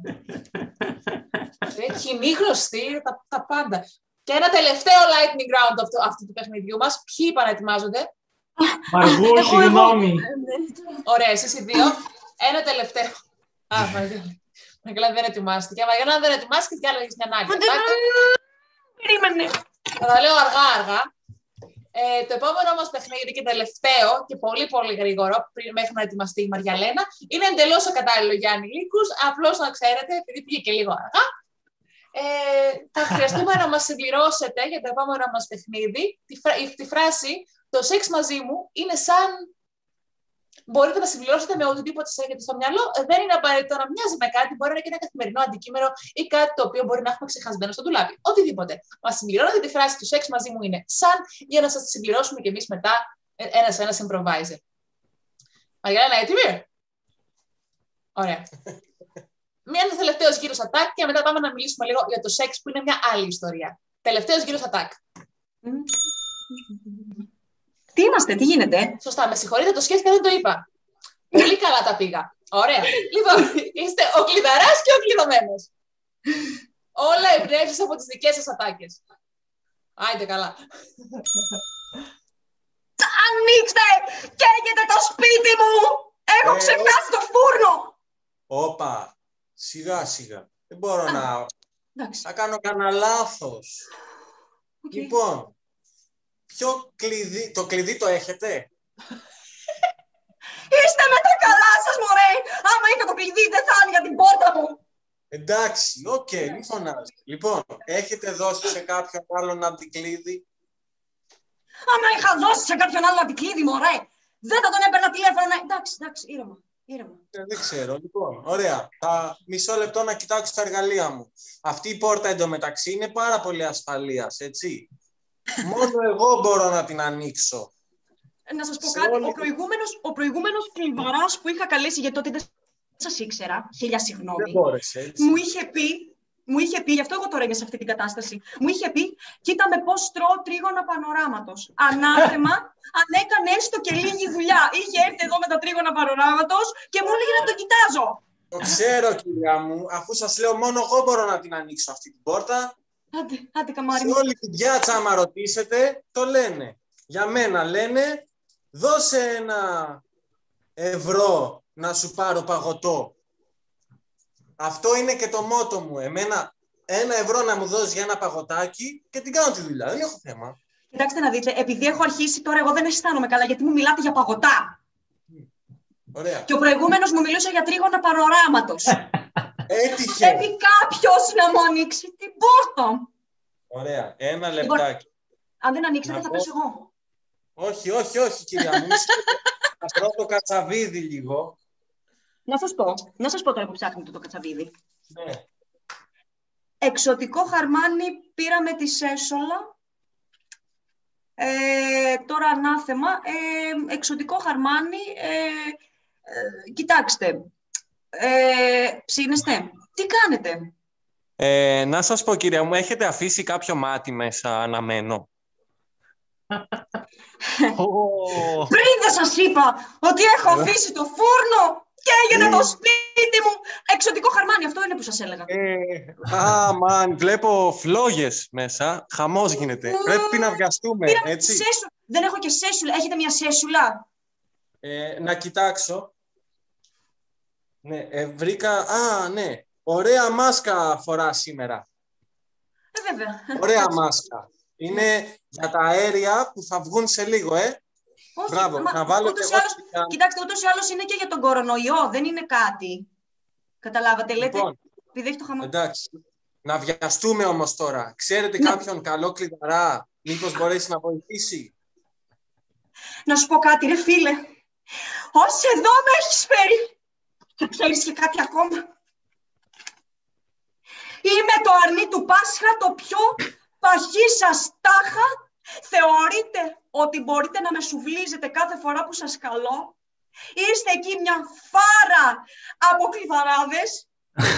Κοινή γνωστή, τα, τα πάντα. Και ένα τελευταίο lightning round αυτού, αυτού του παιχνιδιού μας. Ποιοι είπαν να ετοιμάζονται. Μαργού, συγγνώμη. Ωραία, εσείς οι δύο. Ένα τελευταίο. Α, Μαργέλα δεν ετοιμάστηκε. Μαργέλα δεν ετοιμάστηκε και άλλο έχεις μια άλλη. Περίμενε. Θα τα λέω αργά-αργά. Ε, το επόμενο μας παιχνίδι και τελευταίο και πολύ πολύ γρήγορο μέχρι να ετοιμαστεί η Μαριαλένα είναι εντελώς ακατάλληλο για ανηλίκους. Απλώς να ξέρετε, επειδή πήγε και λίγο αργά, ε, θα χρειαστούμε να μας συμπληρώσετε για το επόμενο μας παιχνίδι τη, φρα... τη φράση «Το σεξ μαζί μου είναι σαν...» Μπορείτε να συμπληρώσετε με οτιδήποτε σας έχετε στο μυαλό. Δεν είναι απαραίτητο να μοιάζει με κάτι, μπορεί να είναι και ένα καθημερινό αντικείμενο ή κάτι το οποίο μπορεί να έχουμε ξεχασμένο στο ντουλάπι. Οτιδήποτε. Μα συμπληρώνετε τη φράση «του σεξ μαζί μου είναι σαν» για να σας τη συμπληρώσουμε κι εμείς μετά ένας-ένας improviser. Μαριάννα, έτοιμη? Ωραία. Μία είναι τελευταίος γύρος attack και μετά πάμε να μιλήσουμε λίγο για το σεξ που είναι μια άλλη ιστορία. Τελευταίος γύρος attack. Τι είμαστε, τι γίνεται. Σωστά, με συγχωρείτε, το σκέφτηκα, δεν το είπα. Πολύ καλά τα πήγα. Ωραία. Λοιπόν, είστε ο κλειδαράς και ο κλειδωμένος. Όλα εμπνεύσεις από τις δικές σας ατάκες. Άιντε καλά. Ανοίξτε! Καίγεται το σπίτι μου! Έχω Ε, ξεχάσει το φούρνο! Όπα, σιγά σιγά. Δεν μπορώ να, Εντάξει. να κάνω κανένα λάθος. Οκ. Λοιπόν, ποιο κλειδί, το κλειδί το έχετε? Είστε με τα καλά σας, μωρέ! Άμα είχα το κλειδί, δεν θα είναι για την πόρτα μου! Εντάξει, οκ, okay, μην φωνάζει. Λοιπόν, έχετε δώσει σε κάποιον άλλον αντικλείδι? Άμα είχα δώσει σε κάποιον άλλον αντικλείδι, μωρέ, δεν θα τον έπαιρνα τηλέφωνο. Εντάξει, εντάξει, ήρεμα. ήρεμα. Ε, δεν ξέρω. Λοιπόν, ωραία. Θα μισό λεπτό να κοιτάξω τα εργαλεία μου. Αυτή η πόρτα εντωμεταξύ είναι πάρα πολύ ασφαλείας, έτσι. Μόνο εγώ μπορώ να την ανοίξω. Να σας πω Σε κάτι. όλη... Ο προηγούμενος, ο προηγούμενος κλειδαράς που είχα καλέσει, γιατί τότε δεν σας ήξερα, χίλια συγγνώμη, δεν μπόρεσε, έτσι. μου είχε πει, μου είχε πει, γι' αυτό εγώ τώρα είμαι σε αυτή την κατάσταση, μου είχε πει, κοίτα με πώς τρώω τρίγωνα πανοράματος. Ανάθεμα, αν έκανε έστω και λίγη δουλειά. Είχε έρθει εδώ με τα τρίγωνα πανοράματος και μου έλεγε να το κοιτάζω. Το ξέρω, κυρία μου, αφού σας λέω μόνο εγώ μπορώ να την ανοίξω αυτή την πόρτα. Άντε, άντε καμάρι Σε μου. όλη την πιάτσα, άμα ρωτήσετε, το λένε. Για μένα λένε, δώσε ένα ευρώ να σου πάρω παγωτό. Αυτό είναι και το μότο μου. Εμένα ένα ευρώ να μου δώσει για ένα παγωτάκι και την κάνω τη δουλειά. Δεν έχω θέμα. Κοιτάξτε να δείτε, επειδή έχω αρχίσει τώρα, εγώ δεν αισθάνομαι καλά, γιατί μου μιλάτε για παγωτά. Ωραία. Και ο προηγούμενος μου μιλούσε για τρίγωνα πανοράματος. Έτυχε. Πρέπει κάποιος να μου ανοίξει την πόρτα. Ωραία. Ένα λεπτάκι. Αν δεν ανοίξετε, να θα πω... πέσω εγώ. Όχι, όχι, όχι, κυρία μου. Θα τρώω το κατσαβίδι λίγο. Να σας πω, να σας πω τώρα που ψάχνετε το κατσαβίδι. Ναι. Εξωτικό χαρμάνι πήραμε τη Σέσολα. Ε, τώρα ανάθεμα. Ε, εξωτικό χαρμάνι. Ε, ε, κοιτάξτε. Ε, ψήνεστε. Τι κάνετε? Ε, να σας πω, κυρία μου, έχετε αφήσει κάποιο μάτι μέσα αναμένο? Πριν δεν σας είπα ότι έχω αφήσει το φούρνο και έγινε το σπίτι μου εξωτικό χαρμάνι. Αυτό είναι που σας έλεγα. Α, μαν, βλέπω φλόγες μέσα. Χαμός γίνεται. Πρέπει να βιαστούμε, έτσι. Σέσου... Δεν έχω και σέσουλα. Έχετε μια σέσουλα? Ε, να κοιτάξω. Ναι, ε, βρήκα... Α, ναι. Ωραία μάσκα φορά σήμερα. Ε, βέβαια. Ωραία μάσκα. Είναι για τα αέρια που θα βγουν σε λίγο, ε. Όχι, μπράβο, μα, να βάλω ούτως και άλλως, εγώ... Κοιτάξτε, ούτως ή άλλως είναι και για τον κορονοϊό, δεν είναι κάτι. Καταλάβατε, λέτε, λοιπόν, επειδή έχει το χαμό. Εντάξει, να βιαστούμε όμως τώρα. Ξέρετε ναι. κάποιον καλό κλειδαρά, μήπως μπορέσει να βοηθήσει? Να σου πω κάτι, ρε φίλε. Ως εδώ με έχεις φέρει. Και ξέρεις και κάτι ακόμα. Είμαι το αρνί του Πάσχα, το πιο παχύ σας τάχα. Θεωρείτε ότι μπορείτε να με σουβλίζετε κάθε φορά που σας καλώ? Είστε εκεί μια φάρα από κλειδαράδες.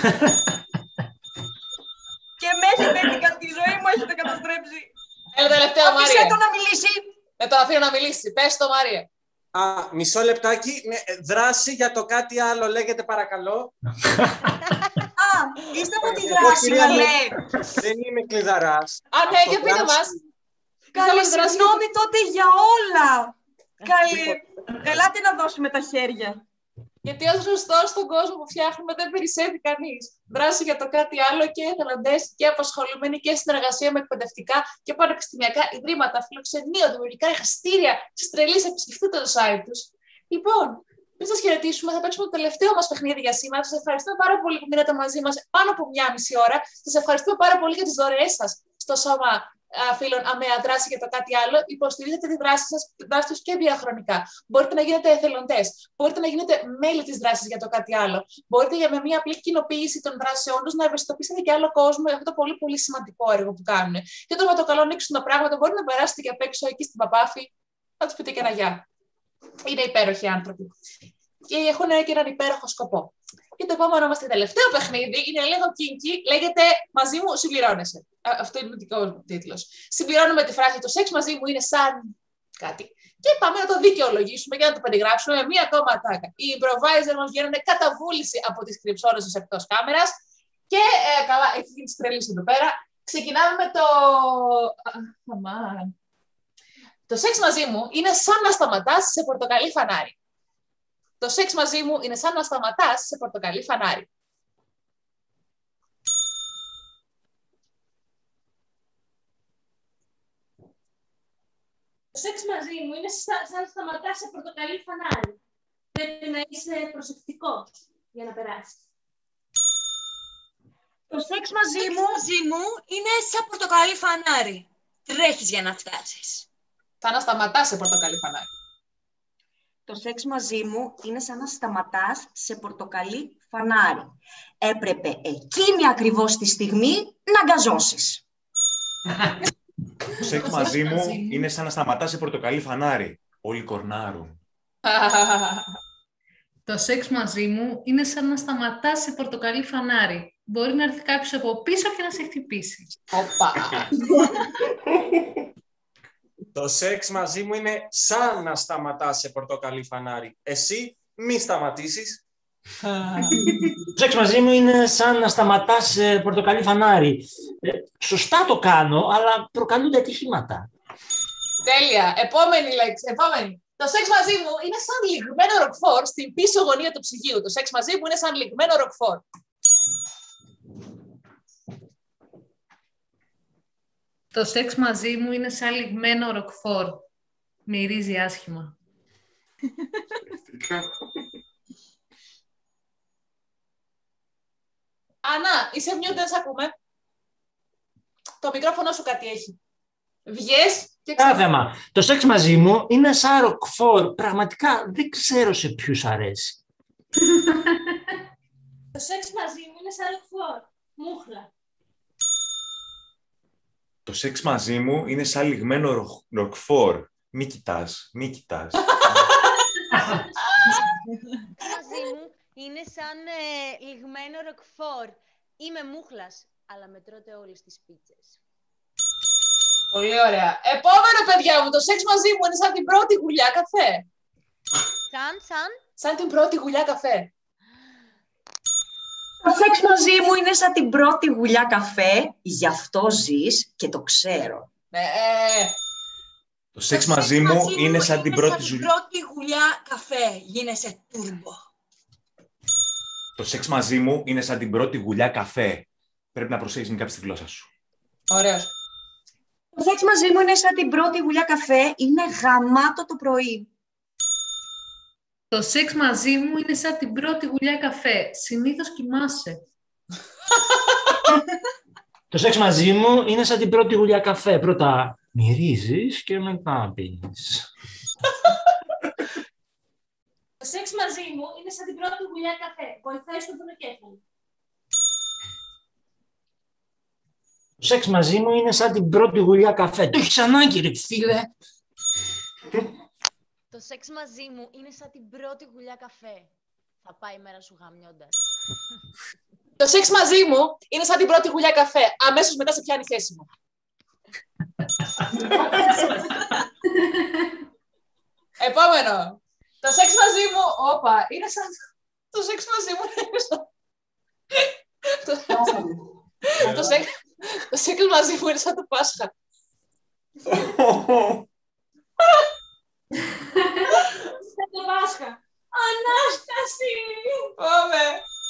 Και με έχετε τη ζωή μου έχετε καταστρέψει. Έλα τελευταίο, Μάρια. Αφήστε το να μιλήσει. Δεν το αφήνω να μιλήσει. Πες το, Μάρια. Α, μισό λεπτάκι. Ναι, δράση για το κάτι άλλο, λέγεται παρακαλώ. Α, είστε από τη δράση, καλέ. Δεν είμαι κλειδαράς. Α, ναι, για πείτε μας. Καλή, συγγνώμη τότε για όλα. Καλή, ελάτε να δώσουμε τα χέρια. Γιατί όσο σωστό στον κόσμο που φτιάχνουμε δεν περισσεύει κανείς. Δράση για το κάτι άλλο και εθελοντές και απασχολημένοι και συνεργασία με εκπαιδευτικά και πανεπιστημιακά ιδρύματα, φιλοξενείο, δημιουργικά εργαστήρια. Τη τρελή, επισκεφτείτε το site τους. Λοιπόν, πριν σας χαιρετήσουμε, θα παίξουμε το τελευταίο μας παιχνίδι για σήμερα. Σας ευχαριστούμε πάρα πολύ που μείνατε μαζί μας πάνω από μια μισή ώρα. Σας ευχαριστούμε πάρα πολύ για τις δωρεές σας στο σώμα φίλων ΑΜΕΑ Δράση για το κάτι άλλο. Υποστηρίζετε τη δράση σας, δράση και διαχρονικά. Μπορείτε να γίνετε εθελοντές. Μπορείτε να γίνετε μέλη της δράσης για το κάτι άλλο. Μπορείτε για με μια απλή κοινοποίηση των δράσεών τους να ευαισθητοποιήσετε και άλλο κόσμο για αυτό το πολύ, πολύ σημαντικό έργο που κάνουν. Και όταν με το καλό ανοίξουν τα πράγματα, μπορείτε να περάσετε και απ' έξω εκεί στην Παπάφη, να τους πείτε και ένα γεια. Είναι υπέροχοι άνθρωποι. Και έχουν και έναν υπέροχο σκοπό. Και το επόμενο μας τελευταίο παιχνίδι είναι λίγο kinky, λέγεται «Μαζί μου συμπληρώνεσαι». Αυτό είναι ο δικός μου τίτλος. Συμπληρώνουμε τη φράση «Το σεξ μαζί μου είναι σαν κάτι». Και πάμε να το δικαιολογήσουμε και να το περιγράψουμε με μία ακόμα ατάκα. Οι improviser μας βγαίνουν κατά βούληση από τις κρυψόρες εκτός κάμερας και ε, καλά, έχει γίνει τρελής εδώ πέρα. Ξεκινάμε με το... Oh, το σεξ μαζί μου είναι σαν να σταματάς σε πορτοκαλί φανάρι. Το σεξ μαζί μου είναι σαν να σταματάς σε πορτοκαλί φανάρι. Το σεξ μαζί μου είναι σαν να σταματάς σε πορτοκαλί φανάρι. Πρέπει να είσαι προσεκτικός για να περάσεις. Το σεξ μαζί σεξ μου... μαζί μου είναι σαν πορτοκαλί φανάρι. Τρέχεις για να φτάσεις. Θα να σταματάς σε πορτοκαλί φανάρι. Το σεξ μαζί μου είναι σαν να σταματάς σε πορτοκαλί φανάρι. Έπρεπε εκείνη ακριβώς τη στιγμή να αγκαζώσεις. Το σεξ μαζί μου είναι σαν να σταματάς σε πορτοκαλί φανάρι. Όλοι κορνάρουν. Το σεξ μαζί μου είναι σαν να σταματάς σε πορτοκαλί φανάρι. Μπορεί να έρθει κάποιος από πίσω και να σε χτυπήσει. Οπα. Το σεξ μαζί μου είναι σαν να σταματάς σε πορτοκαλί φανάρι. Εσύ μη σταματήσεις. Το σεξ μαζί μου είναι σαν να σταματάς σε πορτοκαλί φανάρι. Ε, σωστά το κάνω, αλλά προκαλούνται ατυχήματα. Τέλεια. Επόμενη λέξη. Επόμενη. Το σεξ μαζί μου είναι σαν λιγμένο ροκφόρ στην πίσω γωνία του ψυγείου. Το σεξ μαζί μου είναι σαν λιγμένο ροκφόρ. Το σεξ μαζί μου είναι σαν λιγμένο ροκφόρ. Μυρίζει άσχημα. Άννα, είσαι mute, δεν σε ακούμε. Το μικρόφωνο σου κάτι έχει. Βγες και Κάνα ξανά. θέμα. Το σεξ μαζί μου είναι σαν ροκφόρ. Πραγματικά δεν ξέρω σε ποιους αρέσει. Το σεξ μαζί μου είναι σαν ροκφόρ. Μούχλα. Το σεξ μαζί μου είναι σαν λιγμένο ροχ- ροκφόρ. Μη κοιτάς, μη κοιτάς. Μαζί μου είναι σαν ε, λιγμένο ροκφόρ. Είμαι μούχλας, αλλά με τρώτε όλες τις πίτσες. Πολύ ωραία. Επόμενο, παιδιά μου, το σεξ μαζί μου είναι σαν την πρώτη γουλιά καφέ. Σαν, σαν. Σαν την πρώτη γουλιά καφέ. Το σεξ μαζί μου είναι σαν την πρώτη γουλιά καφέ, γι' αυτό ζεις και το ξέρω. Ναι. Το σεξ μαζί μου είναι σαν την πρώτη Σαν ζουλιά. την πρώτη γουλιά καφέ. Γίνεσαι τούρμπο. Το σεξ μαζί μου είναι σαν την πρώτη γουλιά καφέ. Πρέπει να προσέχεις μην κάψεις τη γλώσσα σου. Ωραίος. Το σεξ μαζί μου είναι σαν την πρώτη γουλιά καφέ, είναι γαμάτο το πρωί. Το σεξ μαζί μου είναι σαν την πρώτη γουλιά καφέ. Συνήθως κοιμάσαι. Το σεξ μαζί μου είναι σαν την πρώτη γουλιά καφέ. Πρώτα μυρίζεις και μετά πίνεις. Το σεξ μαζί μου είναι σαν την πρώτη γουλιά καφέ. Βοηθάει στον πονοκέφαλο. Το σεξ μαζί μου είναι σαν την πρώτη γουλιά καφέ. Το έχεις ανάγκη, ρε φίλε. Το σεξ μαζί μου είναι σαν την πρώτη γουλιά καφέ. Θα πάει η μέρα σου γαμιώντας. Το σεξ μαζί μου είναι σαν την πρώτη γουλιά καφέ. Αμέσως μετά σε πιάνει θέση μου. Επόμενο. Το σεξ μαζί μου, όπα, είναι σαν... Το σεξ μαζί μου είναι σαν... Το- Το σεξ... Το σεξ μαζί μου είναι σαν το Πάσχα. Σαν το Πάσχα. Ανάσταση! Πάμε.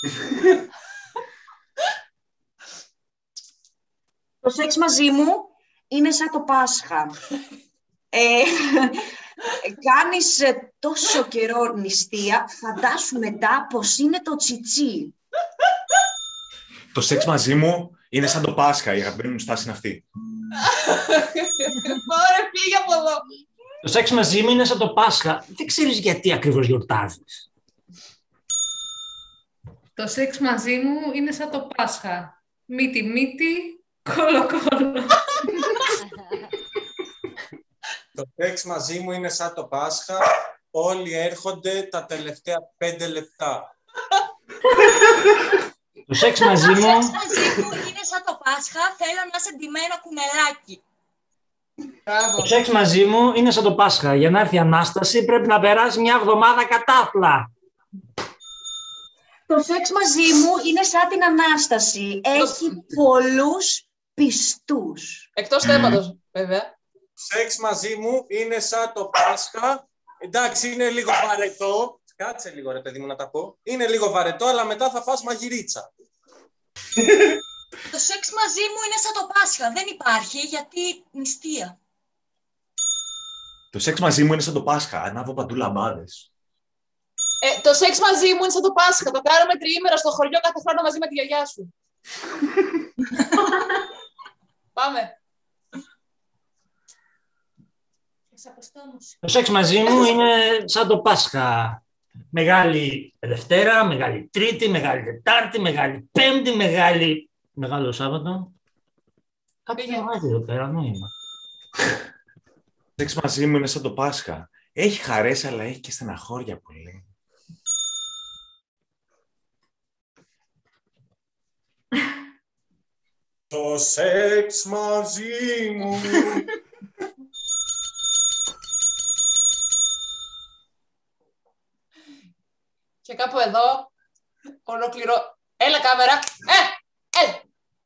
Το σεξ μαζί μου είναι σαν το Πάσχα. Ε, κάνεις ε, τόσο καιρό νηστεία, φαντάσου μετά πως είναι το τσιτσί. Το σεξ μαζί μου είναι σαν το Πάσχα. Η αγαπημένη μου στάση είναι αυτή. Ωραία, φύγε από εδώ. Το σεξ μαζί μου είναι σαν το Πάσχα. Δεν ξέρεις γιατί ακριβώς γιορτάζεις. Το σεξ μαζί μου είναι σαν το Πάσχα. Μύτη μύτη, κόλο κόλο. Το σεξ μαζί μου είναι σαν το Πάσχα. Όλοι έρχονται τα τελευταία πέντε λεπτά. Το σεξ μαζί Το μου... σεξ μαζί μου είναι σαν το Πάσχα. Θέλω να είσαι ντυμένο κουνελάκι. Το σεξ μαζί μου είναι σαν το Πάσχα. Για να έρθει η Ανάσταση πρέπει να περάσει μια εβδομάδα κατάφλα. Το σεξ μαζί μου είναι σαν την Ανάσταση. Έχει πολλούς πιστούς. Εκτός θέματος, βέβαια. Σεξ μαζί μου είναι σαν το Πάσχα. Εντάξει, είναι λίγο βαρετό. Κάτσε λίγο ρε παιδί μου να τα πω. Είναι λίγο βαρετό, αλλά μετά θα φας μαγειρίτσα. Το σεξ μαζί μου είναι σαν το Πάσχα. Δεν υπάρχει γιατί νηστεία. Το σεξ μαζί μου είναι σαν το Πάσχα. Ανάβω παντού λαμπάδες. Ε, το σεξ μαζί μου είναι σαν το Πάσχα. Το κάνουμε τριήμερα στο χωριό κάθε χρόνο μαζί με τη γιαγιά σου. Πάμε. Το σεξ μαζί μου είναι σαν το Πάσχα. Μεγάλη Δευτέρα, μεγάλη Τρίτη, μεγάλη Τετάρτη, μεγάλη Πέμπτη, μεγάλη... Μεγάλο Σάββατο. Κάτι διαβάζει εδώ πέρα, νόημα. Το σεξ μαζί μου είναι σαν το Πάσχα. Έχει χαρές, αλλά έχει και στεναχώρια πολύ. Το σεξ μαζί μου. Και κάπου εδώ ολοκληρώ... Έλα κάμερα! Ε! Έλα!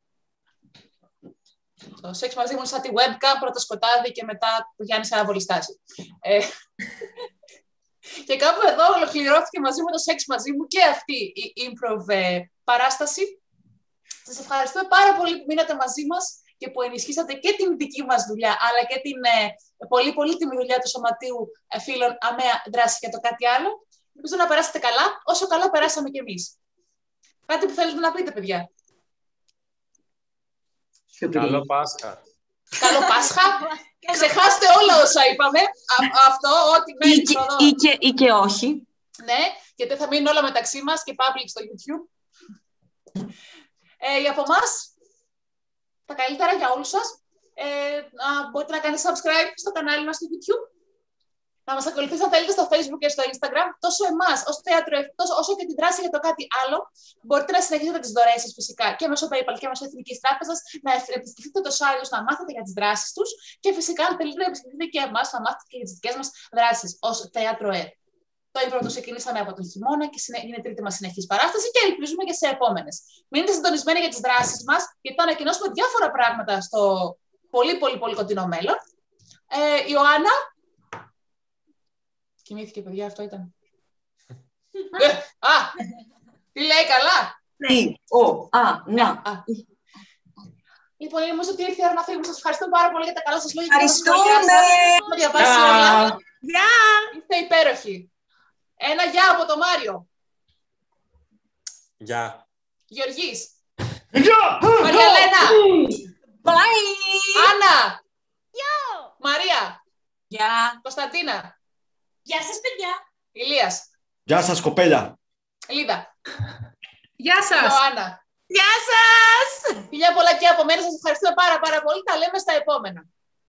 Το σεξ μαζί μου είναι σαν τη webcam, πρώτο σκοτάδι και μετά το Γιάννη σε ένα βολιστάσι. Ε... και κάπου εδώ ολοκληρώθηκε μαζί με το σεξ μαζί μου και αυτή η improv ε, παράσταση. Σας ευχαριστούμε πάρα πολύ που μείνατε μαζί μας και που ενισχύσατε και την δική μας δουλειά, αλλά και την ε, πολύ πολύτιμη δουλειά του Σωματείου ε, Φίλων ΑΜΕΑ Δράση και το κάτι άλλο. Ελπίζω να περάσετε καλά, όσο καλά περάσαμε κι εμείς. Κάτι που θέλετε να πείτε, παιδιά? Καλό Πάσχα. Καλό Πάσχα. Ξεχάστε όλα όσα είπαμε. Α, αυτό, ό,τι μένει εδώ. Ή και, ή και όχι. Ναι, γιατί θα μείνουν όλα μεταξύ μας και public στο YouTube. Ε, από εμάς, τα καλύτερα για όλους σας. Ε, α, μπορείτε να κάνετε subscribe στο κανάλι μας στο YouTube. Να μας ακολουθήσετε αν θέλετε στο Facebook και στο Instagram. Τόσο εμάς, ως θέατρο, τόσο, όσο και την δράση για το κάτι άλλο. Μπορείτε να συνεχίσετε τις δωρεές σας φυσικά και μέσω PayPal και μέσω Εθνικής Τράπεζας. Να επισκεφτείτε το site τους, να μάθετε για τις δράσεις τους. Και φυσικά, αν θέλετε να επισκεφτείτε και εμάς, να μάθετε και για τις δικές μας δράσεις ως θέατρο ΕΡ. Το improv το ξεκινήσαμε από τον χειμώνα και είναι η τρίτη μας συνεχής παράσταση και ελπίζουμε και σε επόμενες. Μείνετε συντονισμένοι για τις δράσεις μας, γιατί θα ανακοινώσουμε διάφορα πράγματα στο πολύ πολύ πολύ κοντινό μέλλον. Ε, Ιωάννα. Κοιμήθηκε, παιδιά, αυτό ήταν. ε, α, τι λέει, καλά. Τι, ο, α, να. Α. Λοιπόν, νομίζω ότι ήρθε η ώρα να φύγουμε. Σας ευχαριστώ πάρα πολύ για τα καλά σας λόγια. Ευχαριστούμε. Έχουμε διαβάσει όλα. Γεια. Είστε υπέροχοι. Ένα γεια από το Μάριο. Γεια. Γεωργής. Γεια. Μαριαλένα. Bye. Άννα. Γεια. Μαρία. Γεια. Κωνσταντίνα. Γεια σας, παιδιά. Ηλίας. Γεια σας, κοπέλια. Λίδα. Γεια σας. Ιωάννα. Γεια σας! Φιλιά πολλά και από μένα. Σας ευχαριστούμε πάρα πάρα πολύ. Τα λέμε στα επόμενα.